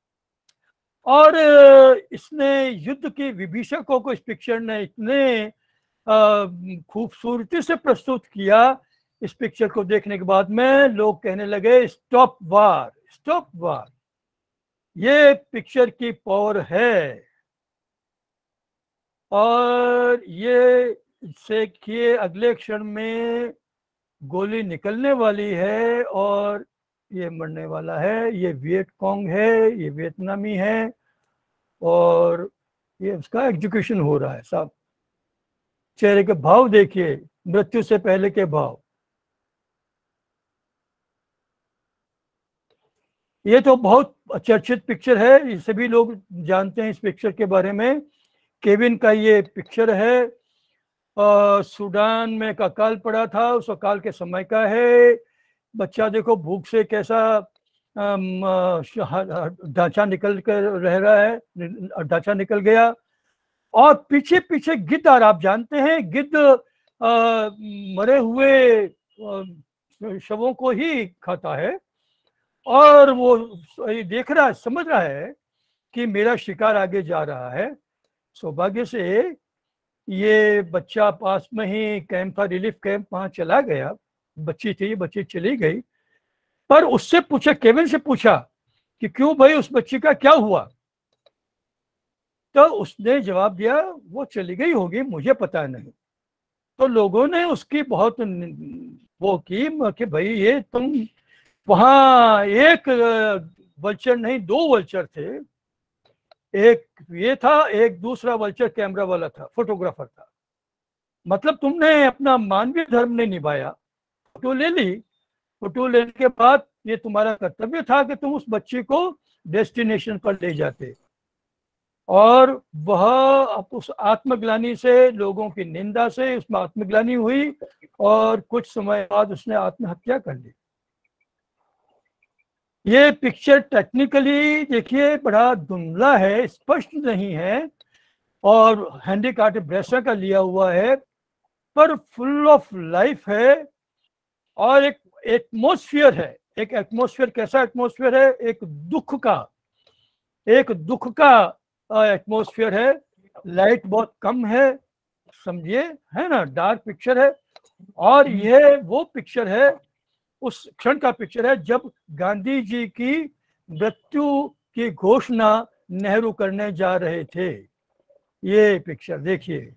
और इसने युद्ध के विभीषकों को इस पिक्चर ने इतने खूबसूरती से प्रस्तुत किया। इस पिक्चर को देखने के बाद में लोग कहने लगे स्टॉप वार, स्टॉप वार। ये पिक्चर की पावर है। और ये देखिए अगले क्षण में गोली निकलने वाली है और ये मरने वाला है। ये वियत कॉन्ग है, ये वियतनामी है, और ये उसका एग्जीक्यूशन हो रहा है साहब। चेहरे के भाव देखिए, मृत्यु से पहले के भाव। ये तो बहुत चर्चित पिक्चर है, ये सभी लोग जानते हैं इस पिक्चर के बारे में। केविन का ये पिक्चर है। सूडान में एक अकाल पड़ा था, उस अकाल के समय का है। बच्चा देखो भूख से कैसा ढांचा निकल कर रह रहा है, ढांचा निकल गया। और पीछे पीछे गिद्ध, और आप जानते हैं गिद्ध मरे हुए शवों को ही खाता है, और वो देख रहा है, समझ रहा है कि मेरा शिकार आगे जा रहा है। सौभाग्य से ये बच्चा पास में ही कैंप था, रिलीफ कैंप, वहां चला गया। बच्ची थी, बच्ची चली गई, पर उससे पूछा, केविन से पूछा कि क्यों भाई, उस बच्ची का क्या हुआ? तो उसने जवाब दिया, वो चली गई होगी, मुझे पता नहीं। तो लोगों ने उसकी बहुत वो की कि भाई ये तुम, वहां एक वल्चर नहीं, 2 वल्चर थे, एक ये था, एक दूसरा वल्चर कैमरा वाला था, फोटोग्राफर था। मतलब तुमने अपना मानवीय धर्म नहीं निभाया, फोटो ले ली, फोटो लेने के बाद ये तुम्हारा कर्तव्य था कि तुम उस बच्ची को डेस्टिनेशन पर ले जाते, और वह उस आत्मग्लानि से, लोगों की निंदा से उसमें आत्मग्लानि हुई, और कुछ समय बाद उसने आत्महत्या कर ली। ये पिक्चर टेक्निकली देखिए बड़ा धुंधला है, स्पष्ट नहीं है, और हैंडी कार्टर ब्रेसा का लिया हुआ है, पर फुल ऑफ लाइफ है, और एक एटमॉस्फेयर है। एक एटमॉस्फेयर, कैसा एटमॉस्फेयर है? एक दुख का एटमॉस्फेयर है। लाइट बहुत कम है, समझिए, है ना, डार्क पिक्चर है। और यह वो पिक्चर है, उस क्षण का पिक्चर है जब गांधी जी की मृत्यु की घोषणा नेहरू करने जा रहे थे। ये पिक्चर देखिए,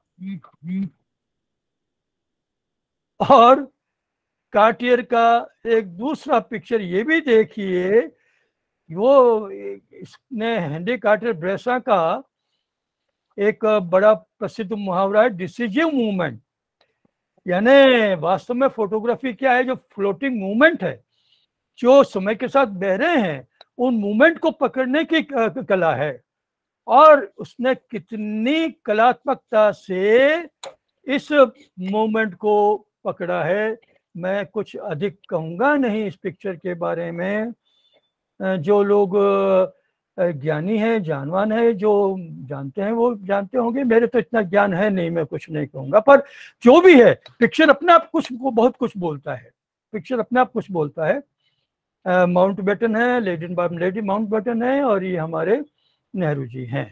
और कार्टियर का एक दूसरा पिक्चर ये भी देखिए, वो इसने हैंडी कार्टर ब्रेसा का एक बड़ा प्रसिद्ध मुहावरा है, डिसिजिव मूवमेंट। यानी वास्तव में फोटोग्राफी क्या है? जो फ्लोटिंग मूवमेंट है, जो समय के साथ बह रहे हैं, उन मूवमेंट को पकड़ने की कला है। और उसने कितनी कलात्मकता से इस मूवमेंट को पकड़ा है। मैं कुछ अधिक कहूँगा नहीं इस पिक्चर के बारे में। जो लोग ज्ञानी है, जानवान है, जो जानते हैं वो जानते होंगे, मेरे तो इतना ज्ञान है नहीं, मैं कुछ नहीं कहूँगा। पर जो भी है, पिक्चर अपने आप बहुत कुछ बोलता है। पिक्चर अपने आप कुछ बोलता है। माउंटबेटन है, लेडी माउंटबेटन है, और ये हमारे नेहरू जी हैं।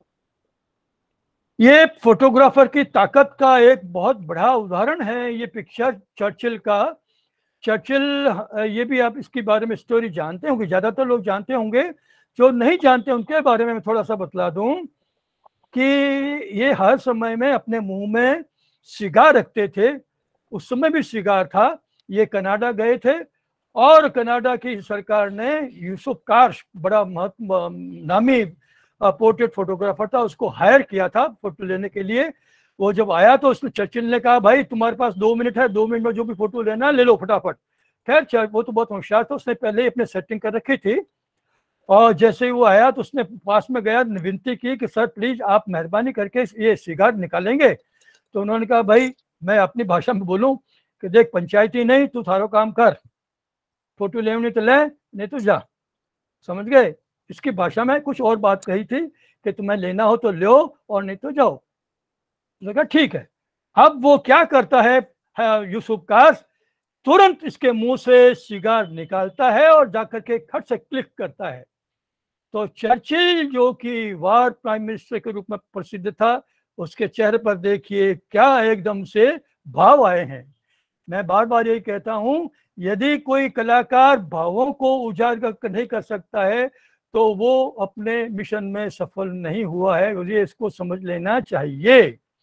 ये फोटोग्राफर की ताकत का एक बहुत बड़ा उदाहरण है ये पिक्चर, चर्चिल का। चर्चिल, ये भी आप इसके बारे में स्टोरी जानते होंगे, ज़्यादातर लोग जानते होंगे। जो नहीं जानते उनके बारे में मैं थोड़ा सा बतला दूं कि ये हर समय में अपने मुंह में सिगार रखते थे। उस समय भी सिगार था। ये कनाडा गए थे, और कनाडा की सरकार ने यूसुफ कार्श, बड़ा नामी पोर्ट्रेट फोटोग्राफर था, उसको हायर किया था फोटो लेने के लिए। वो जब आया तो उसने, चर्चिल ने कहा, भाई तुम्हारे पास 2 मिनट है, 2 मिनट में जो भी फोटो लेना ले लो फटाफट। खैर वो तो बहुत होशियार था, उसने पहले ही अपने सेटिंग कर रखी थी। और जैसे ही वो आया तो उसने पास में गया, विनती की कि सर प्लीज आप मेहरबानी करके ये सिगार निकालेंगे। तो उन्होंने कहा, भाई मैं अपनी भाषा में बोलूं कि देख, पंचायती नहीं, तू थारो काम कर, फोटो लेनी तो ले, नहीं तो जा। समझ गए? इसकी भाषा में कुछ और बात कही थी कि तुम्हें लेना हो तो लो, और नहीं तो जाओ। लगा ठीक है। अब वो क्या करता है यूसुफ कार्श, तुरंत इसके मुंह से सिगार निकालता है और जाकर के खट से क्लिक करता है। तो चर्चिल, जो कि वार प्राइम मिनिस्टर के रूप में प्रसिद्ध था, उसके चेहरे पर देखिए क्या एकदम से भाव आए हैं। मैं बार बार यही कहता हूं, यदि कोई कलाकार भावों को उजागर नहीं कर सकता है तो वो अपने मिशन में सफल नहीं हुआ है। मुझे इसको समझ लेना चाहिए।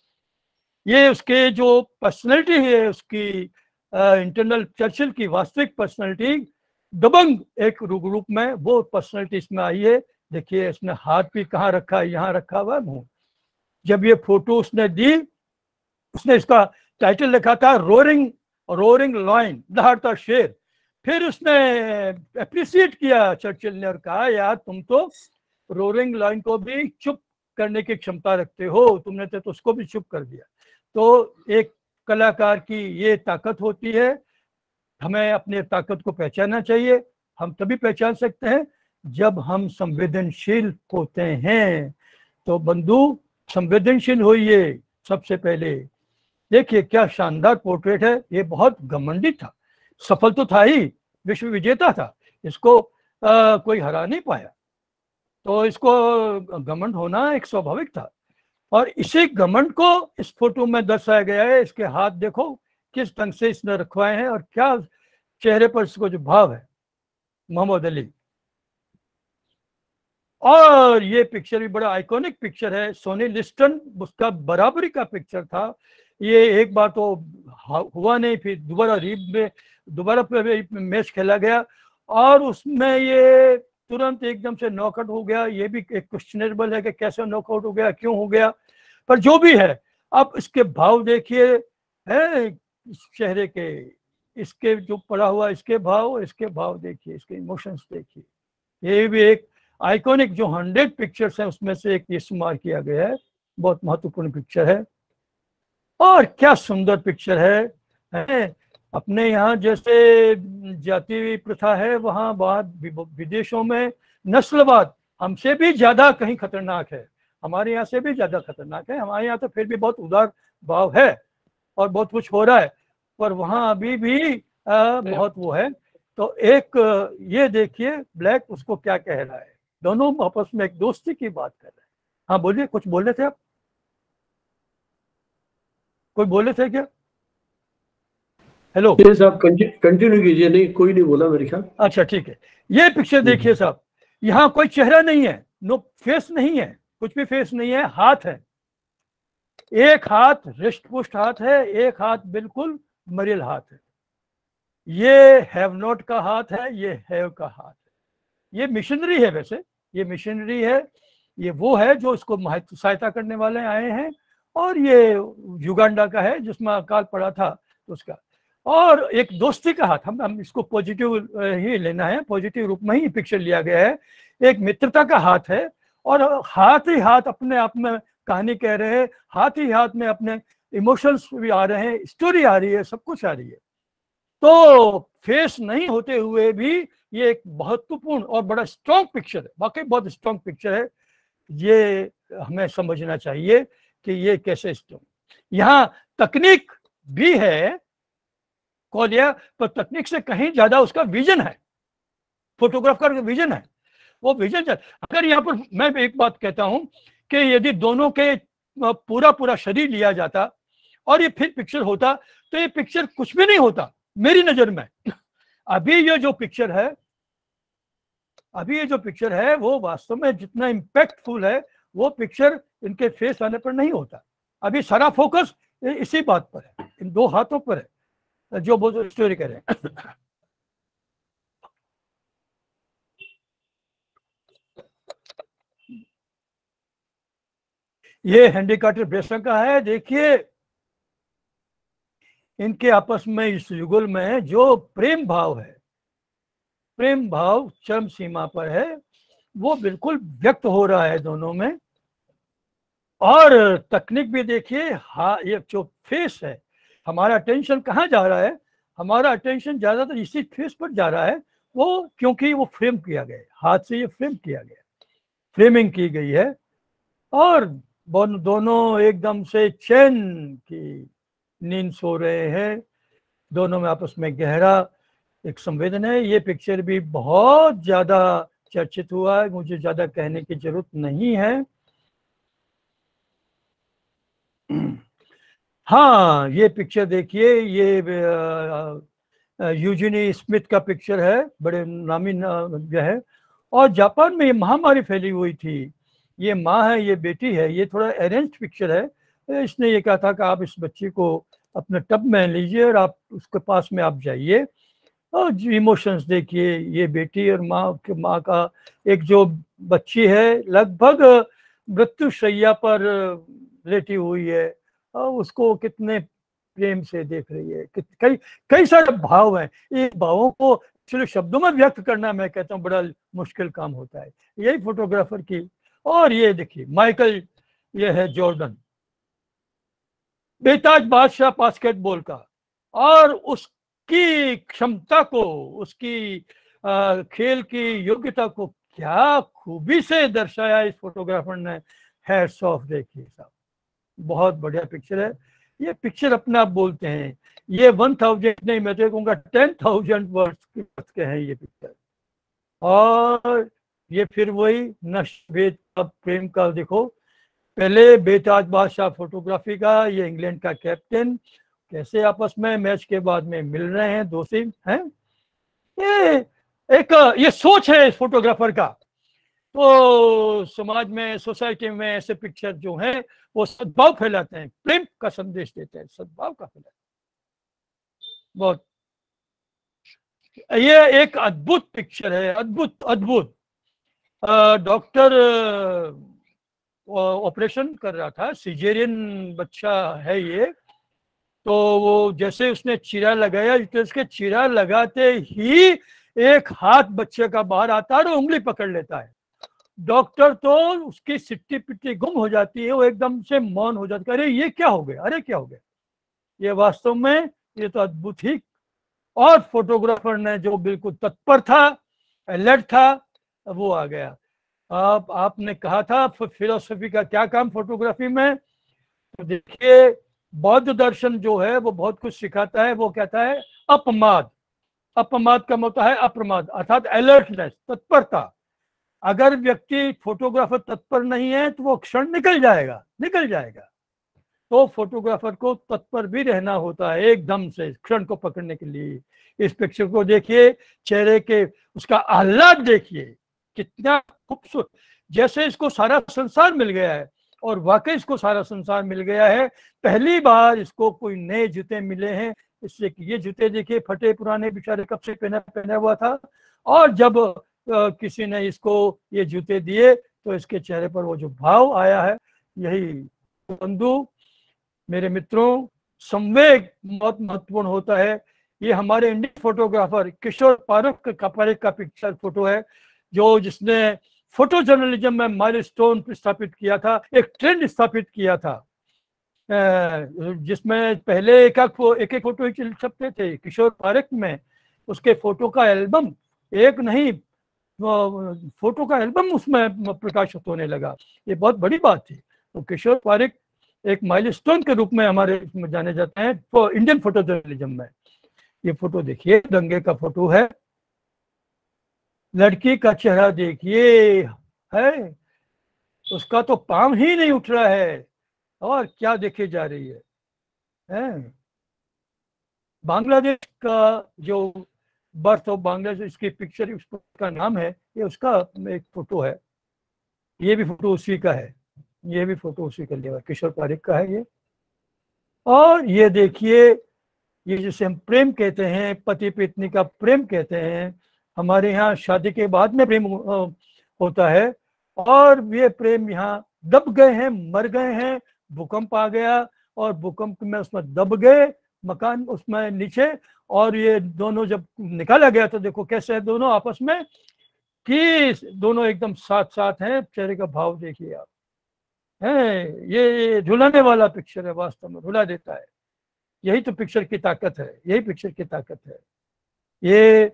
ये उसके जो पर्सनैलिटी है, उसकी इंटरनल, चर्चिल की वास्तविक पर्सनैलिटी, दबंग एक रूप में वो पर्सनैलिटी इसमें आई है। देखिए इसने हाथ भी कहाँ रखा है, यहाँ रखा हुआ मुंह। जब ये फोटो उसने दी, उसने इसका टाइटल लिखा था रोरिंग लायन, दहाड़ता शेर। फिर उसने अप्रिशिएट किया चर्चिल ने और कहा, यार तुम तो रोरिंग लायन को भी चुप करने की क्षमता रखते हो, तुमने तो उसको भी चुप कर दिया। तो एक कलाकार की ये ताकत होती है। हमें अपनी ताकत को पहचानना चाहिए। हम तभी पहचान सकते हैं जब हम संवेदनशील होते हैं। तो बंधु, संवेदनशील होइए सबसे पहले। देखिए क्या शानदार पोर्ट्रेट है। ये बहुत घमंडी था, सफल तो था ही, विश्व विजेता था, इसको कोई हरा नहीं पाया, तो इसको घमंड होना एक स्वाभाविक था। और इसी घमंड को इस फोटो में दर्शाया गया है। इसके हाथ देखो किस ढंग से इसने रखवाए हैं और क्या चेहरे पर इसको जो भाव है, मोहम्मद अली। और ये पिक्चर भी बड़ा आइकॉनिक पिक्चर है। सोनी लिस्टन उसका बराबरी का पिक्चर था। ये एक बार तो हुआ नहीं, फिर दोबारा मैच खेला गया और उसमें ये तुरंत एकदम से नॉकआउट हो गया। ये भी एक क्वेश्चनेबल है कि कैसे नॉकआउट हो गया, क्यों हो गया, पर जो भी है। अब इसके भाव देखिए है इस चेहरे के, इसके जो पड़ा हुआ इसके भाव देखिए, इसके इमोशंस देखिए। ये भी एक आइकॉनिक जो 100 पिक्चर्स हैं उसमें से एक ये शुमार किया गया है। बहुत महत्वपूर्ण पिक्चर है और क्या सुंदर पिक्चर है। अपने यहाँ जैसे जाति प्रथा है, वहाँ बाहर विदेशों में नस्लवाद हमसे भी ज्यादा कहीं खतरनाक है, हमारे यहाँ से भी ज्यादा खतरनाक है। हमारे यहाँ तो फिर भी बहुत उदार भाव है और बहुत कुछ हो रहा है, पर वहाँ अभी भी बहुत वो है। तो एक ये देखिए ब्लैक उसको क्या कह रहा है, दोनों आपस में एक दोस्ती की बात कर रहे हैं। हाँ बोलिए, कुछ बोल रहे थे आप, कोई बोले थे क्या? हेलो साहब कंटिन्यू कीजिए। नहीं, कोई नहीं बोला मेरे ख्याल। अच्छा ठीक है। ये पिक्चर देखिए साहब, यहाँ कोई चेहरा नहीं है, नो फेस नहीं है, कुछ भी फेस नहीं है, हाथ है। एक हाथ रिस्ट पुष्ट हाथ है, एक हाथ बिल्कुल मरियल हाथ है। ये हैव नॉट का हाथ है, ये हैव का हाथ है। ये मिशनरी है, वैसे ये मिशनरी है, ये वो है जो इसको सहायता करने वाले आए हैं। और ये युगांडा का है जिसमें अकाल पड़ा था उसका। और एक दोस्ती का हाथ, हम इसको पॉजिटिव ही लेना है, पॉजिटिव रूप में ही पिक्चर लिया गया है। एक मित्रता का हाथ है और हाथ ही हाथ अपने आप में कहानी कह रहे हैं, हाथ ही हाथ में अपने इमोशंस भी आ रहे हैं, स्टोरी आ रही है, सब कुछ आ रही है। तो फेस नहीं होते हुए भी ये एक महत्वपूर्ण और बड़ा स्ट्रॉन्ग पिक्चर है, वाकई बहुत स्ट्रॉन्ग पिक्चर है। ये हमें समझना चाहिए कि ये कैसे स्ट्रॉन्ग। यहाँ तकनीक भी है कोलिया, पर तकनीक से कहीं ज्यादा उसका विजन है, फोटोग्राफर का विजन है। वो विजन, अगर यहाँ पर मैं एक बात कहता हूं कि यदि दोनों के पूरा शरीर लिया जाता और ये फिर पिक्चर होता तो ये पिक्चर कुछ भी नहीं होता मेरी नजर में। अभी ये जो पिक्चर है वो वास्तव में जितना इम्पैक्टफुल है वो पिक्चर इनके फेस आने पर नहीं होता। अभी सारा फोकस इसी बात पर है, इन दो हाथों पर है जो बहुत स्टोरी कर रहे हैं। ये हेनरी कार्टर ब्रेसन का है। देखिए इनके आपस में इस युगल में जो प्रेम भाव है, प्रेम भाव चरम सीमा पर है, वो बिल्कुल व्यक्त हो रहा है दोनों में। और तकनीक भी देखिए, हाँ ये जो फेस है, हमारा अटेंशन कहाँ जा रहा है, हमारा अटेंशन ज्यादातर इसी फेस पर जा रहा है। वो क्योंकि वो फ्रेम किया गया है, हाथ से ये फ्रेम किया गया, फ्रेमिंग की गई है। और दोनों एकदम से चैन की नींद सो रहे हैं, दोनों में आपस में गहरा एक संवेदन है। ये पिक्चर भी बहुत ज्यादा चर्चित हुआ है, मुझे ज्यादा कहने की जरूरत नहीं है। हाँ ये पिक्चर देखिए, ये यूजिनी स्मिथ का पिक्चर है, बड़े नामी जो है। और जापान में ये महामारी फैली हुई थी, ये माँ है, ये बेटी है, ये थोड़ा अरेंज्ड पिक्चर है। इसने ये कहा था कि आप इस बच्ची को अपने टब में लीजिए और आप उसके पास में आप जाइए और इमोशंस देखिए। ये बेटी और माँ का एक जो बच्ची है लगभग मृत्युशैया पर लेटी हुई है और उसको कितने प्रेम से देख रही है। कई सारे भाव हैं, इन भावों को सिर्फ शब्दों में व्यक्त करना मैं कहता हूँ बड़ा मुश्किल काम होता है, यही फोटोग्राफर की। और ये देखिए माइकल, ये है जॉर्डन, बेताज बादशाह बास्केटबॉल का, और उसकी क्षमता को, उसकी खेल की योग्यता को क्या खूबी से दर्शाया इस फोटोग्राफर ने। हैट्स ऑफ, देखिए साहब बहुत बढ़िया पिक्चर है। ये पिक्चर अपने आप बोलते हैं। ये 1000 नहीं, मैं तो कहूँगा 10,000 वर्ड्स के हैं ये पिक्चर। और ये फिर वही नष्ट भेद का प्रेम का, देखो पहले बेताज बादशाह फोटोग्राफी का, ये इंग्लैंड का कैप्टन कैसे आपस में मैच के बाद में मिल रहे हैं, दोषी हैं। ये सोच है फोटोग्राफर का। तो समाज में, सोसाइटी में ऐसे पिक्चर जो हैं वो सद्भाव फैलाते हैं, प्रेम का संदेश देते हैं, सद्भाव का फैलाते हैं। बहुत ये एक अद्भुत पिक्चर है, अद्भुत अद्भुत। डॉक्टर ऑपरेशन कर रहा था, सिजेरियन बच्चा है ये। तो वो जैसे उसने चीरा लगाया, तो उसके चीरा लगाते ही एक हाथ बच्चे का बाहर आता है और उंगली पकड़ लेता है। डॉक्टर तो उसकी सिट्टी पिट्टी गुम हो जाती है, वो एकदम से मौन हो जाता है, अरे ये क्या हो गया, अरे क्या हो गया। ये वास्तव में ये तो अद्भुत ही। और फोटोग्राफर ने जो बिल्कुल तत्पर था, अलर्ट था, वो आ गया। आपने कहा था फिलोसफी का क्या काम फोटोग्राफी में, तो देखिए बौद्ध दर्शन जो है वो बहुत कुछ सिखाता है। वो कहता है अपमाद, अपमाद का मतलब है अप्रमाद, अर्थात अलर्टनेस, तत्परता। अगर व्यक्ति फोटोग्राफर तत्पर नहीं है तो वो क्षण निकल जाएगा, निकल जाएगा। तो फोटोग्राफर को तत्पर भी रहना होता है एकदम से क्षण को पकड़ने के लिए। इस पिक्चर को देखिए, चेहरे के उसका आह्लाद देखिए, कितना खूबसूरत, जैसे इसको सारा संसार मिल गया है। और वाकई इसको सारा संसार मिल गया है। पहली बार इसको कोई नए जूते मिले हैं, इससे ये जूते देखिए फटे पुराने, बेचारे कब से पहना हुआ था। और जब किसी ने इसको ये जूते दिए तो इसके चेहरे पर वो जो भाव आया है, यही बंधु मेरे मित्रों, संवेग बहुत महत्वपूर्ण होता है। ये हमारे इंडियन फोटोग्राफर किशोर पारेख का पिक्चर फोटो है, जो जिसने फोटो जर्नलिज्म में माइलस्टोन स्थापित किया था, एक ट्रेंड स्थापित किया था, जिसमें पहले एक एक फोटो ही छपते थे। किशोर पारेख में उसके फोटो का एल्बम, एक नहीं फोटो का एल्बम उसमें प्रकाशित होने लगा। ये बहुत बड़ी बात थी। तो किशोर पारेख एक माइलस्टोन के रूप में हमारे जाने जाते हैं तो इंडियन फोटो जर्नलिज्म में। ये फोटो देखिए, दंगे का फोटो है, लड़की का चेहरा देखिए है, उसका तो पाँव ही नहीं उठ रहा है और क्या देखे जा रही है। बांग्लादेश का जो बर्थ ऑफ बांग्लादेश, इसकी पिक्चर, उसका नाम है, ये उसका एक फोटो है। ये भी फोटो उसी का है, ये भी फोटो उसी का लिया, किशोर पारेख का है ये। और ये देखिए, ये जिसे हम प्रेम कहते हैं, पति पत्नी का प्रेम कहते हैं, हमारे यहाँ शादी के बाद में प्रेम होता है। और ये प्रेम यहाँ दब गए हैं, मर गए हैं, भूकंप आ गया और भूकंप में उसमें दब गए मकान उसमें नीचे। और ये दोनों जब निकाला गया तो देखो कैसे है दोनों आपस में, कि दोनों एकदम साथ साथ हैं। चेहरे का भाव देखिए आप, है ये रुलाने वाला पिक्चर है, वास्तव में रुला देता है। यही तो पिक्चर की ताकत है, यही पिक्चर की ताकत है। ये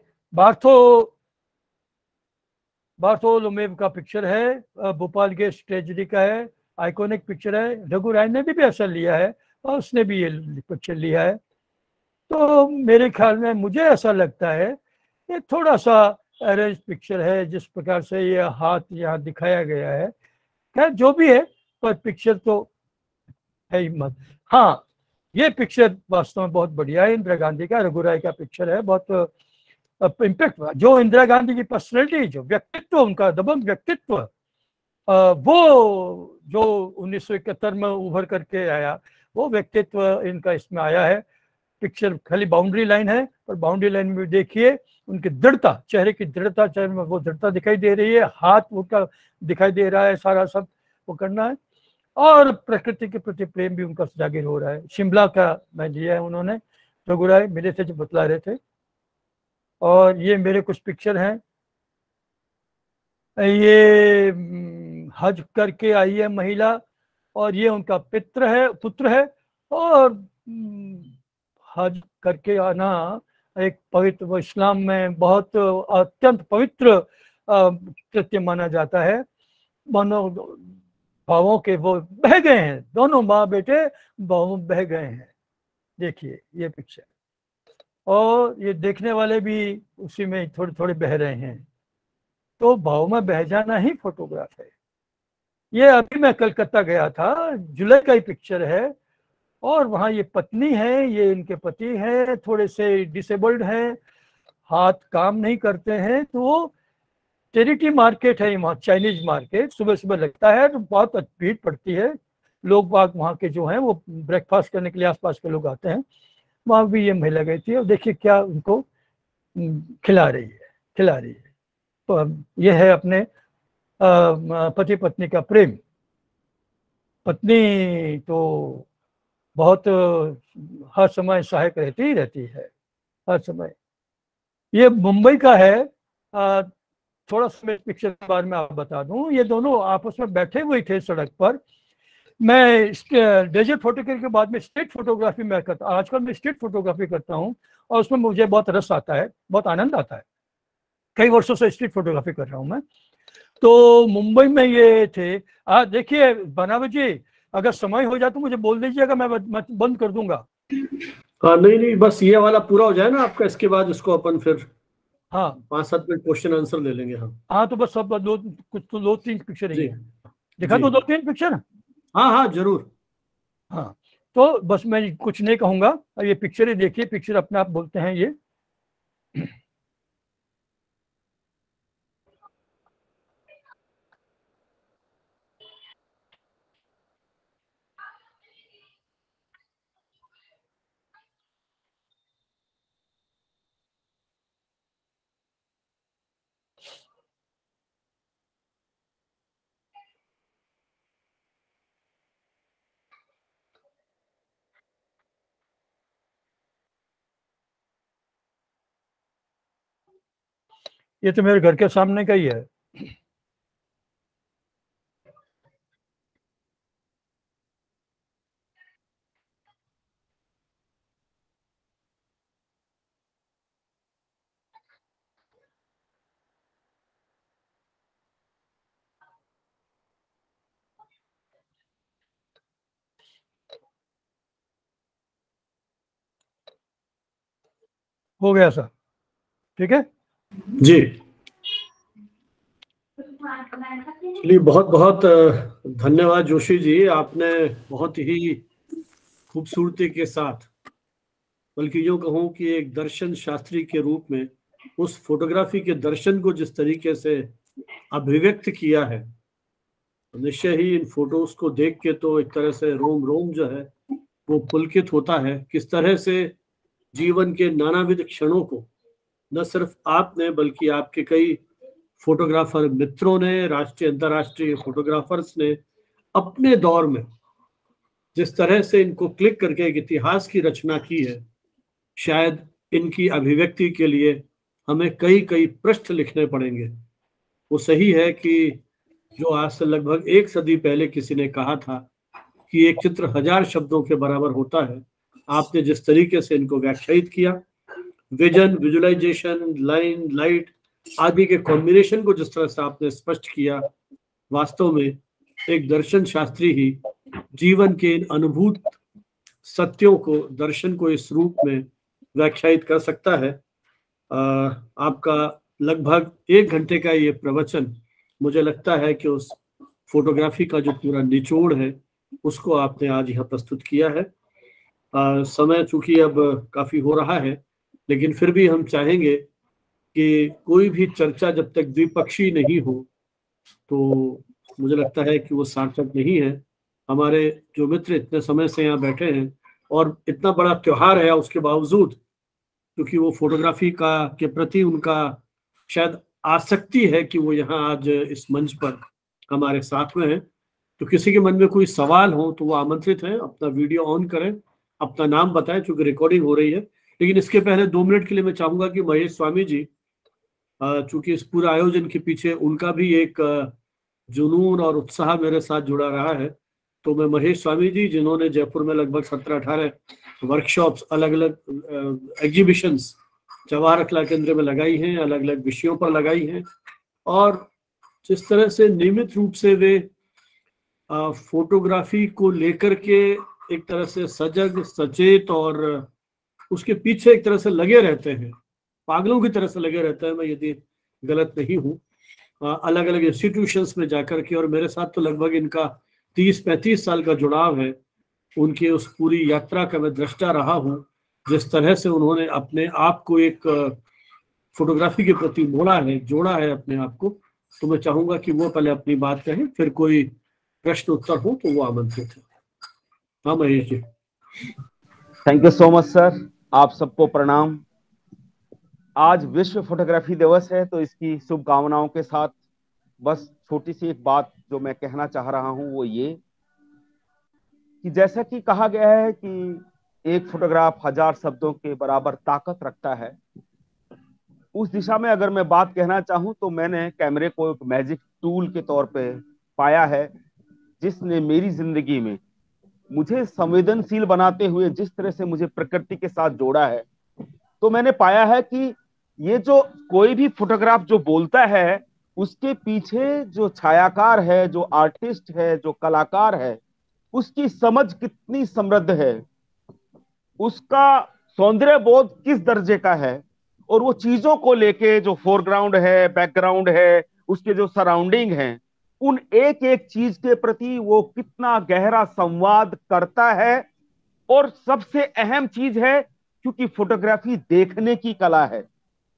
बार्थोलोमेव का पिक्चर है, भोपाल गेस्ट ट्रेजेडी का है, आइकॉनिक पिक्चर है। रघु राय ने भी ऐसा लिया है और उसने भी ये पिक्चर लिया है। तो मेरे ख्याल में मुझे ऐसा लगता है ये थोड़ा सा अरेंज पिक्चर है, जिस प्रकार से ये हाथ यहाँ दिखाया गया है। खैर जो भी है, पर पिक्चर तो है ही मत। हाँ, ये पिक्चर वास्तव में बहुत बढ़िया है, इंदिरा गांधी का, रघु राय का पिक्चर है। बहुत इम्पैक्ट हुआ, जो इंदिरा गांधी की पर्सनैलिटी, जो व्यक्तित्व, उनका दबंग व्यक्तित्व, वो जो 1971 में उभर करके आया, वो व्यक्तित्व इनका इसमें आया है। पिक्चर खाली बाउंड्री लाइन है, पर बाउंड्री लाइन में देखिए उनकी दृढ़ता, चेहरे की दृढ़ता, चेहरे में वो दृढ़ता दिखाई दे रही है, हाथ उनका दिखाई दे रहा है, सारा सब वो करना है। और प्रकृति के प्रति प्रेम भी उनका जाहिर हो रहा है। शिमला का मैं लिया है उन्होंने, रघु राय मिले थे जो बतला रहे थे। और ये मेरे कुछ पिक्चर हैं। ये हज करके आई है महिला, और ये उनका पुत्र है। और हज करके आना एक पवित्र, इस्लाम में बहुत अत्यंत पवित्र कृत्य माना जाता है। मानो भावों के वो बह गए हैं, दोनों माँ बेटे भावों बह गए हैं। देखिए ये पिक्चर, और ये देखने वाले भी उसी में थोड़े थोड़े बह रहे हैं। तो भाव में बह जाना ही फोटोग्राफ है। ये अभी मैं कलकत्ता गया था, जुलाई का ही पिक्चर है, और वहाँ ये पत्नी है, ये इनके पति है, थोड़े से डिसेबल्ड हैं, हाथ काम नहीं करते हैं। तो वो टेरिटी मार्केट है वहाँ, चाइनीज मार्केट, सुबह सुबह लगता है तो बहुत भीड़ पड़ती है। लोग बाग वहाँ के जो हैं वो ब्रेकफास्ट करने के लिए आसपास के लोग आते हैं। वहाँ भी ये महिला गई थी, और देखिए क्या उनको खिला रही है। तो अब ये है अपने पति पत्नी का प्रेम। पत्नी तो बहुत हर समय सहायक रहती है हर समय। ये मुंबई का है। थोड़ा सा मैं पिक्चर के बारे में आप बता दूं। ये दोनों आपस में बैठे हुए थे सड़क पर। मैं डेजर्ट फोटोग्राफी के बाद में स्ट्रीट फोटोग्राफी में करता, आजकल मैं स्ट्रीट फोटोग्राफी करता हूँ, और उसमें मुझे बहुत रस आता है, बहुत आनंद आता है। कई वर्षों से स्ट्रीट फोटोग्राफी कर रहा हूँ मैं। तो मुंबई में ये थे। देखिए बनावट जी, अगर समय हो जाए तो मुझे बोल दीजिएगा, मैं बंद कर दूंगा। नहीं, बस ये वाला पूरा हो जाए ना आपका, इसके बाद उसको अपन फिर हाँ 5-7 मिनट क्वेश्चन आंसर ले लेंगे। हाँ तो बस सब कुछ तो 2-3 पिक्चर ही है। दिखा जी। दो 2-3 पिक्चर। हाँ जरूर। हाँ तो बस मैं कुछ नहीं कहूंगा, ये पिक्चर ही देखिए, पिक्चर अपने आप बोलते हैं ये। ये तो मेरे घर के सामने का ही है। हो गया सर, ठीक है जी। चलिए, बहुत बहुत धन्यवाद जोशी जी। आपने बहुत ही खूबसूरती के साथ, बल्कि यूं कहूं कि एक दर्शन शास्त्री के रूप में उस फोटोग्राफी के दर्शन को जिस तरीके से अभिव्यक्त किया है, निश्चय ही इन फोटोज को देख के तो एक तरह से रोम रोम जो है वो पुलकित होता है। किस तरह से जीवन के नानाविध क्षणों को न सिर्फ आपने बल्कि आपके कई फोटोग्राफर मित्रों ने, राष्ट्रीय अंतर्राष्ट्रीय फोटोग्राफर्स ने अपने दौर में जिस तरह से इनको क्लिक करके एक इतिहास की रचना की है, शायद इनकी अभिव्यक्ति के लिए हमें कई कई पृष्ठ लिखने पड़ेंगे। वो सही है कि जो आज से लगभग 1 सदी पहले किसी ने कहा था कि एक चित्र 1000 शब्दों के बराबर होता है, आपने जिस तरीके से इनको व्याख्यायित किया, विजन, विजुअलाइजेशन, लाइन, लाइट आदि के कॉम्बिनेशन को जिस तरह से आपने स्पष्ट किया, वास्तव में एक दर्शन शास्त्री ही जीवन के इन अनुभूत सत्यों को, दर्शन को इस रूप में व्याख्यायित कर सकता है। आपका लगभग 1 घंटे का ये प्रवचन, मुझे लगता है कि उस फोटोग्राफी का जो पूरा निचोड़ है उसको आपने आज यहाँ प्रस्तुत किया है। समय चूंकि अब काफी हो रहा है, लेकिन फिर भी हम चाहेंगे कि कोई भी चर्चा जब तक द्विपक्षीय नहीं हो तो मुझे लगता है कि वो सार्थक नहीं है। हमारे जो मित्र इतने समय से यहाँ बैठे हैं और इतना बड़ा त्योहार है, उसके बावजूद क्योंकि वो फोटोग्राफी का के प्रति उनका शायद आसक्ति है कि वो यहाँ आज इस मंच पर हमारे साथ में है। तो किसी के मन में कोई सवाल हो तो वो आमंत्रित है, अपना वीडियो ऑन करें, अपना नाम बताएं, चूंकि रिकॉर्डिंग हो रही है। लेकिन इसके पहले 2 मिनट के लिए मैं चाहूंगा कि महेश स्वामी जी, चूंकि इस पूरे आयोजन के पीछे उनका भी एक जुनून और उत्साह मेरे साथ जुड़ा रहा है, तो मैं महेश स्वामी जी, जिन्होंने जयपुर में लगभग 17-18 वर्कशॉप्स, अलग अलग एग्जीबिशंस जवाहर कला केंद्र में लगाई हैं, अलग अलग विषयों पर लगाई हैं, और जिस तरह से नियमित रूप से वे फोटोग्राफी को लेकर के एक तरह से सजग सचेत और उसके पीछे एक तरह से लगे रहते हैं, पागलों की तरह से लगे रहते हैं, मैं यदि गलत नहीं हूँ, अलग अलग इंस्टीट्यूशंस में जाकर के। और मेरे साथ तो लगभग इनका 30-35 साल का जुड़ाव है। उनके उस पूरी यात्रा का मैं दृष्टा रहा हूँ, जिस तरह से उन्होंने अपने आप को एक फोटोग्राफी के प्रति मोड़ा है, जोड़ा है अपने आप को। तो मैं चाहूंगा कि वो पहले अपनी बात कहें, फिर कोई प्रश्न उत्तर हो तो वो आमंत्रित है। हाँ Mahesh ji. Thank you so much sir, आप सबको प्रणाम। आज विश्व फोटोग्राफी दिवस है, तो इसकी शुभकामनाओं के साथ बस छोटी सी एक बात जो मैं कहना चाह रहा हूं वो ये कि जैसा कि कहा गया है कि एक फोटोग्राफ 1000 शब्दों के बराबर ताकत रखता है, उस दिशा में अगर मैं बात कहना चाहूं तो मैंने कैमरे को एक मैजिक टूल के तौर पे पाया है, जिसने मेरी जिंदगी में मुझे संवेदनशील बनाते हुए जिस तरह से मुझे प्रकृति के साथ जोड़ा है, तो मैंने पाया है कि ये जो कोई भी फोटोग्राफ जो बोलता है, उसके पीछे जो छायाकार है, जो आर्टिस्ट है, जो कलाकार है, उसकी समझ कितनी समृद्ध है, उसका सौंदर्य बोध किस दर्जे का है, और वो चीजों को लेके जो फोरग्राउंड है, बैकग्राउंड है, उसके जो सराउंडिंग है, उन एक एक चीज के प्रति वो कितना गहरा संवाद करता है। और सबसे अहम चीज है, क्योंकि फोटोग्राफी देखने की कला है,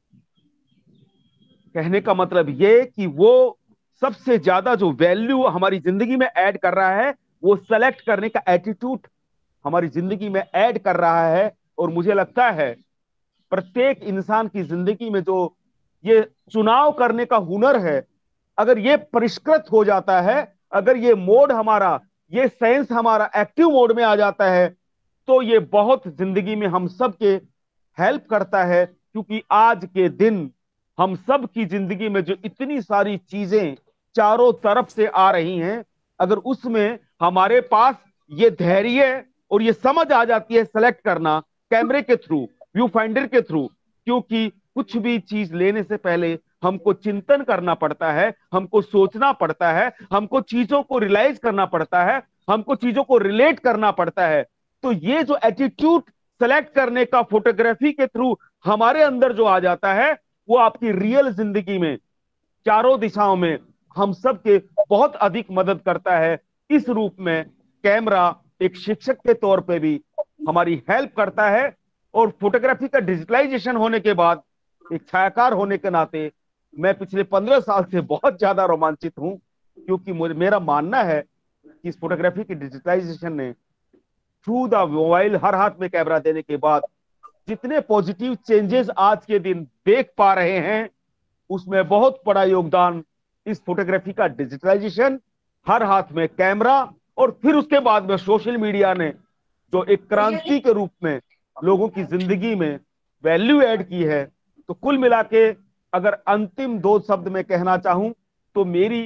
कहने का मतलब ये कि वो सबसे ज्यादा जो वैल्यू हमारी जिंदगी में ऐड कर रहा है, वो सेलेक्ट करने का एटीट्यूड हमारी जिंदगी में ऐड कर रहा है। और मुझे लगता है प्रत्येक इंसान की जिंदगी में जो ये चुनाव करने का हुनर है, अगर ये परिष्कृत हो जाता है, अगर ये मोड हमारा, ये सेंस हमारा एक्टिव मोड में आ जाता है, तो ये बहुत जिंदगी में हम सब के हेल्प करता है। क्योंकि आज के दिन हम सब की जिंदगी में जो इतनी सारी चीजें चारों तरफ से आ रही हैं, अगर उसमें हमारे पास ये धैर्य और ये समझ आ जाती है सेलेक्ट करना कैमरे के थ्रू, व्यू फाइंडर के थ्रू, क्योंकि कुछ भी चीज लेने से पहले हमको चिंतन करना पड़ता है, हमको सोचना पड़ता है, हमको चीजों को रियलाइज करना पड़ता है, हमको चीजों को रिलेट करना पड़ता है। तो ये जो एटीट्यूड सेलेक्ट करने का फोटोग्राफी के थ्रू हमारे अंदर जो आ जाता है, वो आपकी रियल जिंदगी में चारों दिशाओं में हम सब के बहुत अधिक मदद करता है। इस रूप में कैमरा एक शिक्षक के तौर पे भी हमारी हेल्प करता है। और फोटोग्राफी का डिजिटलाइजेशन होने के बाद एक छायाकार होने के नाते मैं पिछले 15 साल से बहुत ज्यादा रोमांचित हूं, क्योंकि मेरा मानना है कि इस फोटोग्राफी की डिजिटलाइजेशन ने थ्रू द मोबाइल हर हाथ में कैमरा देने के बाद जितने पॉजिटिव चेंजेस आज के दिन देख पा रहे हैं, उसमें बहुत बड़ा योगदान इस फोटोग्राफी का डिजिटलाइजेशन, हर हाथ में कैमरा, और फिर उसके बाद में सोशल मीडिया ने जो एक क्रांति के रूप में लोगों की जिंदगी में वैल्यू ऐड की है। तो कुल मिला के अगर अंतिम 2 शब्द में कहना चाहूं तो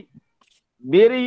मेरी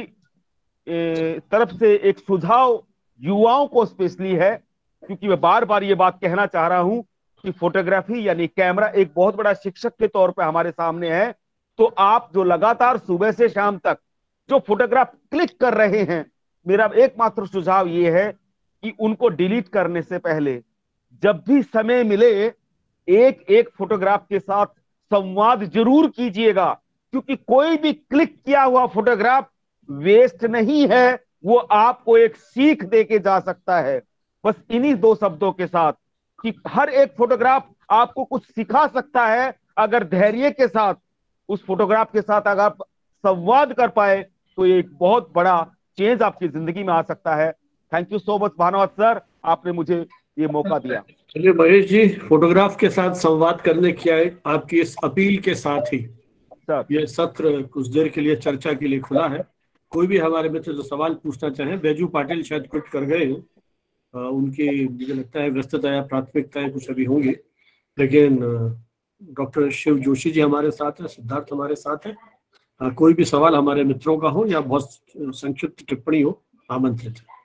तरफ से एक सुझाव युवाओं को स्पेशली है, क्योंकि मैं बार बार ये बात कहना चाह रहा हूं कि फोटोग्राफी यानी कैमरा एक बहुत बड़ा शिक्षक के तौर पे हमारे सामने है। तो आप जो लगातार सुबह से शाम तक जो फोटोग्राफ क्लिक कर रहे हैं, मेरा एकमात्र सुझाव ये है कि उनको डिलीट करने से पहले जब भी समय मिले एक एक फोटोग्राफ के साथ संवाद जरूर कीजिएगा, क्योंकि कोई भी क्लिक किया हुआ फोटोग्राफ वेस्ट नहीं है, वो आपको एक सीख देके जा सकता है। बस इन्हीं 2 शब्दों के साथ कि हर एक फोटोग्राफ आपको कुछ सिखा सकता है, अगर धैर्य के साथ उस फोटोग्राफ के साथ अगर आप संवाद कर पाए तो एक बहुत बड़ा चेंज आपकी जिंदगी में आ सकता है। Thank you so much Bhanuwat sir, आपने मुझे ये मौका दिया। चलिए महेश जी, फोटोग्राफ के साथ संवाद करने की आपकी इस अपील के साथ ही सर ये सत्र कुछ देर के लिए चर्चा के लिए खुला है। कोई भी हमारे मित्र जो सवाल पूछना चाहें, बैजू पाटिल शायद क्विट कर गए हैं, उनकी मुझे लगता है व्यस्तता या प्राथमिकताएं कुछ अभी होंगी, लेकिन डॉक्टर शिव जोशी जी हमारे साथ है, सिद्धार्थ हमारे साथ है। कोई भी सवाल हमारे मित्रों का हो या बहुत संक्षिप्त टिप्पणी हो, आमंत्रित है।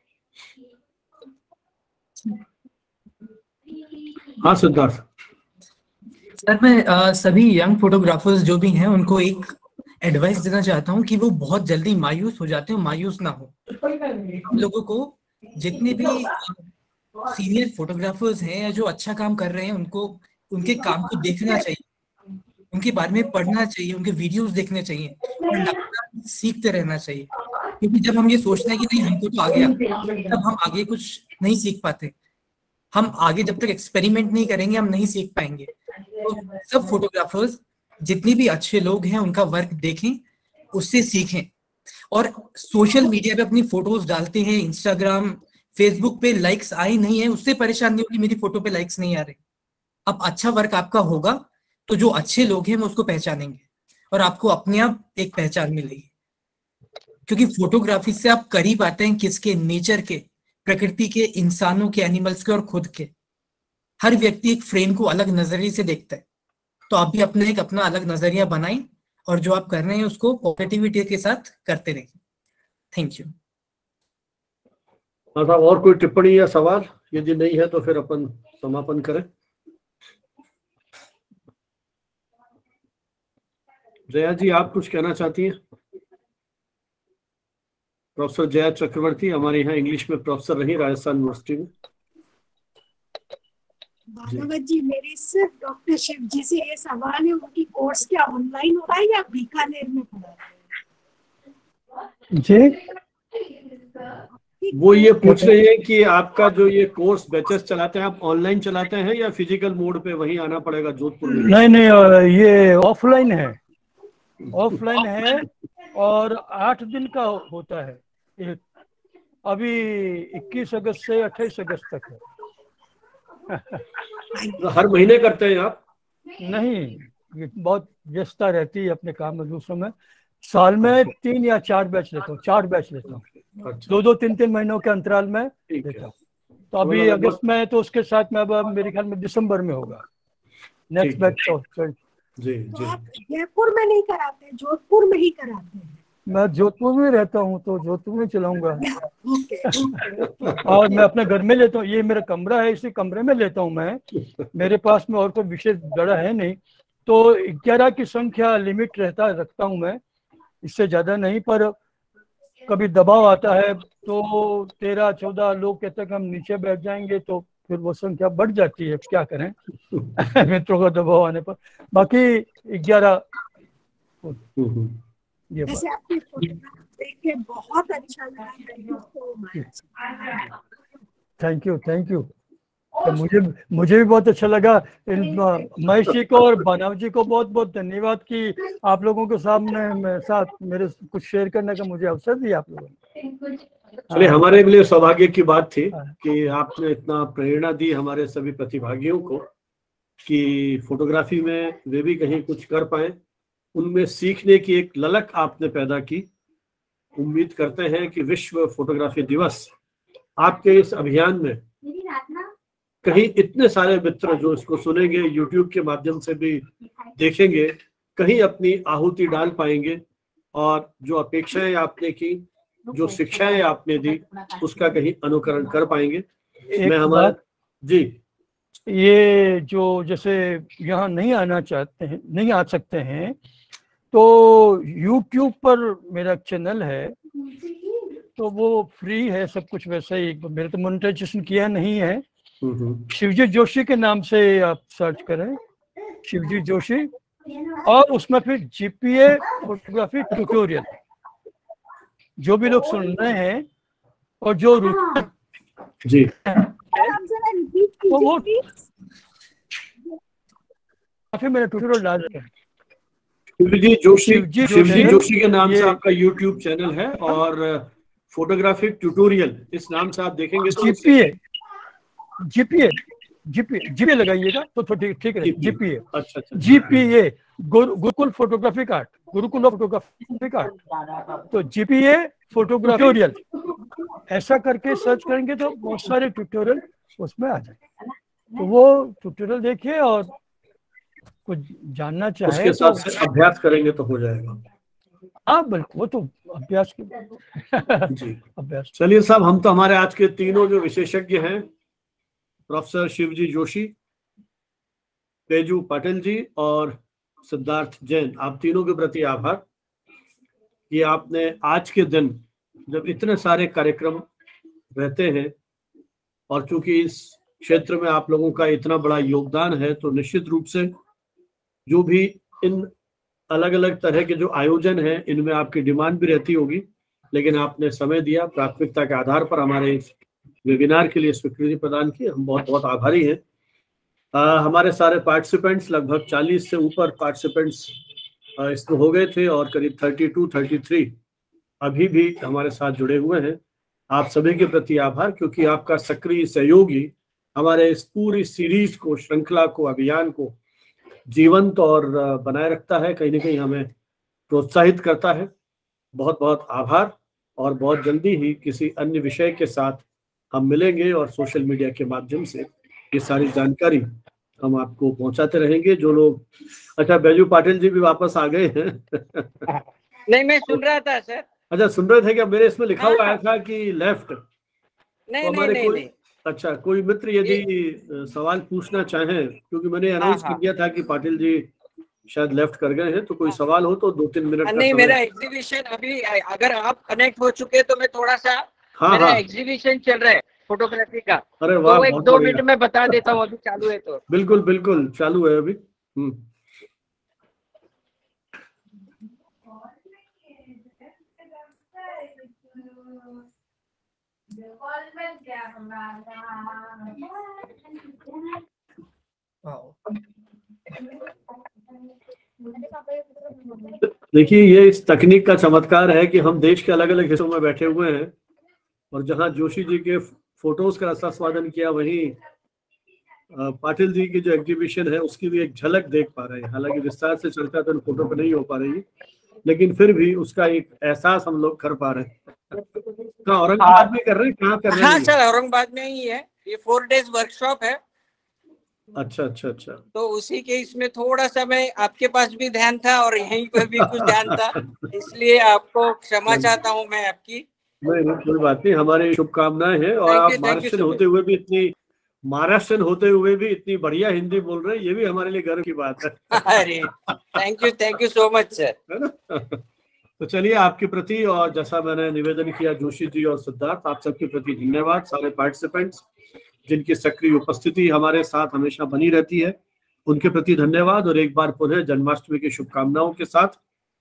हाँ सिद्धार्थ सर, मैं सभी यंग फोटोग्राफर्स जो भी हैं उनको एक एडवाइस देना चाहता हूं कि वो बहुत जल्दी मायूस हो जाते हैं, मायूस ना हो। हम लोगों को जितने भी सीनियर फोटोग्राफर्स हैं या जो अच्छा काम कर रहे हैं उनको उनके काम को देखना चाहिए, उनके बारे में पढ़ना चाहिए, उनके वीडियोस देखने चाहिए और लगातार सीखते रहना चाहिए। क्योंकि जब हम ये सोचते हैं कि नहीं हमको तो आ गया, तब हम आगे कुछ नहीं सीख पाते। हम आगे जब तक एक्सपेरिमेंट नहीं करेंगे हम नहीं सीख पाएंगे। तो सब फोटोग्राफर्स जितने भी अच्छे लोग हैं उनका वर्क देखें, उससे सीखें। और सोशल मीडिया पे अपनी फोटोज डालते हैं, इंस्टाग्राम फेसबुक पे लाइक्स आई नहीं है उससे परेशान नहीं होगी मेरी फोटो पे लाइक्स नहीं आ रहे। अब अच्छा वर्क आपका होगा तो जो अच्छे लोग हैं वो उसको पहचानेंगे और आपको अपने आप एक पहचान मिलेगी। क्योंकि फोटोग्राफी से आप करीब आते हैं किसके, नेचर के, प्रकृति के, इंसानों के, एनिमल्स के और खुद के। हर व्यक्ति एक फ्रेम को अलग नजरिए से देखता है, तो आप भी अपना एक अपना अलग नजरिया बनाएं और जो आप कर रहे हैं उसको पॉजिटिविटी के साथ करते रहिए। Thank you. और कोई टिप्पणी या सवाल? यदि नहीं है तो फिर अपन समापन करें। जया जी आप कुछ कहना चाहती हैं? प्रोफेसर जया चक्रवर्ती हमारे यहाँ इंग्लिश में प्रोफेसर रही राजस्थान यूनिवर्सिटी में। भागवत जी मेरे से डॉक्टर शिव जी से ये सवाल है, उनकी कोर्स क्या ऑनलाइन हो रहा है या बीकानेर में पढ़ा जी? वो ये पूछ रहे हैं कि आपका जो ये कोर्स बैचेस चलाते हैं आप ऑनलाइन चलाते हैं या फिजिकल मोड पे वहीं आना पड़ेगा जोधपुर में? नहीं, ये ऑफलाइन है, ऑफलाइन है और 8 दिन का होता है। अभी 21 अगस्त से 28 अगस्त तक है। हर महीने करते हैं आप? नहीं, ये बहुत व्यस्तता रहती है अपने काम में दूसरों में। साल में 3 या 4 बैच लेता हूँ, 4 बैच लेता हूँ। 2-2, 3-3 महीनों के अंतराल में लेता हूँ। तो अभी अगस्त में है तो उसके साथ में अब मेरे ख्याल में दिसंबर में होगा नेक्स्ट बैच। तो जी तो आप जयपुर में नहीं कराते, जोधपुर में ही कराते हैं? मैं जोधपुर में रहता हूँ तो जोधपुर में चलाऊंगा। और मैं अपने घर में लेता हूँ, ये मेरा कमरा है, इसी कमरे में लेता हूँ मैं। मेरे पास में और कोई विशेष जगह है नहीं, तो 11 की संख्या लिमिट रखता हूँ मैं, इससे ज्यादा नहीं। पर कभी दबाव आता है तो 13-14 लोग कहते हैं कि हम नीचे बैठ जाएंगे, तो फिर वो संख्या बढ़ जाती है, क्या करें मित्रों का दबाव आने पर। बाकी 11 ये जैसे आपकी फोटोग्राफ देख के बहुत अच्छा लगा। Thank you. तो मुझे भी बहुत अच्छा लगा। महेश जी को और बनाव जी को बहुत बहुत धन्यवाद कि आप लोगों के साथ मेरे कुछ शेयर करने का मुझे अवसर दिया आप लोगों ने। चलिए, हमारे लिए सौभाग्य की बात थी कि आपने इतना प्रेरणा दी हमारे सभी प्रतिभागियों को कि फोटोग्राफी में वे भी कहीं कुछ कर पाए, उनमें सीखने की एक ललक आपने पैदा की। उम्मीद करते हैं कि विश्व फोटोग्राफी दिवस आपके इस अभियान में कहीं इतने सारे मित्र जो इसको सुनेंगे, यूट्यूब के माध्यम से भी देखेंगे, कहीं अपनी आहुति डाल पाएंगे और जो अपेक्षाएं आपने की, जो शिक्षाएं आपने दी, उसका कहीं अनुकरण कर पाएंगे। मैं हमारा जी, ये जो जैसे यहाँ नहीं आ सकते हैं, तो YouTube पर मेरा चैनल है, तो वो फ्री है सब कुछ। वैसे ही मेरे तो मोनेटाइजेशन किया नहीं है। शिवजी जोशी के नाम से आप सर्च करें, शिवजी जोशी, और उसमें फिर GPA फोटोग्राफी ट्यूटोरियल। जो भी लोग सुन रहे हैं और जो जी तो वो फिर मेरा ट्यूटोरियल डाल देते हैं। शिवजी जोशी के नाम से आपका YouTube चैनल है और फोटोग्राफिक ट्यूटोरियल इस नाम से आप देखेंगे तो GPA लगाइएगा तो ठीक है। GPA, अच्छा, GPA Gurukul photographic art, Gurukul of photographic art. तो GPA फोटोग्राफियल ऐसा करके सर्च करेंगे तो बहुत सारे ट्यूटोरियल उसमें आ जाएंगे। तो वो ट्यूटोरियल देखिए और कुछ जानना चाहे उसके साथ से अभ्यास करेंगे तो हो जाएगा। हाँ बिल्कुल, वो तो अभ्यास जी अभ्यास। चलिए साहब, हम तो हमारे आज के तीनों जो विशेषज्ञ हैं, प्रोफेसर शिवजी जोशी, तेजू पाटिल जी और सिद्धार्थ जैन, आप तीनों के प्रति आभार कि आपने आज के दिन जब इतने सारे कार्यक्रम रहते हैं और चूंकि इस क्षेत्र में आप लोगों का इतना बड़ा योगदान है, तो निश्चित रूप से जो भी इन अलग अलग तरह के जो आयोजन हैं इनमें आपकी डिमांड भी रहती होगी, लेकिन आपने समय दिया, प्राथमिकता के आधार पर हमारे इस वेबिनार के लिए स्वीकृति प्रदान की। हम बहुत बहुत आभारी हैं। हमारे सारे पार्टिसिपेंट्स, लगभग 40 से ऊपर पार्टिसिपेंट्स इसमें हो गए थे और करीब 32-33 अभी भी हमारे साथ जुड़े हुए हैं। आप सभी के प्रति आभार, क्योंकि आपका सक्रिय सहयोग ही हमारे इस पूरी सीरीज को, श्रृंखला को, अभियान को जीवंत और बनाए रखता है, कहीं ना कहीं हमें प्रोत्साहित करता है। बहुत बहुत आभार, और बहुत जल्दी ही किसी अन्य विषय के साथ हम मिलेंगे और सोशल मीडिया के माध्यम से ये सारी जानकारी हम आपको पहुंचाते रहेंगे। जो लोग, अच्छा बैजू पाटिल जी भी वापस आ गए हैं। नहीं, मैं सुन रहा था सर। अच्छा, सुन रहे थे क्या? मेरे इसमें लिखा हुआ आया था कि लेफ्ट। नहीं, तो नहीं, नहीं। अच्छा, कोई मित्र यदि सवाल पूछना चाहें, क्योंकि मैंने अनाउंस कर दिया था कि पाटिल जी शायद लेफ्ट कर गए हैं, तो कोई सवाल हो तो 2-3 मिनट का नहीं, मेरा एग्जीबिशन अभी, अगर आप कनेक्ट हो चुके तो मैं थोड़ा सा, मेरा एग्जीबिशन चल रहा है फोटोग्राफी का। अरे वाह, तो 1-2 मिनट में बता देता हूँ, अभी चालू है तो। बिल्कुल बिल्कुल चालू है अभी। देखिए, ये इस तकनीक का चमत्कार है कि हम देश के अलग अलग हिस्सों में बैठे हुए हैं और जहां जोशी जी के फोटोज का रसास्वादन किया, वहीं पाटिल जी की जो एग्जीबिशन है उसकी भी एक झलक देख पा रहे हैं। हालांकि विस्तार से चर्चा तो फोटो पे नहीं हो पा रही है, लेकिन फिर भी उसका एक एहसास हम लोग कर पा रहे हैं। कहाँ, औरंगाबाद में कर रहे हैं? कहाँ कर रहे हैं? हाँ सर, औरंगाबाद में ही है। ये 4 डेज वर्कशॉप है। अच्छा अच्छा अच्छा। तो उसी के इसमें थोड़ा सा मैं, आपके पास भी ध्यान था और यहीं पर भी कुछ ध्यान था, इसलिए आपको क्षमा चाहता हूँ मैं आपकी। नहीं, कोई बात नहीं, हमारी शुभकामनाएं हैं। और आप महाराष्ट्र होते हुए भी इतनी बढ़िया हिंदी बोल रहे हैं, ये भी हमारे लिए गर्व की बात है। अरे thank you so much sir. है ना? तो चलिए, आपके प्रति, और जैसा मैंने निवेदन किया जोशी जी और सिद्धार्थ, आप सबके प्रति धन्यवाद। सारे पार्टिसिपेंट्स जिनकी सक्रिय उपस्थिति हमारे साथ हमेशा बनी रहती है, उनके प्रति धन्यवाद। और एक बार पुनः जन्माष्टमी की शुभकामनाओं के साथ,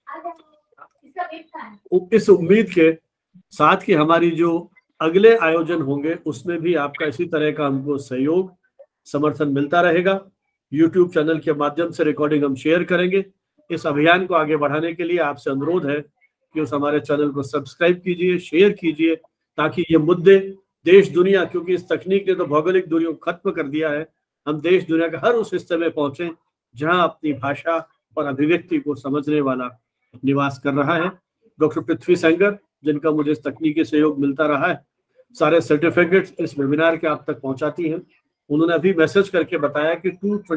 इस उम्मीद के साथ कि हमारी जो अगले आयोजन होंगे उसमें भी आपका इसी तरह का हमको सहयोग, समर्थन मिलता रहेगा। YouTube चैनल के माध्यम से रिकॉर्डिंग हम शेयर करेंगे। इस अभियान को आगे बढ़ाने के लिए आपसे अनुरोध है कि उस हमारे चैनल को सब्सक्राइब कीजिए, शेयर कीजिए, ताकि ये मुद्दे देश दुनिया, क्योंकि इस तकनीक ने तो भौगोलिक दूरियों को खत्म कर दिया है, हम देश दुनिया के हर उस हिस्से में पहुंचे जहां अपनी भाषा और अभिव्यक्ति को समझने वाला निवास कर रहा है। डॉक्टर पृथ्वी सेंगर, जिनका मुझे इस तकनीकी सहयोग मिलता रहा है, सारे सर्टिफिकेट्स इस वेबिनार के आप तक पहुंचाती हैं। उन्होंने अभी मैसेज करके बताया कि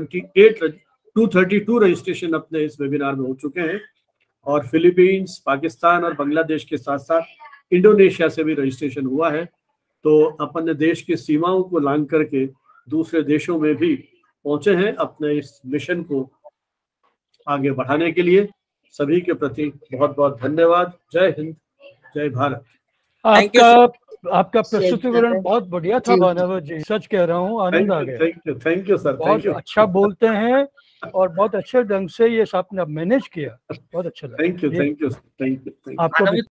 232 रजिस्ट्रेशन अपने इस वेबिनार में हो चुके हैं, और फिलीपींस, पाकिस्तान और बांग्लादेश के साथ साथ इंडोनेशिया से भी रजिस्ट्रेशन हुआ है। तो अपन देश की सीमाओं को लांघ करके दूसरे देशों में भी पहुंचे हैं अपने इस मिशन को आगे बढ़ाने के लिए। सभी के प्रति बहुत बहुत धन्यवाद। जय हिंद, जय भारत। आपका प्रस्तुतिकरण बहुत बढ़िया था भानुवत जी, सच कह रहा हूँ, आनंद आ गया। थैंक यू सर, बहुत अच्छा बोलते हैं और बहुत अच्छे ढंग से ये आपने मैनेज किया, बहुत अच्छा लगा। Thank you. आपको